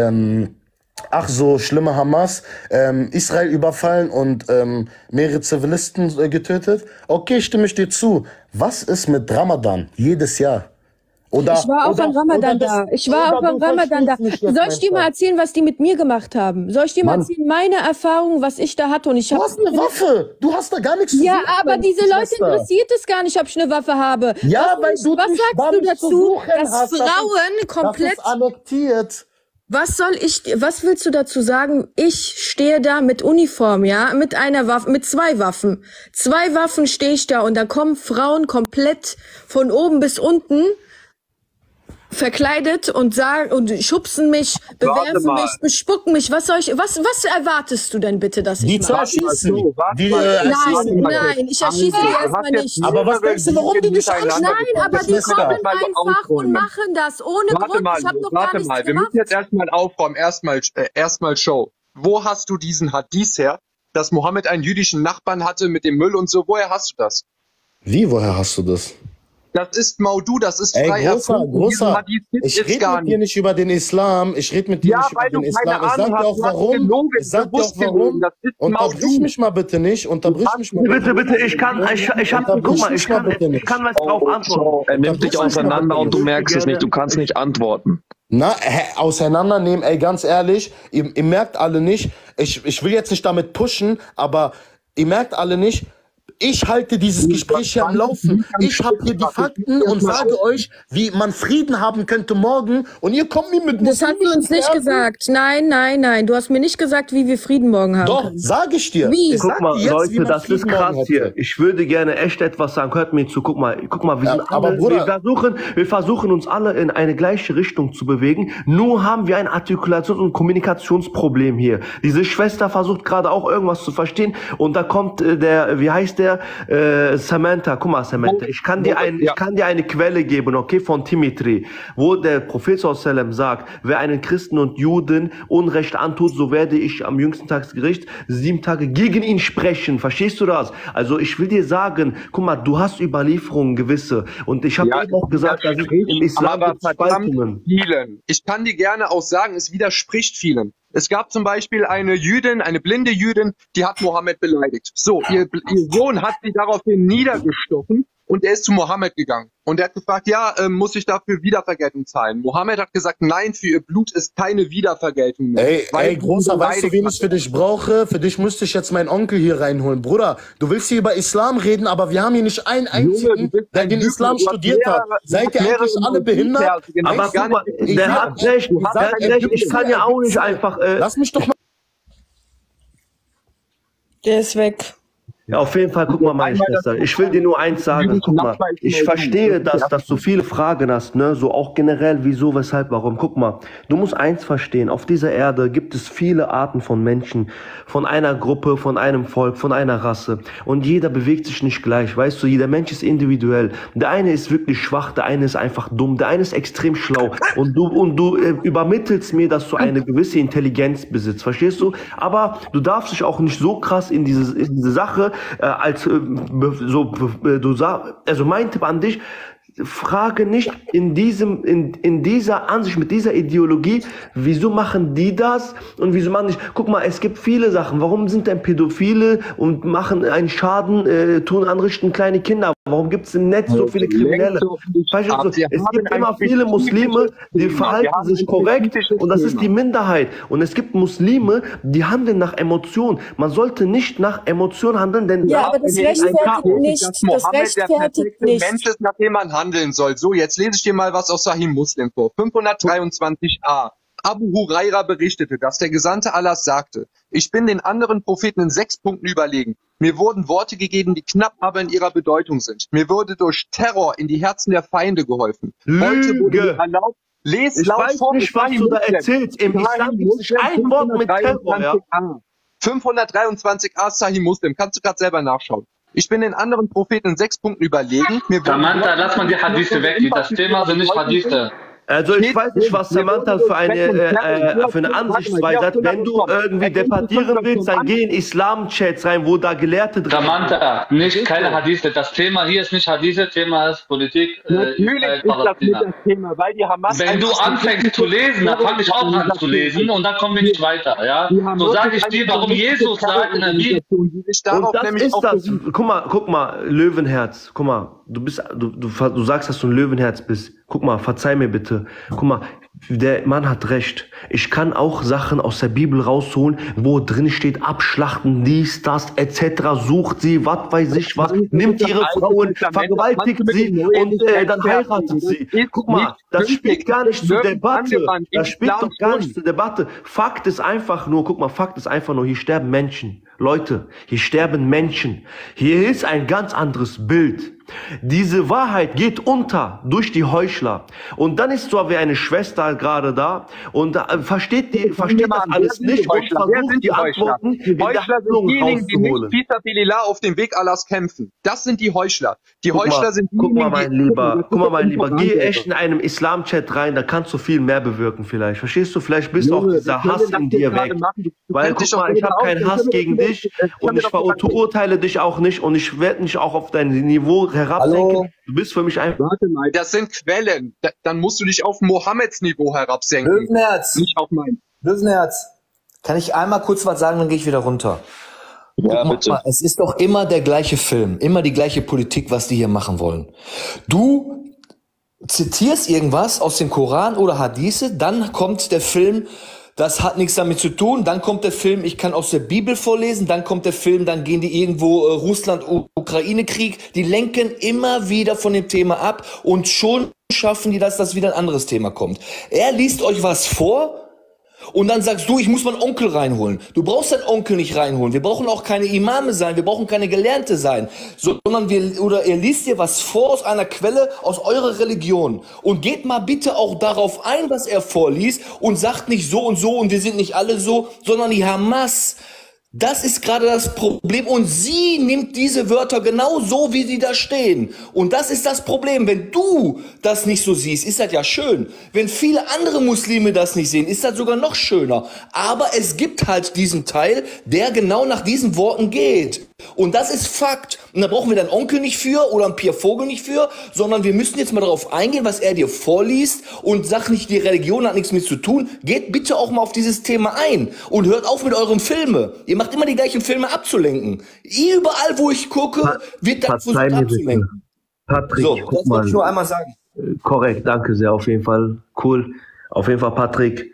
ach so schlimme Hamas, Israel überfallen und mehrere Zivilisten getötet? Okay, stimme ich dir zu. Was ist mit Ramadan jedes Jahr? Oder, Ich war auch an Ramadan da. Ich war auch an Ramadan da. Soll ich dir mal erzählen, was die mit mir gemacht haben? Soll ich dir mal Mann. erzählen, meine Erfahrung, was ich da hatte? Und ich Du hast eine Waffe. Du hast da gar nichts zu Ja, suchen, aber diese Leute Schwester. interessiert es gar nicht, ob ich eine Waffe habe. Ja, weil du was nicht sagst du damit zu dazu, suchen dass hast, das Frauen ist- komplett... Das ist annektiert. Was willst du dazu sagen? Ich stehe da mit Uniform, ja, mit einer Waffe, mit 2 Waffen. 2 Waffen stehe ich da und da kommen Frauen komplett von oben bis unten verkleidet und sagen und schubsen mich, bewerfen mal. mich, bespucken mich. Was erwartest du denn bitte, dass ich Die mache? zu erschießen. Nein, ich erschieße die erstmal nicht. Aber was denkst du, warum die nicht Nein, aber die kommen einfach und machen das ohne Grund. Ich habe noch gar nichts wir gemacht. müssen jetzt erstmal aufräumen, erstmal Show. Wo hast du diesen Hadith her, dass Mohammed einen jüdischen Nachbarn hatte mit dem Müll und so? Woher hast du das? Wie, woher hast du das? Das ist Maudu, das ist frei Ey, Großer, erfunden. Diesen Großer, Hadith gibt ich es rede gar mit dir nicht. nicht über den Islam, ich rede mit dir Ja, nicht über weil du den keine Islam. Ich sag Ahnung dir hast, auch du hast warum. gelogen, Ich sag dir auch bewusst warum. gelogen. Das ist Unterbrich Maudu. mich mal bitte nicht. Unterbrich mich mal Bitte, ich kann was drauf antworten. Er nimmt dich auseinander und du merkst es nicht, du kannst nicht antworten. Na, auseinandernehmen, ey, ganz ehrlich, ihr merkt alle nicht, ich will jetzt nicht damit pushen, aber ihr merkt alle nicht, ich halte dieses Gespräch hier am Laufen. Ich habe hier die Fakten und sage euch, wie man Frieden haben könnte morgen. Und ihr kommt mir mit... Das hast du uns nicht gesagt. Nein. Du hast mir nicht gesagt, wie wir Frieden morgen haben. Doch, sage ich dir. Wie? Guck mal, Leute, das ist krass hier. Ich würde gerne echt etwas sagen. Hört mir zu. Guck mal, wir sind aber alle, Bruder, wir versuchen uns alle in eine gleiche Richtung zu bewegen. Nur haben wir ein Artikulations- und Kommunikationsproblem hier. Diese Schwester versucht gerade auch irgendwas zu verstehen. Und da kommt wie heißt der? Samantha. Guck mal, Samantha. Ich kann dir eine Quelle geben, okay, von Dimitri, wo der Prophet sallam sagt, wer einen Christen und Juden Unrecht antut, so werde ich am jüngsten Tagesgericht 7 Tage gegen ihn sprechen. Verstehst du das? Also ich will dir sagen, guck mal, du hast Überlieferungen gewisse. Und ich habe auch gesagt, dass im Islam aber gibt es Spaltungen. vielen. Ich kann dir gerne auch sagen, es widerspricht vielen. Es gab zum Beispiel eine Jüdin, eine blinde Jüdin, die hat Mohammed beleidigt. So, ihr Sohn hat sie daraufhin niedergestochen und er ist zu Mohammed gegangen. Und er hat gefragt, ja, muss ich dafür Wiedervergeltung zahlen? Mohammed hat gesagt, nein, für ihr Blut ist keine Wiedervergeltung mehr. Ey, Großer, weißt du, wen ich für dich brauche? Für dich müsste ich jetzt meinen Onkel hier reinholen. Bruder, du willst hier über Islam reden, aber wir haben hier nicht einen einzigen, der den Islam studiert hat. Seid ihr eigentlich alle behindert? Aber guck mal, der hat recht. Ich kann ja auch nicht einfach... Lass mich doch mal... Der ist weg. Ja, auf jeden Fall, guck mal, meine Schwester, ich will dir nur eins sagen, guck mal, ich verstehe, dass du viele Fragen hast, ne, so auch generell, wieso, weshalb, warum, guck mal, du musst eins verstehen, auf dieser Erde gibt es viele Arten von Menschen, von einer Gruppe, von einem Volk, von einer Rasse und jeder bewegt sich nicht gleich, weißt du, jeder Mensch ist individuell, der eine ist wirklich schwach, der eine ist einfach dumm, der eine ist extrem schlau und du übermittelst mir, dass du eine gewisse Intelligenz besitzt, verstehst du, aber du darfst dich auch nicht so krass in diese Sache also mein Tipp an dich, frage nicht in dieser Ansicht, mit dieser Ideologie, wieso machen die das und wieso machen nicht, guck mal, es gibt viele Sachen, warum sind denn Pädophile und machen einen Schaden, anrichten kleine Kinder? Warum gibt es im Netz so viele Kriminelle? Es gibt immer viele Muslime, die verhalten sich korrekt und das ist die Minderheit. Und es gibt Muslime, die handeln nach Emotionen. Man sollte nicht nach Emotionen handeln, denn ja, aber das rechtfertigt nicht. Das rechtfertigt nicht. Mensch ist, nach dem man handeln soll. So, jetzt lese ich dir mal was aus Sahih Muslim vor. 523a. Abu Huraira berichtete, dass der Gesandte Allahs sagte: Ich bin den anderen Propheten in 6 Punkten überlegen. Mir wurden Worte gegeben, die knapp aber in ihrer Bedeutung sind. Mir wurde durch Terror in die Herzen der Feinde geholfen. Heute wurde mir erlaubt, ich weiß nicht, was du da erzählst. Im Islam gibt es nicht ein Wort mit Terror. Ja? 523a Sahih Muslim, kannst du gerade selber nachschauen. Ich bin den anderen Propheten in 6 Punkten überlegen. Samantha, lass mal die Hadithe weg. Das Thema sind nicht Hadithe. Also ich weiß nicht, was Samantha für eine Ansichtsweise hat. Wenn du irgendwie debattieren willst, dann geh in Islam-Chats rein, wo da Gelehrte drin sind. Samantha, keine Hadithe. Das Thema hier ist nicht Hadithe, Thema ist Politik. Natürlich ist das nicht das Thema, weil die Hamas... Wenn du anfängst zu lesen, dann fange ich auch an zu lesen und dann kommen wir nicht weiter. Ja? So sage ich dir, warum Jesus sagt in der Bibel. Und das ist das. Guck mal, Löwenherz. Guck mal, du sagst, dass du ein Löwenherz bist. Guck mal, verzeih mir bitte. Guck mal, der Mann hat recht. Ich kann auch Sachen aus der Bibel rausholen, wo drin steht, abschlachten, dies, das, etc. Sucht sie, was weiß ich was, nimmt ihre Frauen, vergewaltigt sie und dann heiratet sie. Guck mal, das spielt gar nicht zur Debatte. Das spielt doch gar nicht zur Debatte. Fakt ist einfach nur, guck mal, Fakt ist einfach nur, hier sterben Menschen. Leute, hier sterben Menschen. Hier ist ein ganz anderes Bild. Diese Wahrheit geht unter durch die Heuchler. Und dann ist so wie eine Schwester gerade da und versteht das alles nicht und versucht die Antworten in der Handlung rauszuholen. Die nicht Fisabilillah auf dem Weg Allahs kämpfen. Das sind die Heuchler. Die Heuchler sind die, guck mal, mein Lieber, geh echt in einem Islam-Chat rein, da kannst du viel mehr bewirken vielleicht. Verstehst du? Vielleicht bist auch dieser Hass in dir weg. Weil, guck mal, ich habe keinen Hass gegen dich und ich verurteile dich auch nicht und ich werde nicht auch auf dein Niveau herabsenken. Hallo? Du bist für mich einfach... Warte mal, das sind Quellen. Dann musst du dich auf Mohammeds Niveau herabsenken. Löwenherz. Nicht auf mein. Löwenherz. Kann ich einmal kurz was sagen, dann gehe ich wieder runter. Ja, bitte. Mal, es ist doch immer der gleiche Film, immer die gleiche Politik, was die hier machen wollen. Du zitierst irgendwas aus dem Koran oder Hadithe, dann kommt der Film... Das hat nichts damit zu tun. Dann kommt der Film, ich kann aus der Bibel vorlesen. Dann kommt der Film, dann gehen die irgendwo Russland-Ukraine-Krieg. Die lenken immer wieder von dem Thema ab und schon schaffen die dass wieder ein anderes Thema kommt. Er liest euch was vor und dann sagst du, ich muss meinen Onkel reinholen. Du brauchst deinen Onkel nicht reinholen. Wir brauchen auch keine Imame sein. Wir brauchen keine Gelernte sein. Sondern er liest dir was vor aus einer Quelle, aus eurer Religion. Und geht mal bitte auch darauf ein, was er vorliest und sagt nicht so und wir sind nicht alle so, sondern die Hamas. Das ist gerade das Problem und sie nimmt diese Wörter genau so, wie sie da stehen. Und das ist das Problem. Wenn du das nicht so siehst, ist das ja schön. Wenn viele andere Muslime das nicht sehen, ist das sogar noch schöner. Aber es gibt halt diesen Teil, der genau nach diesen Worten geht. Und das ist Fakt. Und da brauchen wir deinen Onkel nicht für oder einen Pierre Vogel nicht für, sondern wir müssen jetzt mal darauf eingehen, was er dir vorliest und sag nicht, die Religion hat nichts mit zu tun. Geht bitte auch mal auf dieses Thema ein und hört auf mit euren Filmen. Ihr macht immer die gleichen Filme abzulenken. Überall, wo ich gucke, wird das versucht abzulenken. Patrick, so, das wollte ich nur einmal sagen. Korrekt, danke sehr, auf jeden Fall. Cool. Auf jeden Fall, Patrick.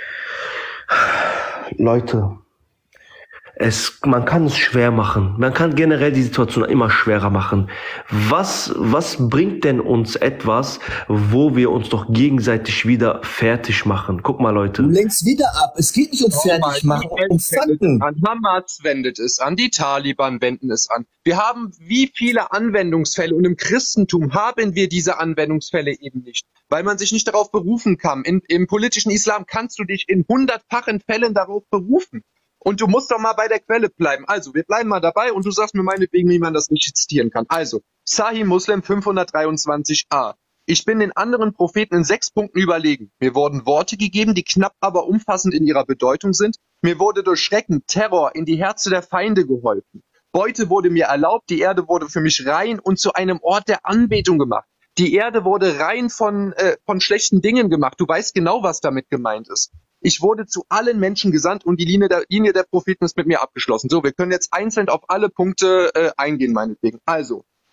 Leute, man kann es schwer machen. Man kann generell die Situation immer schwerer machen. Was bringt denn uns etwas, wo wir uns doch gegenseitig wieder fertig machen? Guck mal, Leute. Du lenkst wieder ab. Es geht nicht um fertig machen, um Fakten. An Hamas wendet es an, die Taliban wenden es an. Wir haben wie viele Anwendungsfälle und im Christentum haben wir diese Anwendungsfälle eben nicht, weil man sich nicht darauf berufen kann. Im politischen Islam kannst du dich in 100-fachen Fällen darauf berufen. Und du musst doch mal bei der Quelle bleiben. Also, wir bleiben mal dabei und du sagst mir meinetwegen, wie man das nicht zitieren kann. Also, Sahih Muslim 523a. Ich bin den anderen Propheten in 6 Punkten überlegen. Mir wurden Worte gegeben, die knapp aber umfassend in ihrer Bedeutung sind. Mir wurde durch Schrecken, Terror in die Herzen der Feinde geholfen. Beute wurde mir erlaubt, die Erde wurde für mich rein und zu einem Ort der Anbetung gemacht. Die Erde wurde rein von schlechten Dingen gemacht. Du weißt genau, was damit gemeint ist. Ich wurde zu allen Menschen gesandt und die Linie der Propheten ist mit mir abgeschlossen. So, wir können jetzt einzeln auf alle Punkte eingehen, meinetwegen. Also,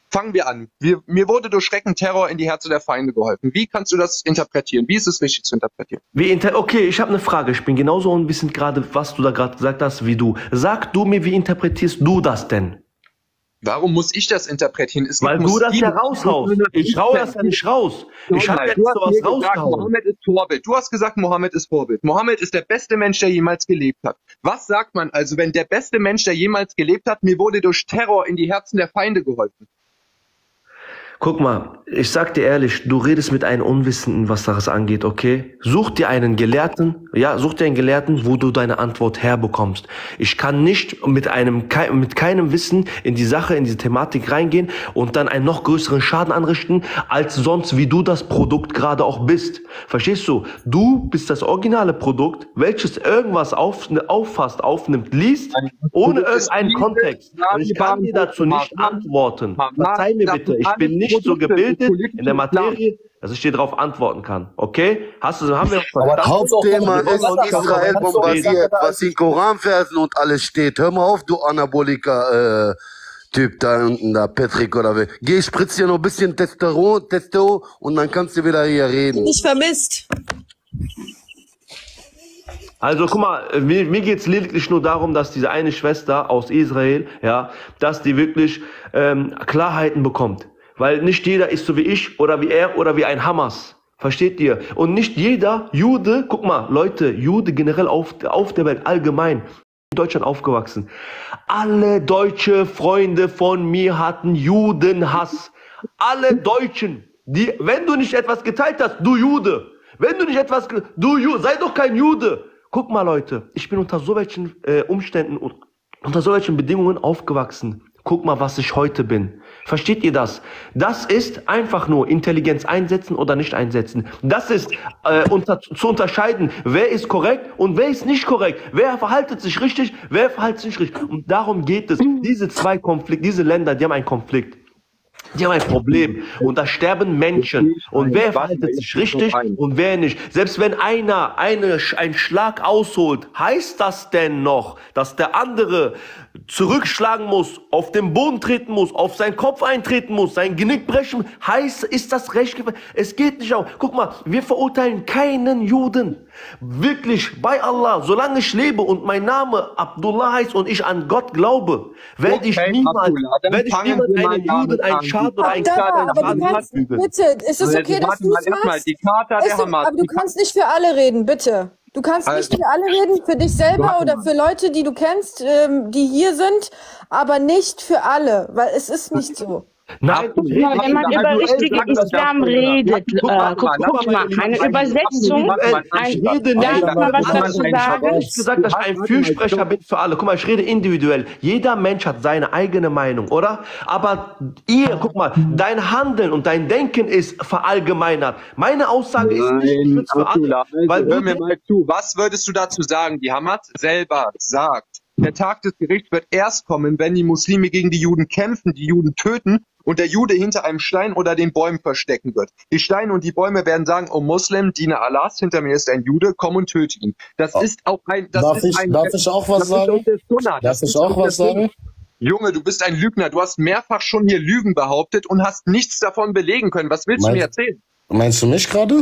Fangen wir an. Mir wurde durch Schrecken Terror in die Herzen der Feinde geholfen. Wie kannst du das interpretieren? Wie ist es richtig zu interpretieren? Okay, ich habe eine Frage. Ich bin genauso unwissend gerade, was du da gerade gesagt hast, wie du. Sag du mir, wie interpretierst du das denn? Warum muss ich das interpretieren? Weil du das ja raushaust. Ich hau das ja nicht raus. Ich habe ja nicht sowas rausgehauen. Mohammed ist Vorbild. Du hast gesagt, Mohammed ist Vorbild. Mohammed ist der beste Mensch, der jemals gelebt hat. Was sagt man also, wenn der beste Mensch, der jemals gelebt hat, mir wurde durch Terror in die Herzen der Feinde geholfen? Guck mal, ich sag dir ehrlich, du redest mit einem Unwissenden, was das angeht, okay? Such dir einen Gelehrten, wo du deine Antwort herbekommst. Ich kann nicht mit keinem Wissen in die Sache, in diese Thematik reingehen und dann einen noch größeren Schaden anrichten, als sonst, wie du das Produkt gerade auch bist. Verstehst du? Du bist das originale Produkt, welches irgendwas auffasst, aufnimmt, liest, ohne irgendeinen Kontext. Und ich kann dir dazu nicht antworten. Verzeih mir bitte, ich bin nicht so gebildet in der Materie, dass ich dir darauf antworten kann. Okay? Haben wir Hauptthema ist Israel bombardiert, was in Koranversen und alles steht. Hör mal auf, du Anabolika-Typ da unten, da Patrick oder wer. Geh, spritz dir noch ein bisschen Testo und dann kannst du wieder hier reden. Nicht vermisst. Also guck mal, mir geht's lediglich nur darum, dass diese eine Schwester aus Israel, ja, dass die wirklich Klarheiten bekommt. Weil nicht jeder ist so wie ich oder wie er oder wie ein Hamas. Versteht ihr? Und nicht jeder Jude, guck mal, Leute, Jude generell auf der Welt allgemein, in Deutschland aufgewachsen. Alle deutsche Freunde von mir hatten Judenhass. Alle Deutschen, wenn du nicht etwas geteilt hast, du Jude. Wenn du nicht etwas, sei doch kein Jude. Guck mal, Leute, ich bin unter so welchen Umständen und unter so welchen Bedingungen aufgewachsen. Guck mal, was ich heute bin. Versteht ihr das? Das ist einfach nur Intelligenz einsetzen oder nicht einsetzen. Das ist zu unterscheiden, wer ist korrekt und wer ist nicht korrekt. Wer verhaltet sich richtig, wer verhaltet sich nicht richtig. Und darum geht es. Diese Länder, die haben einen Konflikt. Die haben ein Problem und da sterben Menschen und wer verhält sich richtig und wer nicht. Selbst wenn einer einen Schlag ausholt, heißt das denn noch, dass der andere zurückschlagen muss, auf den Boden treten muss, auf seinen Kopf eintreten muss, sein Genick brechen? Ist das Recht? Es geht nicht auf. Guck mal, wir verurteilen keinen Juden. Wirklich, bei Allah, solange ich lebe und mein Name Abdullah heißt und ich an Gott glaube, werde ich niemals einen Juden, einen Schaden oder einen Schaden fügen. Bitte, ist es okay, dass du es machst? Aber du kannst nicht für alle reden, bitte. Du kannst nicht für alle reden, für dich selber oder für Leute, die du kennst, die hier sind, aber nicht für alle, weil es ist nicht so. Nein, wenn man über richtigen Islam redet, guck mal, eine Übersetzung, darf man was dazu sagen? Ich habe nicht gesagt, dass ich ein Fürsprecher bin für alle. Guck mal, ich rede individuell. Jeder Mensch hat seine eigene Meinung, oder? Aber guck mal, dein Handeln und dein Denken ist verallgemeinert. Meine Aussage ist nicht für alle. Hör mir mal zu, was würdest du dazu sagen? Die Hamas selber sagt, der Tag des Gerichts wird erst kommen, wenn die Muslime gegen die Juden kämpfen, die Juden töten und der Jude hinter einem Stein oder den Bäumen verstecken wird. Die Steine und die Bäume werden sagen, oh Muslim, Diener Allahs, hinter mir ist ein Jude, komm und töte ihn. Das ist auch ein... Darf ich auch was sagen? Darf ich auch was sagen? Junge, du bist ein Lügner. Du hast mehrfach schon hier Lügen behauptet und hast nichts davon belegen können. Was willst du mir erzählen? Meinst du mich gerade?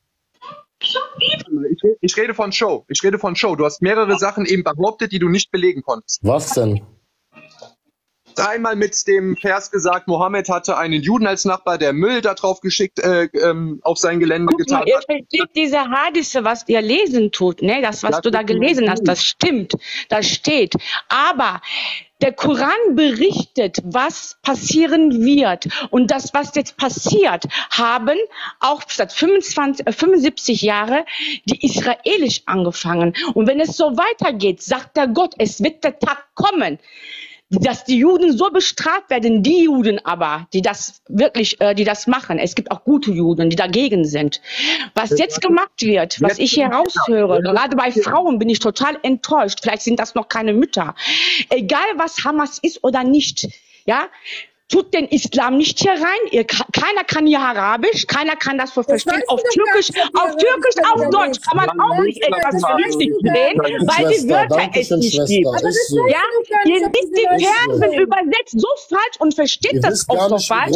Ich rede von Show. Ich rede von Show. Du hast mehrere Sachen eben behauptet, die du nicht belegen konntest. Was denn? Einmal mit dem Vers gesagt, Mohammed hatte einen Juden als Nachbar, der Müll da drauf geschickt, auf sein Gelände getan hat. Ihr versteht diese Hadisse, was ihr lesen tut, ne? Das, was du da gelesen hast, das stimmt, das steht. Aber der Koran berichtet, was passieren wird. Und das, was jetzt passiert, haben auch seit 75 Jahren die Israelis angefangen. Und wenn es so weitergeht, sagt der Gott, es wird der Tag kommen, dass die Juden so bestraft werden, die Juden aber, die das wirklich, die das machen. Es gibt auch gute Juden, die dagegen sind. Was jetzt gemacht wird, was ich hier raushöre, gerade bei Frauen bin ich total enttäuscht. Vielleicht sind das noch keine Mütter. Egal was Hamas ist oder nicht, ja, tut den Islam nicht hier rein. Keiner kann hier Arabisch, keiner kann das verstehen. Auf Türkisch, auf Deutsch kann man auch nicht etwas vernünftig reden, weil die Wörter es nicht gibt. Ja, ihr liest die Versen übersetzt so falsch und versteht das auch so falsch.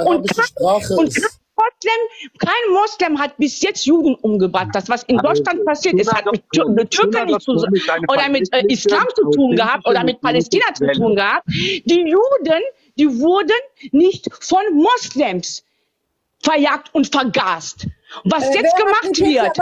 Kein Moslem hat bis jetzt Juden umgebracht. Das, was in Deutschland passiert ist, hat mit Türkei nicht oder mit Islam zu tun gehabt oder mit Palästina zu tun gehabt. Die Juden, die wurden nicht von Moslems verjagt und vergast. Was jetzt gemacht wird,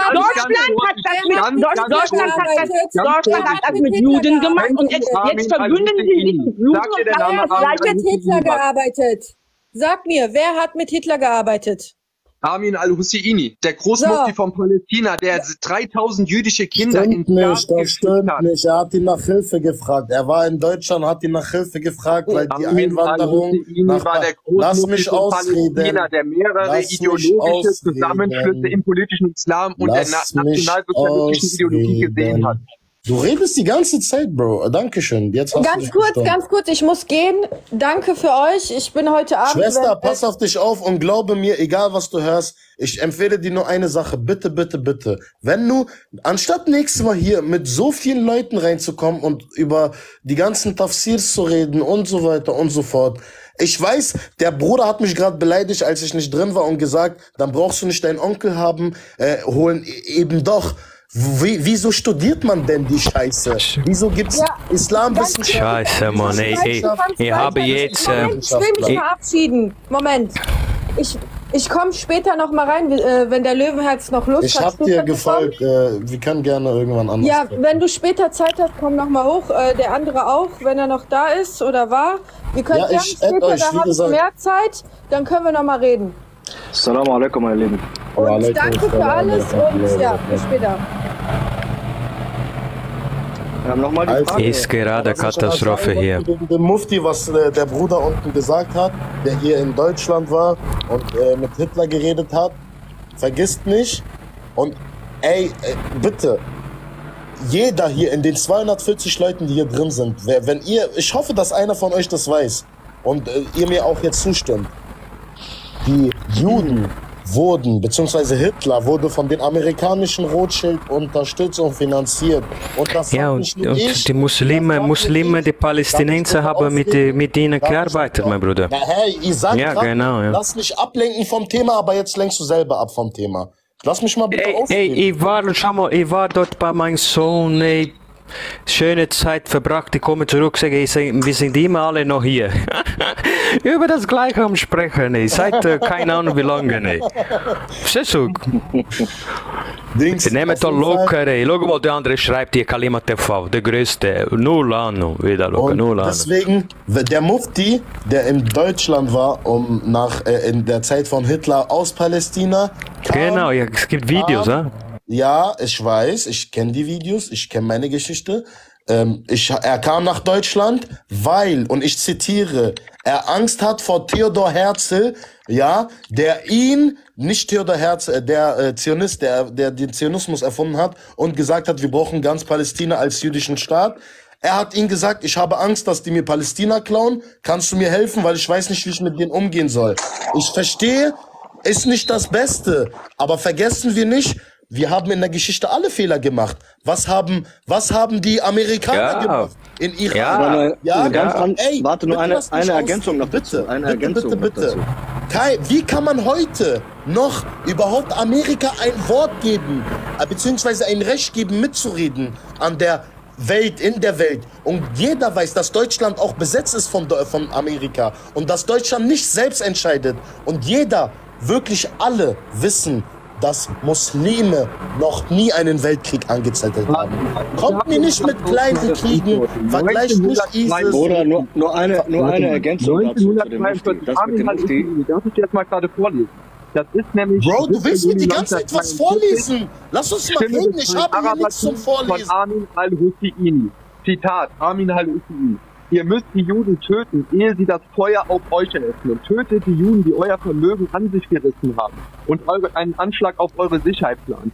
Deutschland hat das mit Juden gemacht und jetzt verbünden sie sich mit Juden und wer hat mit Hitler gearbeitet? Sag mir, wer hat mit Hitler gearbeitet? Amin al-Husseini, der Großmufti von Palästina, der 3000 jüdische Kinder das stimmt nicht. Er hat ihn nach Hilfe gefragt. Er war in Deutschland, hat ihn nach Hilfe gefragt, weil die Einwanderung war der Großmufti von Palästina, der mehrere ideologische Zusammenschlüsse im politischen Islam und der nationalsozialistischen Ideologie gesehen hat. Du redest die ganze Zeit, Bro. Dankeschön. Jetzt hast ganz kurz, ich muss gehen. Danke für euch. Ich bin heute Abend... Schwester, pass auf dich auf und glaube mir, egal was du hörst, ich empfehle dir nur eine Sache. Bitte, bitte, bitte. Wenn du, anstatt nächstes Mal hier mit so vielen Leuten reinzukommen und über die ganzen Tafsirs zu reden und so weiter und so fort. Ich weiß, der Bruder hat mich gerade beleidigt, als ich nicht drin war und gesagt, dann brauchst du nicht deinen Onkel holen. Eben doch. Wieso studiert man denn die Scheiße? Wieso gibt's Islamwissenschaft? Scheiße, Mann, ey. Ich habe jetzt... Ich will mich verabschieden. Moment. Ich komme später noch mal rein, wenn der Löwenherz noch Lust hat. Ich hab dir gefolgt. Wir können gerne irgendwann anders. Ja, wenn du später Zeit hast, komm noch mal hoch. Der andere auch, wenn er noch da ist oder war. Wir können gerne später, da habt ihr mehr Zeit. Dann können wir noch mal reden. Assalamu alaikum, meine Lieben. Und danke für alles und ja, bis später. Wir haben noch mal die Frage. Ist gerade Katastrophe hier. Der Mufti, was der Bruder unten gesagt hat, der hier in Deutschland war und mit Hitler geredet hat, vergisst nicht. Und bitte, jeder hier in den 240 Leuten, die hier drin sind, wenn ihr, ich hoffe, dass einer von euch das weiß und ihr mir auch jetzt zustimmt. Die Juden wurden, beziehungsweise Hitler wurde von den amerikanischen Rothschild unterstützt und finanziert. Und das und die Muslime, die Palästinenser haben mit ihnen gearbeitet, mein Bruder. Ja, hey, ich sag genau, lass mich ablenken vom Thema, aber jetzt lenkst du selber ab vom Thema. Lass mich mal bitte aufnehmen. Ich war dort bei meinem Sohn, schöne Zeit verbracht, ich komme zurück, sage ich, wir sind immer alle noch hier. Über das Gleiche am Sprechen, seit keine Ahnung wie lange. Verstehst du? Sie nehmen doch locker, schau mal, der andere schreibt hier Kalima TV, der größte, null Ahnung, wieder locker, null Ahnung. Deswegen, der Mufti, der in Deutschland war, in der Zeit von Hitler aus Palästina, genau, ja, es gibt Videos, Ja, ich weiß, ich kenne die Videos, ich kenne meine Geschichte. Er kam nach Deutschland, weil, und ich zitiere, er Angst hat vor Theodor Herzl, ja, der ihn, nicht Theodor Herzl, der Zionist, der den Zionismus erfunden hat und gesagt hat, wir brauchen ganz Palästina als jüdischen Staat. Er hat ihm gesagt, ich habe Angst, dass die mir Palästina klauen. Kannst du mir helfen, weil ich weiß nicht, wie ich mit denen umgehen soll. Ich verstehe, ist nicht das Beste, aber vergessen wir nicht, wir haben in der Geschichte alle Fehler gemacht. Was haben die Amerikaner gemacht in Iran? Warte, nur eine Ergänzung noch dazu. Bitte. Kai, wie kann man heute noch überhaupt Amerika ein Wort geben, beziehungsweise ein Recht geben, mitzureden an der Welt, in der Welt? Und jeder weiß, dass Deutschland auch besetzt ist von Amerika und dass Deutschland nicht selbst entscheidet. Und jeder, wirklich alle wissen, dass Muslime noch nie einen Weltkrieg angezettelt haben. Kommt mir nicht mit kleinen Kriegen, vergleicht nicht ISIS. Oder nur eine Ergänzung dazu zu dem Mufti. Darf ich dir jetzt mal gerade vorlesen? Das ist nämlich... Bro, du willst mir die ganze Zeit was vorlesen. Lass uns mal reden, ich habe hier nichts zum Vorlesen. Von Amin al-Husseini. Zitat, Amin al-Husseini. Ihr müsst die Juden töten, ehe sie das Feuer auf euch eröffnen. Tötet die Juden, die euer Vermögen an sich gerissen haben und einen Anschlag auf eure Sicherheit planen.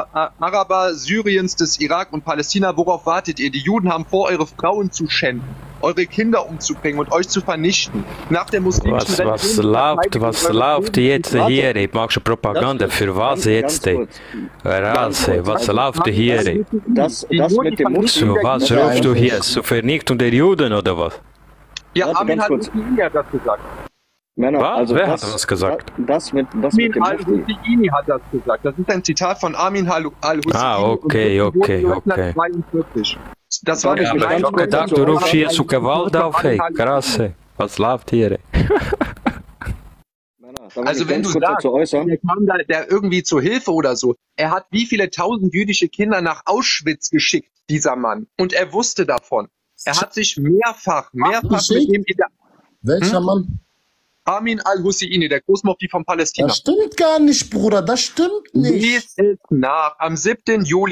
Araber Syriens, des Irak und Palästina, worauf wartet ihr? Die Juden haben vor, eure Frauen zu schänden. eure Kinder umzubringen und euch zu vernichten. Nach der muslimischen Was läuft jetzt hier? Ich mache schon Propaganda. Für was jetzt? Rase, was läuft hier? Das mit dem So, was rufst du hier? Zur Vernichtung der Juden oder was? Ja, Armin al-Husseini hat das gesagt. Männer, was? also Wer hat das gesagt? Armin al-Husseini hat das gesagt. Das ist ein Zitat von Armin al-Husseini. Ah, okay. Das war nicht ich hab gedacht, du rufst hier zu Gewalt auf, hey, krass, was läuft hier? Also wenn du sagst, der kam da irgendwie zur Hilfe oder so, er hat wie viele tausend jüdische Kinder nach Auschwitz geschickt, dieser Mann. Und er wusste davon. Er hat sich mehrfach mit dem... Welcher Mann? Armin al-Husseini, der Großmufti von Palästina. Das stimmt gar nicht, Bruder, das stimmt nicht. Lies es nach. Am 7. Juli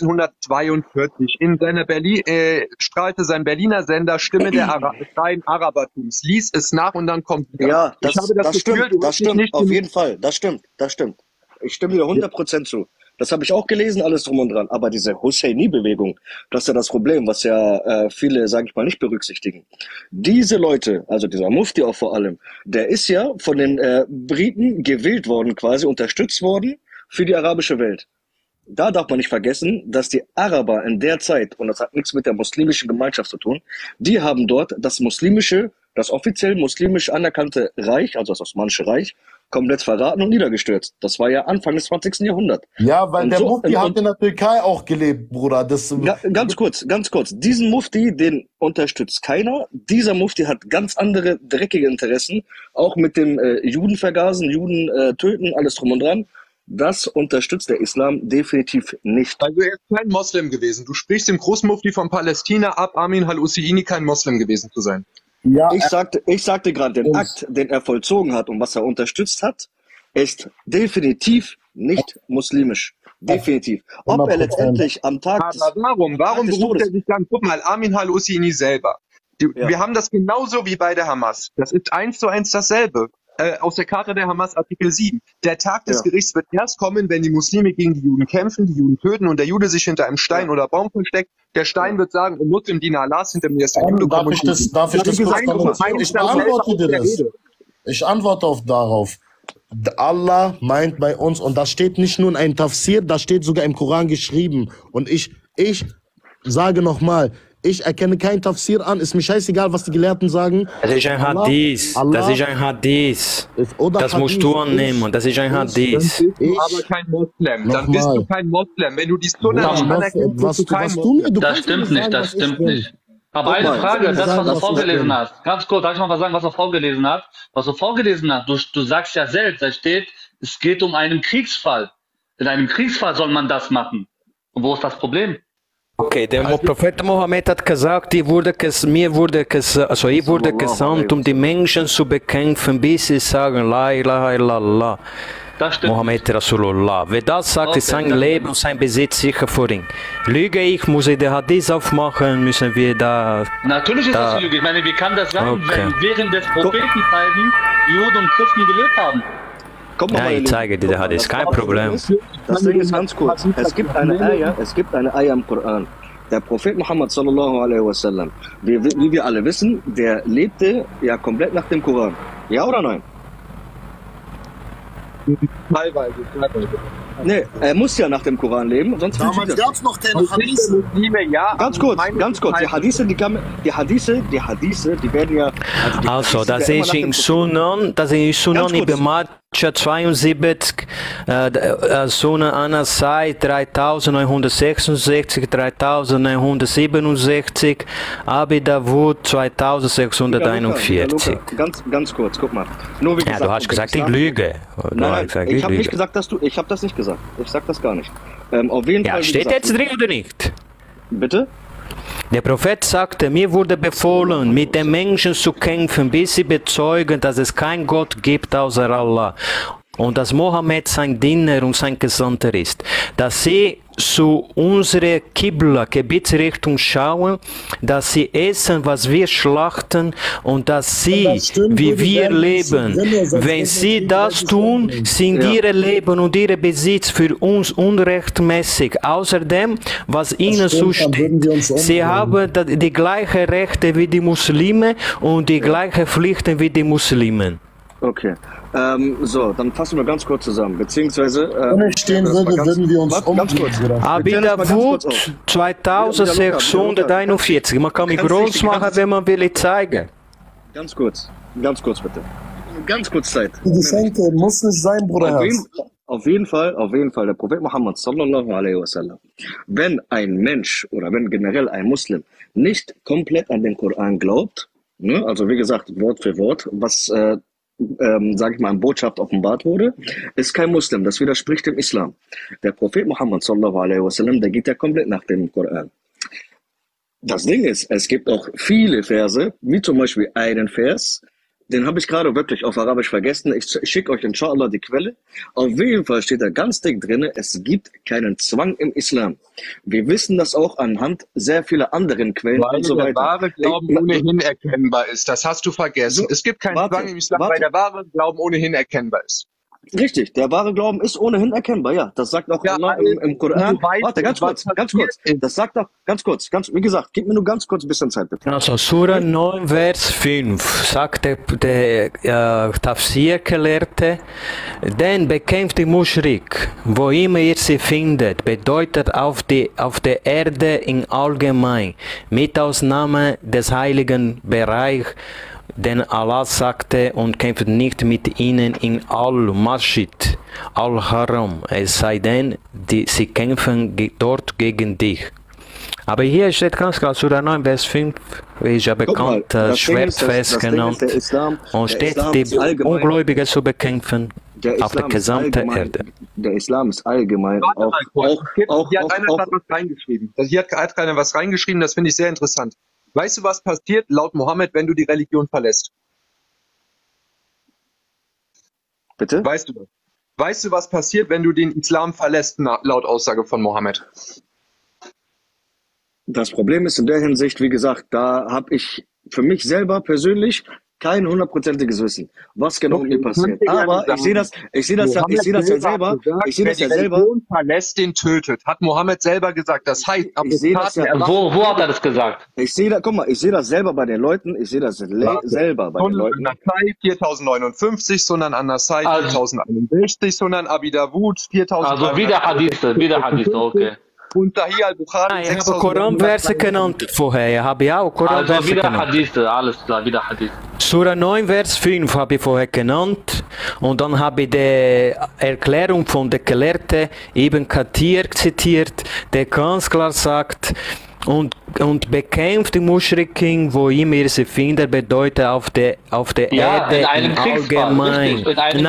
1942 in seiner strahlte sein Berliner Sender Stimme der freien Arabertums. Lies es nach und dann kommt wieder. Ja, das stimmt, auf jeden Fall. Das stimmt. Ich stimme dir 100% zu. Das habe ich auch gelesen, alles drum und dran. Aber diese Husseini-Bewegung, das ist ja das Problem, was ja viele, sage ich mal, nicht berücksichtigen. Diese Leute, also dieser Mufti auch vor allem, der ist ja von den Briten gewählt worden, quasi unterstützt worden für die arabische Welt. Da darf man nicht vergessen, dass die Araber in der Zeit, und das hat nichts mit der muslimischen Gemeinschaft zu tun, die haben dort das offiziell muslimisch anerkannte Reich, also das Osmanische Reich, komplett verraten und niedergestürzt. Das war ja Anfang des 20. Jahrhunderts. Ja, weil der Mufti hat in der Türkei auch gelebt, Bruder. Ganz kurz. Diesen Mufti, den unterstützt keiner. Dieser Mufti hat ganz andere dreckige Interessen, auch mit dem Judenvergasen, Juden töten, alles drum und dran. Das unterstützt der Islam definitiv nicht. Also er ist kein Moslem gewesen. Du sprichst dem Großmufti von Palästina ab, Armin al-Husseini kein Moslem gewesen zu sein. Ja, ich sagte gerade, den Akt, den er vollzogen hat und was er unterstützt hat, ist definitiv nicht muslimisch. Definitiv. Ob er letztendlich am Tag... Aber warum beruft er sich dann? Guck mal, Armin al-Husseini selber. Wir haben das genauso wie bei der Hamas. Das ist 1:1 dasselbe. Aus der Charta der Hamas, Artikel 7. Der Tag des Gerichts wird erst kommen, wenn die Muslime gegen die Juden kämpfen, die Juden töten und der Jude sich hinter einem Stein oder Baum versteckt. Der Stein wird sagen, im Muslim Diener Allahs, hinter mir ist der Jude. Darf ich das ich beantworte dir das. Ich antworte darauf. Allah meint bei uns, und das steht nicht nur in einem Tafsir, das steht sogar im Koran geschrieben. Und ich sage nochmal, ich erkenne kein Tafsir an, ist mir scheißegal, was die Gelehrten sagen. Das ist ein Hadith. Das ist ein Hadith. Das musst du annehmen. Das ist ein Hadith. Dann bist du aber kein Moslem. Dann bist du kein Moslem. Wenn du die Sunna nicht anerkennst, bist du kein Moslem. Das stimmt nicht. Aber eine Frage, das, was er vorgelesen hat. Ganz kurz, darf ich mal was sagen, was er vorgelesen hat? Was er vorgelesen hat, du sagst ja selbst, da steht, es geht um einen Kriegsfall. In einem Kriegsfall soll man das machen. Und wo ist das Problem? Okay, der Prophet Mohammed hat gesagt, ich wurde gesandt, um die Menschen zu bekämpfen, bis sie sagen, La ilaha illallah. Mohammed Rasulullah. Wer das sagt, ist sein Leben und sein Besitz sicher vor ihm. Lüge ich, muss ich den Hadith aufmachen, müssen wir da... Natürlich ist das Lüge. Ich meine, wie kann das sein, wenn während des Prophetenzeiten Juden und Christen gelebt haben? Ja, ich zeige dir, der Hadith, kein Problem. Das Ding ist ganz kurz. Es gibt eine Ayah im Koran. Der Prophet Muhammad sallallahu alaihi wasallam, wie wir alle wissen, der lebte ja komplett nach dem Koran. Ja oder nein? Teilweise. Nee, er muss ja nach dem Koran leben, sonst damals gab es noch keine Hadithe. Ganz kurz, die Hadithe, die werden ja... Also, das ist in Sunan, Ibn Majah 72, Sunan Anasai 3966, 3967, Abi Dawud 2641. Ganz kurz, guck mal. Nur wie gesagt, du hast gesagt, ich lüge. Nein, ich habe nicht gesagt, ich habe das nicht gesagt. Ich sag das gar nicht. Auf jeden Fall. Steht jetzt drin oder nicht? Bitte? Der Prophet sagte, mir wurde befohlen, mit den Menschen zu kämpfen, bis sie bezeugen, dass es keinen Gott gibt außer Allah und dass Mohammed sein Diener und sein Gesandter ist. Dass sie zu unserer Qibla, Gebetsrichtung schauen, dass sie essen, was wir schlachten und dass sie, wie wir leben, wenn sie das tun, sind ihre Leben und ihre Besitz für uns unrechtmäßig. Außerdem, was ihnen zusteht, sie haben die gleichen Rechte wie die Muslime und die gleichen Pflichten wie die Muslimen. Okay. So, dann fassen wir ganz kurz zusammen. Beziehungsweise. Wenn ich stehen würde, würden wir uns umbringen. Abida Wut 2641. Man kann mich groß machen, wenn man will zeigen. Ganz kurz bitte. Ganz kurz Zeit. Die Geschenke muss nicht sein, Bruder. Auf jeden Fall, der Prophet Muhammad sallallahu alaihi wasallam. Wenn ein Mensch oder wenn generell ein Muslim nicht komplett an den Koran glaubt, ne, also wie gesagt, Wort für Wort, was sage ich mal, in Botschaft offenbart wurde, ist kein Muslim. Das widerspricht dem Islam. Der Prophet Muhammad sallallahu alaihi wasallam, der geht ja komplett nach dem Koran. Das Ding ist, es gibt auch viele Verse, wie zum Beispiel einen Vers, den habe ich gerade wirklich auf Arabisch vergessen. Ich schicke euch inshallah die Quelle. Auf jeden Fall steht da ganz dick drin, es gibt keinen Zwang im Islam. Wir wissen das auch anhand sehr vieler anderen Quellen und so weiter. Der wahre Glauben ohnehin erkennbar ist. Das hast du vergessen. Es gibt keinen Zwang im Islam, weil der wahre Glauben ohnehin erkennbar ist. Richtig, der wahre Glauben ist ohnehin erkennbar, ja. Das sagt auch Allah im Koran. Warte, ganz kurz. Das sagt auch, wie gesagt, gib mir nur ganz kurz ein bisschen Zeit, bitte. Also Surah 9, Vers 5, sagt der Tafsir-Gelehrte, denn bekämpft die Muschrik, wo immer ihr sie findet, bedeutet auf der Erde in allgemein, mit Ausnahme des heiligen Bereichs, denn Allah sagte, und kämpft nicht mit ihnen in Al-Masjid, Al-Haram, es sei denn, sie kämpfen dort gegen dich. Aber hier steht ganz klar, Surah 9, Vers 5, ist ja bekannt, Schwertfest genannt, und steht, die Ungläubigen zu bekämpfen auf der gesamten Erde. Der Islam ist allgemein Hier hat einer was reingeschrieben. Hier hat einer was reingeschrieben, das finde ich sehr interessant. Weißt du, was passiert laut Mohammed, wenn du die Religion verlässt? Bitte? Weißt du was passiert, wenn du den Islam verlässt, laut Aussage von Mohammed? Das Problem ist in der Hinsicht, wie gesagt, da habe ich für mich selber persönlich kein hundertprozentiges Wissen, was genau mit mir passiert. Aber ich sehe das ja selber. Wer die Religion verlässt, den tötet. Hat Mohammed selber gesagt. Das heißt, wo hat er das gesagt? Ich sehe das selber bei den Leuten. Ich sehe das selber bei den Leuten. An-Nasai 4059, Sunan An-Nasai 4061, Sunan Abi Dawud 4000. Also wieder Hadith, okay. Und Sahih al-Bukhari. Ich habe Koranverse genannt vorher. Ich habe auch Koranverse also wieder genannt. Hadith, alles klar, wieder Hadith. Surah 9, Vers 5 habe ich vorher genannt. Und dann habe ich die Erklärung von der Gelehrten Ibn Kathir zitiert, der ganz klar sagt, und bekämpft die Muschrikin, wo immer ihr sie findet, bedeutet auf der Erde im Allgemeinen.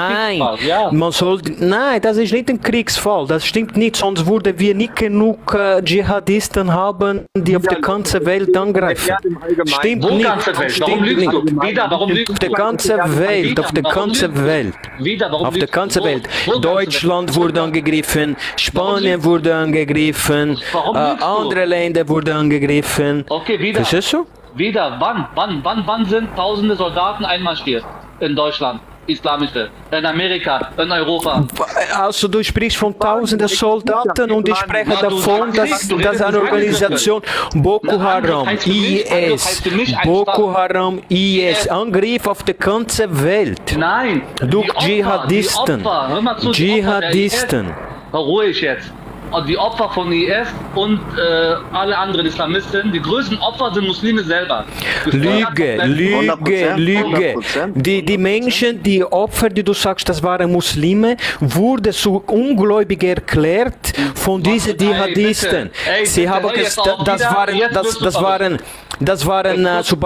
Nein, das ist nicht ein Kriegsfall, das stimmt nicht, sonst würden wir nicht genug Dschihadisten haben, die auf der ganzen Welt angreifen. Stimmt nicht. Warum lügst du? Warum lügst du? Auf der ganzen Welt, auf der ganzen Welt. Auf der ganzen Welt. Deutschland wurde angegriffen, Spanien wurde angegriffen, andere Länder wurden angegriffen. Okay, wieder. Verstehst du? Wieder. Wann sind tausende Soldaten einmarschiert in Deutschland? Islamische, in Amerika, in Europa. Also du sprichst von tausenden Soldaten und ich spreche davon, dass eine Organisation Boko Haram, IS, Angriff auf die ganze Welt. Nein. Durch Dschihadisten. Ruhig jetzt. Die Opfer von IS und alle anderen Islamisten, die größten Opfer sind Muslime selber. Lüge. Die Menschen, die Opfer, die du sagst, das waren Muslime, wurden zu ungläubig erklärt von diesen Dschihadisten. Sie haben das waren zum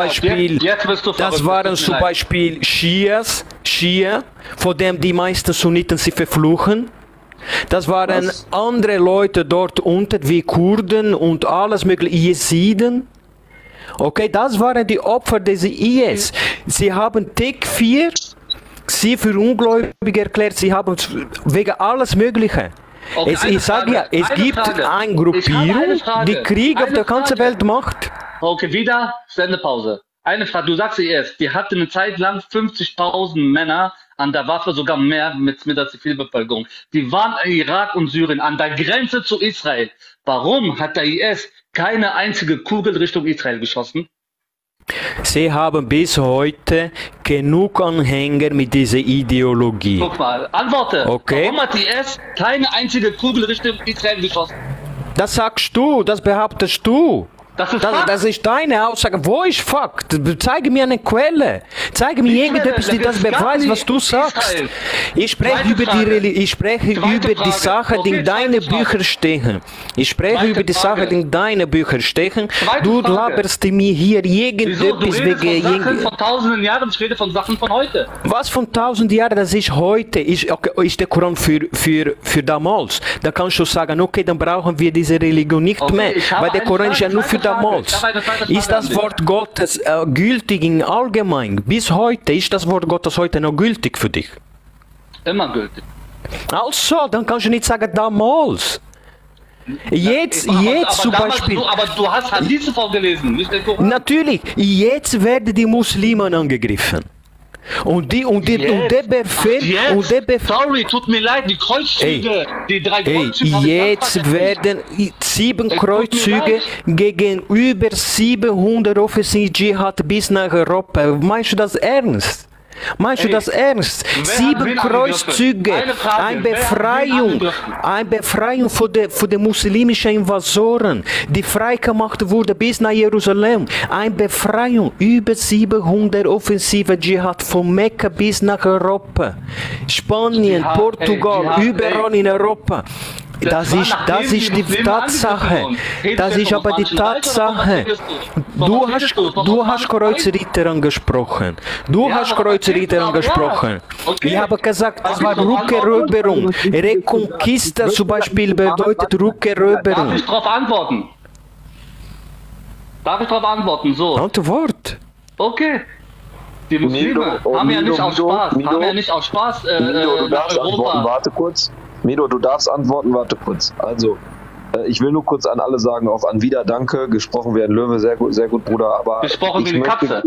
Beispiel Schia, vor dem die meisten Sunniten sie verfluchen. Das waren andere Leute dort unten, wie Kurden und alles mögliche, Jesiden. Okay, das waren die Opfer des IS. Sie haben Tekfir, sie für ungläubig erklärt, sie haben wegen alles Mögliche. Okay, Ich sage ja, es gibt eine Gruppierung, die Krieg auf der ganzen Welt macht. Okay, wieder Sendepause. Eine Frage, du sagst IS, die hatte eine Zeit lang 50.000 Männer an der Waffe, sogar mehr mit der Zivilbevölkerung. Die waren in Irak und Syrien an der Grenze zu Israel. Warum hat der IS keine einzige Kugel Richtung Israel geschossen? Sie haben bis heute genug Anhänger mit dieser Ideologie. Guck mal, antworte. Okay. Warum hat die IS keine einzige Kugel Richtung Israel geschossen? Das sagst du, das behauptest du. Das ist deine Aussage. Wo ist Fakt? Zeige mir eine Quelle. Zeige mir irgendetwas, die das beweist, was du sagst. Ich spreche über die Sache, die in deinen Büchern stehen. Ich spreche über die Sache, die in deinen Büchern stehen. Du laberst mir hier irgendetwas wegen von tausenden Jahren, ich rede von Sachen von heute. Was von 1000 Jahren, das ist heute, ist der Koran für damals. Da kannst du sagen, okay, dann brauchen wir diese Religion nicht mehr, weil der Koran ist ja nur für damals. Ist das Wort Gottes gültig in allgemein? Bis heute, ist das Wort Gottes heute noch gültig für dich? Immer gültig. Also, dann kannst du nicht sagen damals. Jetzt zum Beispiel. Aber du hast Hadithe vorgelesen, nicht den Koran. Natürlich, jetzt werden die Muslime angegriffen. Und der Befehl. Sorry, tut mir leid, die Kreuzzüge, die 3 Kreuzzüge. Jetzt werden 7 Kreuzzüge gegen über 700 Offensiv Dschihad bis nach Europa. Meinst du das ernst? Meinst du das ernst? 7 Kreuzzüge, eine Befreiung von den muslimischen Invasoren, die freigemacht wurde bis nach Jerusalem. Eine Befreiung, über 700 offensive Dschihad von Mekka bis nach Europa. Spanien, Portugal, überall in Europa. Das ist die Tatsache. Das ist aber die Tatsache. Du hast Kreuzritter angesprochen. Ich habe gesagt, das war Rückeroberung. Reconquista zum Beispiel bedeutet Rückeroberung. Darf ich darauf antworten? So. Antwort. Okay. Die Muslime haben ja nicht aus Spaß nach Europa. Warte kurz. Mido, du darfst antworten, warte kurz. Also, ich will nur kurz an alle sagen, auch an Wieder danke. Gesprochen wie ein Löwe, sehr gut, Bruder. Aber gesprochen wie eine Katze.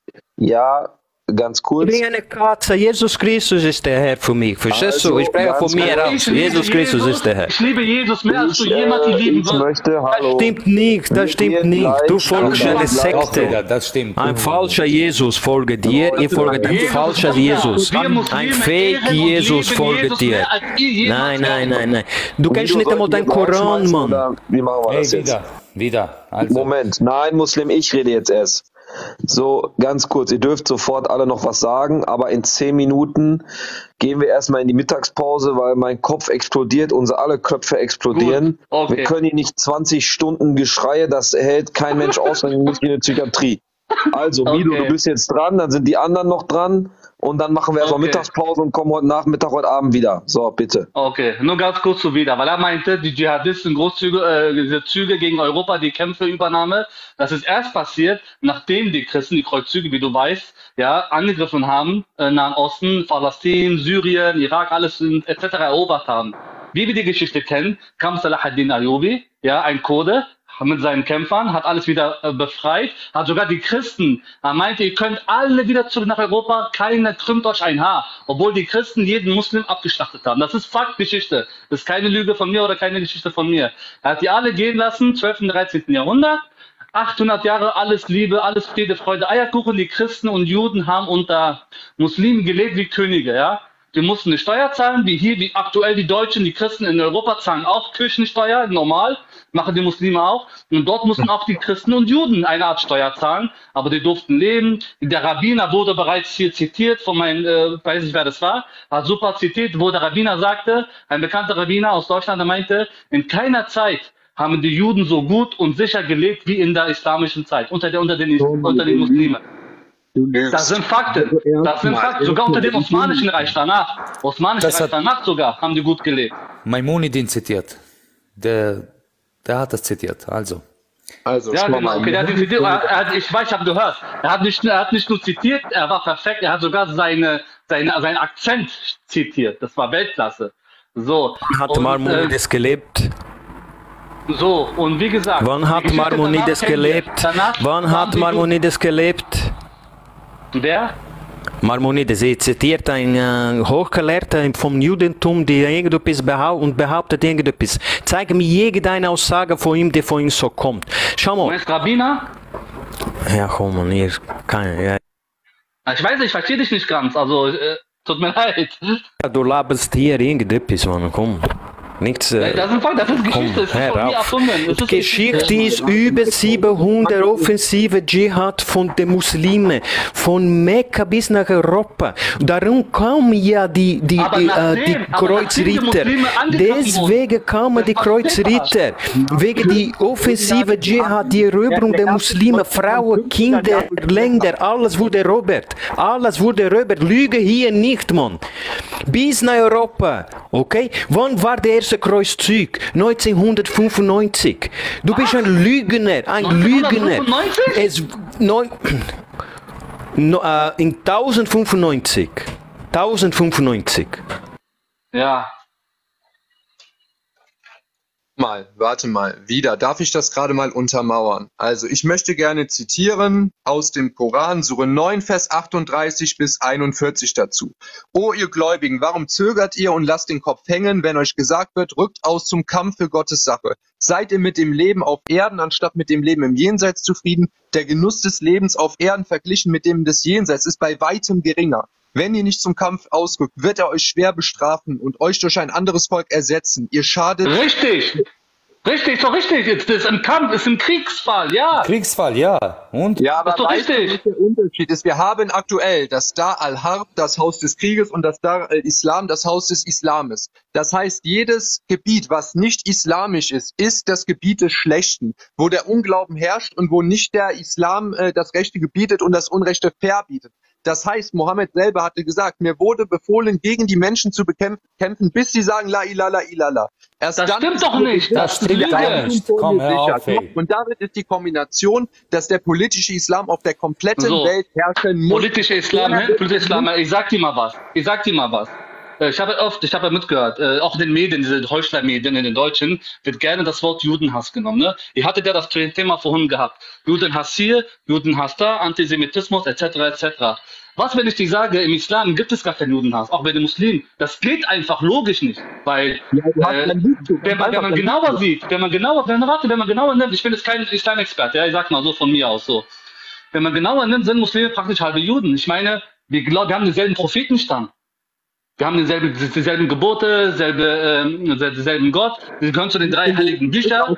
Ja, ganz kurz. Ich bin eine Katze. Jesus Christus ist der Herr für mich. Verstehst du? Ich spreche von mir aus. Jesus Christus ist der Herr. Ich liebe Jesus mehr, als du jemanden lieben wirst. Das stimmt nicht. Du folgst einer Sekte. Das stimmt. Ein falscher Jesus folgt dir. Ihr folgt einem falschen Jesus. Ein Fake Jesus folgt dir. Nein. Du kennst nicht einmal deinen Koran, Mann. Wie machen wir das jetzt? Wieder. Also. Moment. Nein, Muslim, ich rede jetzt erst. So, ganz kurz, ihr dürft sofort alle noch was sagen, aber in 10 Minuten gehen wir erstmal in die Mittagspause, weil mein Kopf explodiert, unsere alle Köpfe explodieren. Okay. Wir können hier nicht 20 Stunden Geschreie, das hält kein Mensch aus, dann muss ich in die Psychiatrie. Also, Mido, du bist jetzt dran, dann sind die anderen noch dran und dann machen wir erstmal Mittagspause und kommen heute Nachmittag, heute Abend wieder. So, bitte. Okay, nur ganz kurz zu Wieder, weil er meinte, die Dschihadisten, diese Züge gegen Europa, die Kämpferübernahme, das ist erst passiert, nachdem die Christen die Kreuzzüge, wie du weißt, ja, angegriffen haben, Nahen Osten, Palästina, Syrien, Irak, alles etc. erobert haben. Wie wir die Geschichte kennen, kam Salah ad-Din Ayyubi, ja, ein Kurde, mit seinen Kämpfern, hat alles wieder befreit, hat sogar die Christen, er meinte, ihr könnt alle wieder zurück nach Europa, keiner krümmt euch ein Haar, obwohl die Christen jeden Muslim abgeschlachtet haben. Das ist Faktgeschichte, das ist keine Lüge von mir oder keine Geschichte von mir. Er hat die alle gehen lassen, 12. und 13. Jahrhundert, 800 Jahre, alles Liebe, alles Friede, Freude, Eierkuchen, die Christen und Juden haben unter Muslimen gelebt wie Könige, ja. Wir mussten eine Steuer zahlen, wie aktuell die Deutschen, die Christen in Europa zahlen auch Kirchensteuer, normal, machen die Muslime auch. Und dort mussten auch die Christen und Juden eine Art Steuer zahlen, aber die durften leben. Der Rabbiner wurde bereits hier zitiert von meinem, weiß nicht wer das war, hat super zitiert, wo der Rabbiner sagte, ein bekannter Rabbiner aus Deutschland, der meinte, in keiner Zeit haben die Juden so gut und sicher gelebt wie in der islamischen Zeit, unter den Muslimen. Das sind Fakten. Sogar unter dem Osmanischen Reich danach. Danach sogar haben die gut gelebt. Maimonidin zitiert. Der hat das zitiert. Also ja, genau. Okay, der hat zitiert. Ich weiß, ich habe gehört. Er hat nicht nur zitiert, er war perfekt. Er hat sogar seinen Akzent zitiert. Das war Weltklasse. So. Hat Maimonides gelebt? So, und wie gesagt. Wann hat Maimonides gelebt? Wann hat Maimonides gelebt? Wer? Maimonides, er zitiert ein Hochgelehrter vom Judentum, der irgendetwas behauptet irgendetwas. Zeige mir irgendeine Aussage von ihm, die von ihm so kommt. Schau mal. Meinst du Rabbiner? Ja, komm, man, hier kann ja. Ich weiß nicht, ich verstehe dich nicht ganz, also tut mir leid. Du laberst hier irgendetwas, Mann, komm. Nichts. Das ist Geschichte, das ist von mir erfunden. Geschichte ist über 700 offensive Dschihad von den Muslimen, von Mekka bis nach Europa. Darum kamen ja die Kreuzritter. Deswegen kamen die Kreuzritter. Wegen die offensive Dschihad, die Eroberung der Muslime, Frauen, Kinder, Länder, alles wurde erobert. Alles wurde erobert. Lüge hier nicht, Mann. Bis nach Europa. Okay? Wann war der erste Kreuzzug? 1995. Du bist ein Lügner, ein Lügner. In 1095. 1095. Ja. Warte mal, wieder. Darf ich das gerade mal untermauern? Also, ich möchte gerne zitieren aus dem Koran, Sure 9, Vers 38 bis 41 dazu. O ihr Gläubigen, warum zögert ihr und lasst den Kopf hängen, wenn euch gesagt wird, rückt aus zum Kampf für Gottes Sache? Seid ihr mit dem Leben auf Erden anstatt mit dem Leben im Jenseits zufrieden? Der Genuss des Lebens auf Erden verglichen mit dem des Jenseits ist bei weitem geringer. Wenn ihr nicht zum Kampf ausrückt, wird er euch schwer bestrafen und euch durch ein anderes Volk ersetzen. Ihr schadet... Richtig! Richtig, doch richtig. Jetzt ist ein Kampf, ist ein Kriegsfall, ja. Kriegsfall, ja. Und? Ja, aber das ist doch richtig. Der Unterschied ist, wir haben aktuell das Dar al-Harb, das Haus des Krieges, und das Dar al-Islam, das Haus des Islames. Das heißt, jedes Gebiet, was nicht islamisch ist, ist das Gebiet des Schlechten, wo der Unglauben herrscht und wo nicht der Islam das Rechte gebietet und das Unrechte verbietet. Das heißt, Mohammed selber hatte gesagt, mir wurde befohlen, gegen die Menschen zu kämpfen, bis sie sagen, la ilaha illallah. Das stimmt doch nicht. Das stimmt nicht. Komm, hör auf, ey. Und damit ist die Kombination, dass der politische Islam auf der kompletten Welt herrschen muss. Politische Islam, ich sag dir mal was. Ich habe mitgehört, auch in den Medien, diese Heuchler-Medien in den Deutschen, wird gerne das Wort Judenhass genommen. Ne? Ihr hattet ja das Thema vorhin gehabt. Judenhass hier, Judenhass da, Antisemitismus, etc., etc. Was, wenn ich dir sage, im Islam gibt es gar keinen Judenhass, auch bei den Muslimen? Das geht einfach logisch nicht, weil wenn man genauer nimmt, ich bin jetzt kein Islamexperte, ja, ich sag mal so von mir aus so. Wenn man genauer nimmt, sind Muslime praktisch halbe Juden. Ich meine, wir haben denselben Prophetenstamm. Wir haben dieselben Gebote, denselben Gott. Wir gehören zu den 3 heiligen Büchern.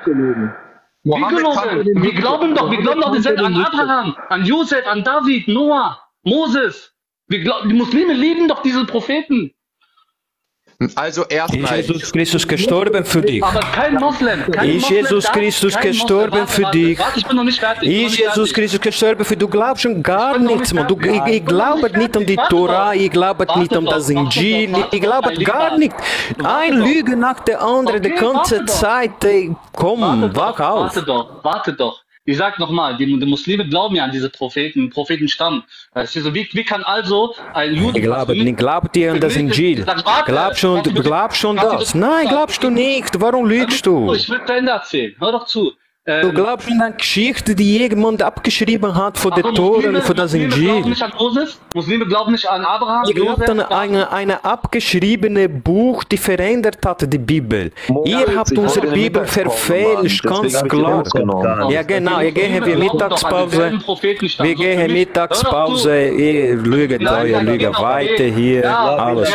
Wir glauben doch denselben an Abraham, an Josef, an David, Noah, Moses. Die Muslime lieben doch diese Propheten. Also erstmal. Ist Jesus Christus gestorben für dich? Aber kein Moslem. Ist Jesus Christus gestorben für dich? Warte, ich bin noch nicht fertig. Ist Jesus Christus gestorben für dich? Du glaubst schon gar nichts, Mann. Ich glaube nicht an die Torah, ich glaube nicht an das Injil, ich glaube gar nicht. Ein Lüge nach der anderen, die ganze Zeit. Ey, komm, wach auf. Warte doch. Ich sag nochmal, die Muslime glauben ja an diese Prophetenstamm. Wie kann also ein Jude... Glaubt ihr an das Injil? Glaubst schon das? Nein, glaubst du nicht. Warum lügst du? Ich will zu Ende erzählen. Hör doch zu. Du glaubst an eine Geschichte, die jemand abgeschrieben hat von der Tora und von das Injil. Muslime glauben nicht an Moses, Muslime glauben nicht an Abraham. Ihr glaubt an eine abgeschriebene Buch, die verändert hat die Bibel. Ihr habt unsere Bibel verfälscht, ganz klar. Ja genau, hier gehen wir Mittagspause. Wir gehen Mittagspause, ihr lügt weiter hier, alles.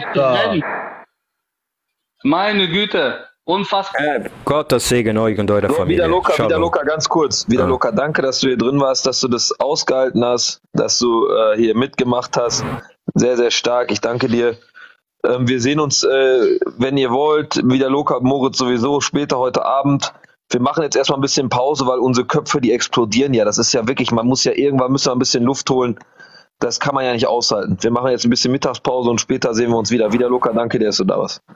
Meine Güte. Unfassbar. Gottes Segen euch und eurer Familie. Wieder Luca, ganz kurz. Luca, danke, dass du hier drin warst, dass du das ausgehalten hast, dass du hier mitgemacht hast. Sehr, sehr stark. Ich danke dir. Wir sehen uns, wenn ihr wollt, wieder Luca, Moritz sowieso, später heute Abend. Wir machen jetzt erstmal ein bisschen Pause, weil unsere Köpfe, die explodieren ja. Das ist ja wirklich, irgendwann müssen wir ein bisschen Luft holen. Das kann man ja nicht aushalten. Wir machen jetzt ein bisschen Mittagspause und später sehen wir uns wieder. Wieder Luca, danke dir, dass du da warst.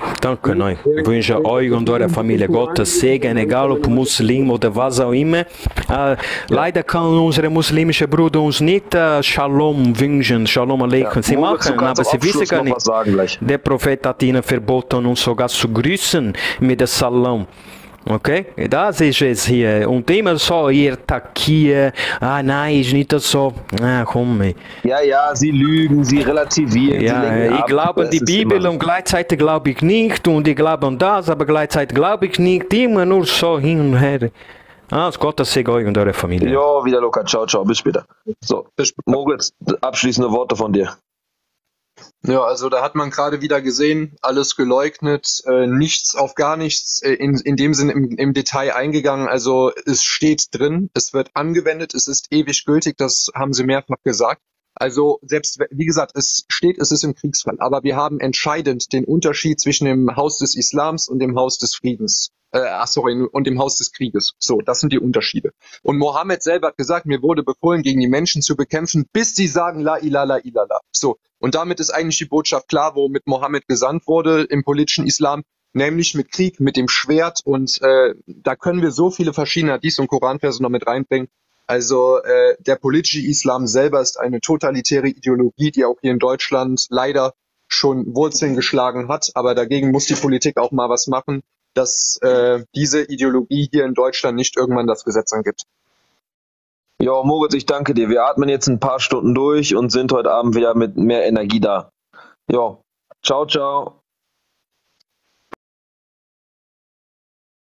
Danke euch. Ich wünsche euch und eurer Familie Gottes Segen, egal ob Muslim oder was auch immer. Leider kann unsere muslimische Bruder uns nicht Shalom wünschen, Shalom Aleikum. Sie machen, aber sie wissen gar nicht. Der Prophet hat ihnen verboten, uns sogar zu grüßen mit dem Salam. Okay? Das ist es hier. Und immer so, ihr attackieren. Nein, ist nicht so. Komm. Ja, sie lügen, sie relativieren. Ja, ich glaube an die Bibel und gleichzeitig glaube ich nicht. Und ich glaube an das, aber gleichzeitig glaube ich nicht. Immer nur so hin und her. Gott segne euch und eure Familie. Ja, wieder Luca. Ciao, ciao. Bis später. So, Moritz, abschließende Worte von dir. Ja, also da hat man gerade wieder gesehen, alles geleugnet, nichts auf gar nichts, in dem Sinn im Detail eingegangen. Also es steht drin, es wird angewendet, es ist ewig gültig, das haben sie mehrfach gesagt. Also selbst, wie gesagt, es steht, es ist im Kriegsfall, aber wir haben entscheidend den Unterschied zwischen dem Haus des Islams und dem Haus des Friedens. Und dem Haus des Krieges. So, das sind die Unterschiede. Und Mohammed selber hat gesagt, mir wurde befohlen, gegen die Menschen zu bekämpfen, bis sie sagen, la ilaha illallah. So. Und damit ist eigentlich die Botschaft klar, womit Mohammed gesandt wurde im politischen Islam, nämlich mit Krieg, mit dem Schwert. Und da können wir so viele verschiedene Hadith und Koranverse noch mit reinbringen. Also der politische Islam selber ist eine totalitäre Ideologie, die auch hier in Deutschland leider schon Wurzeln geschlagen hat. Aber dagegen muss die Politik auch mal was machen, dass diese Ideologie hier in Deutschland nicht irgendwann das Gesetz angibt. Ja, Moritz, ich danke dir. Wir atmen jetzt ein paar Stunden durch und sind heute Abend wieder mit mehr Energie da. Ja, ciao, ciao.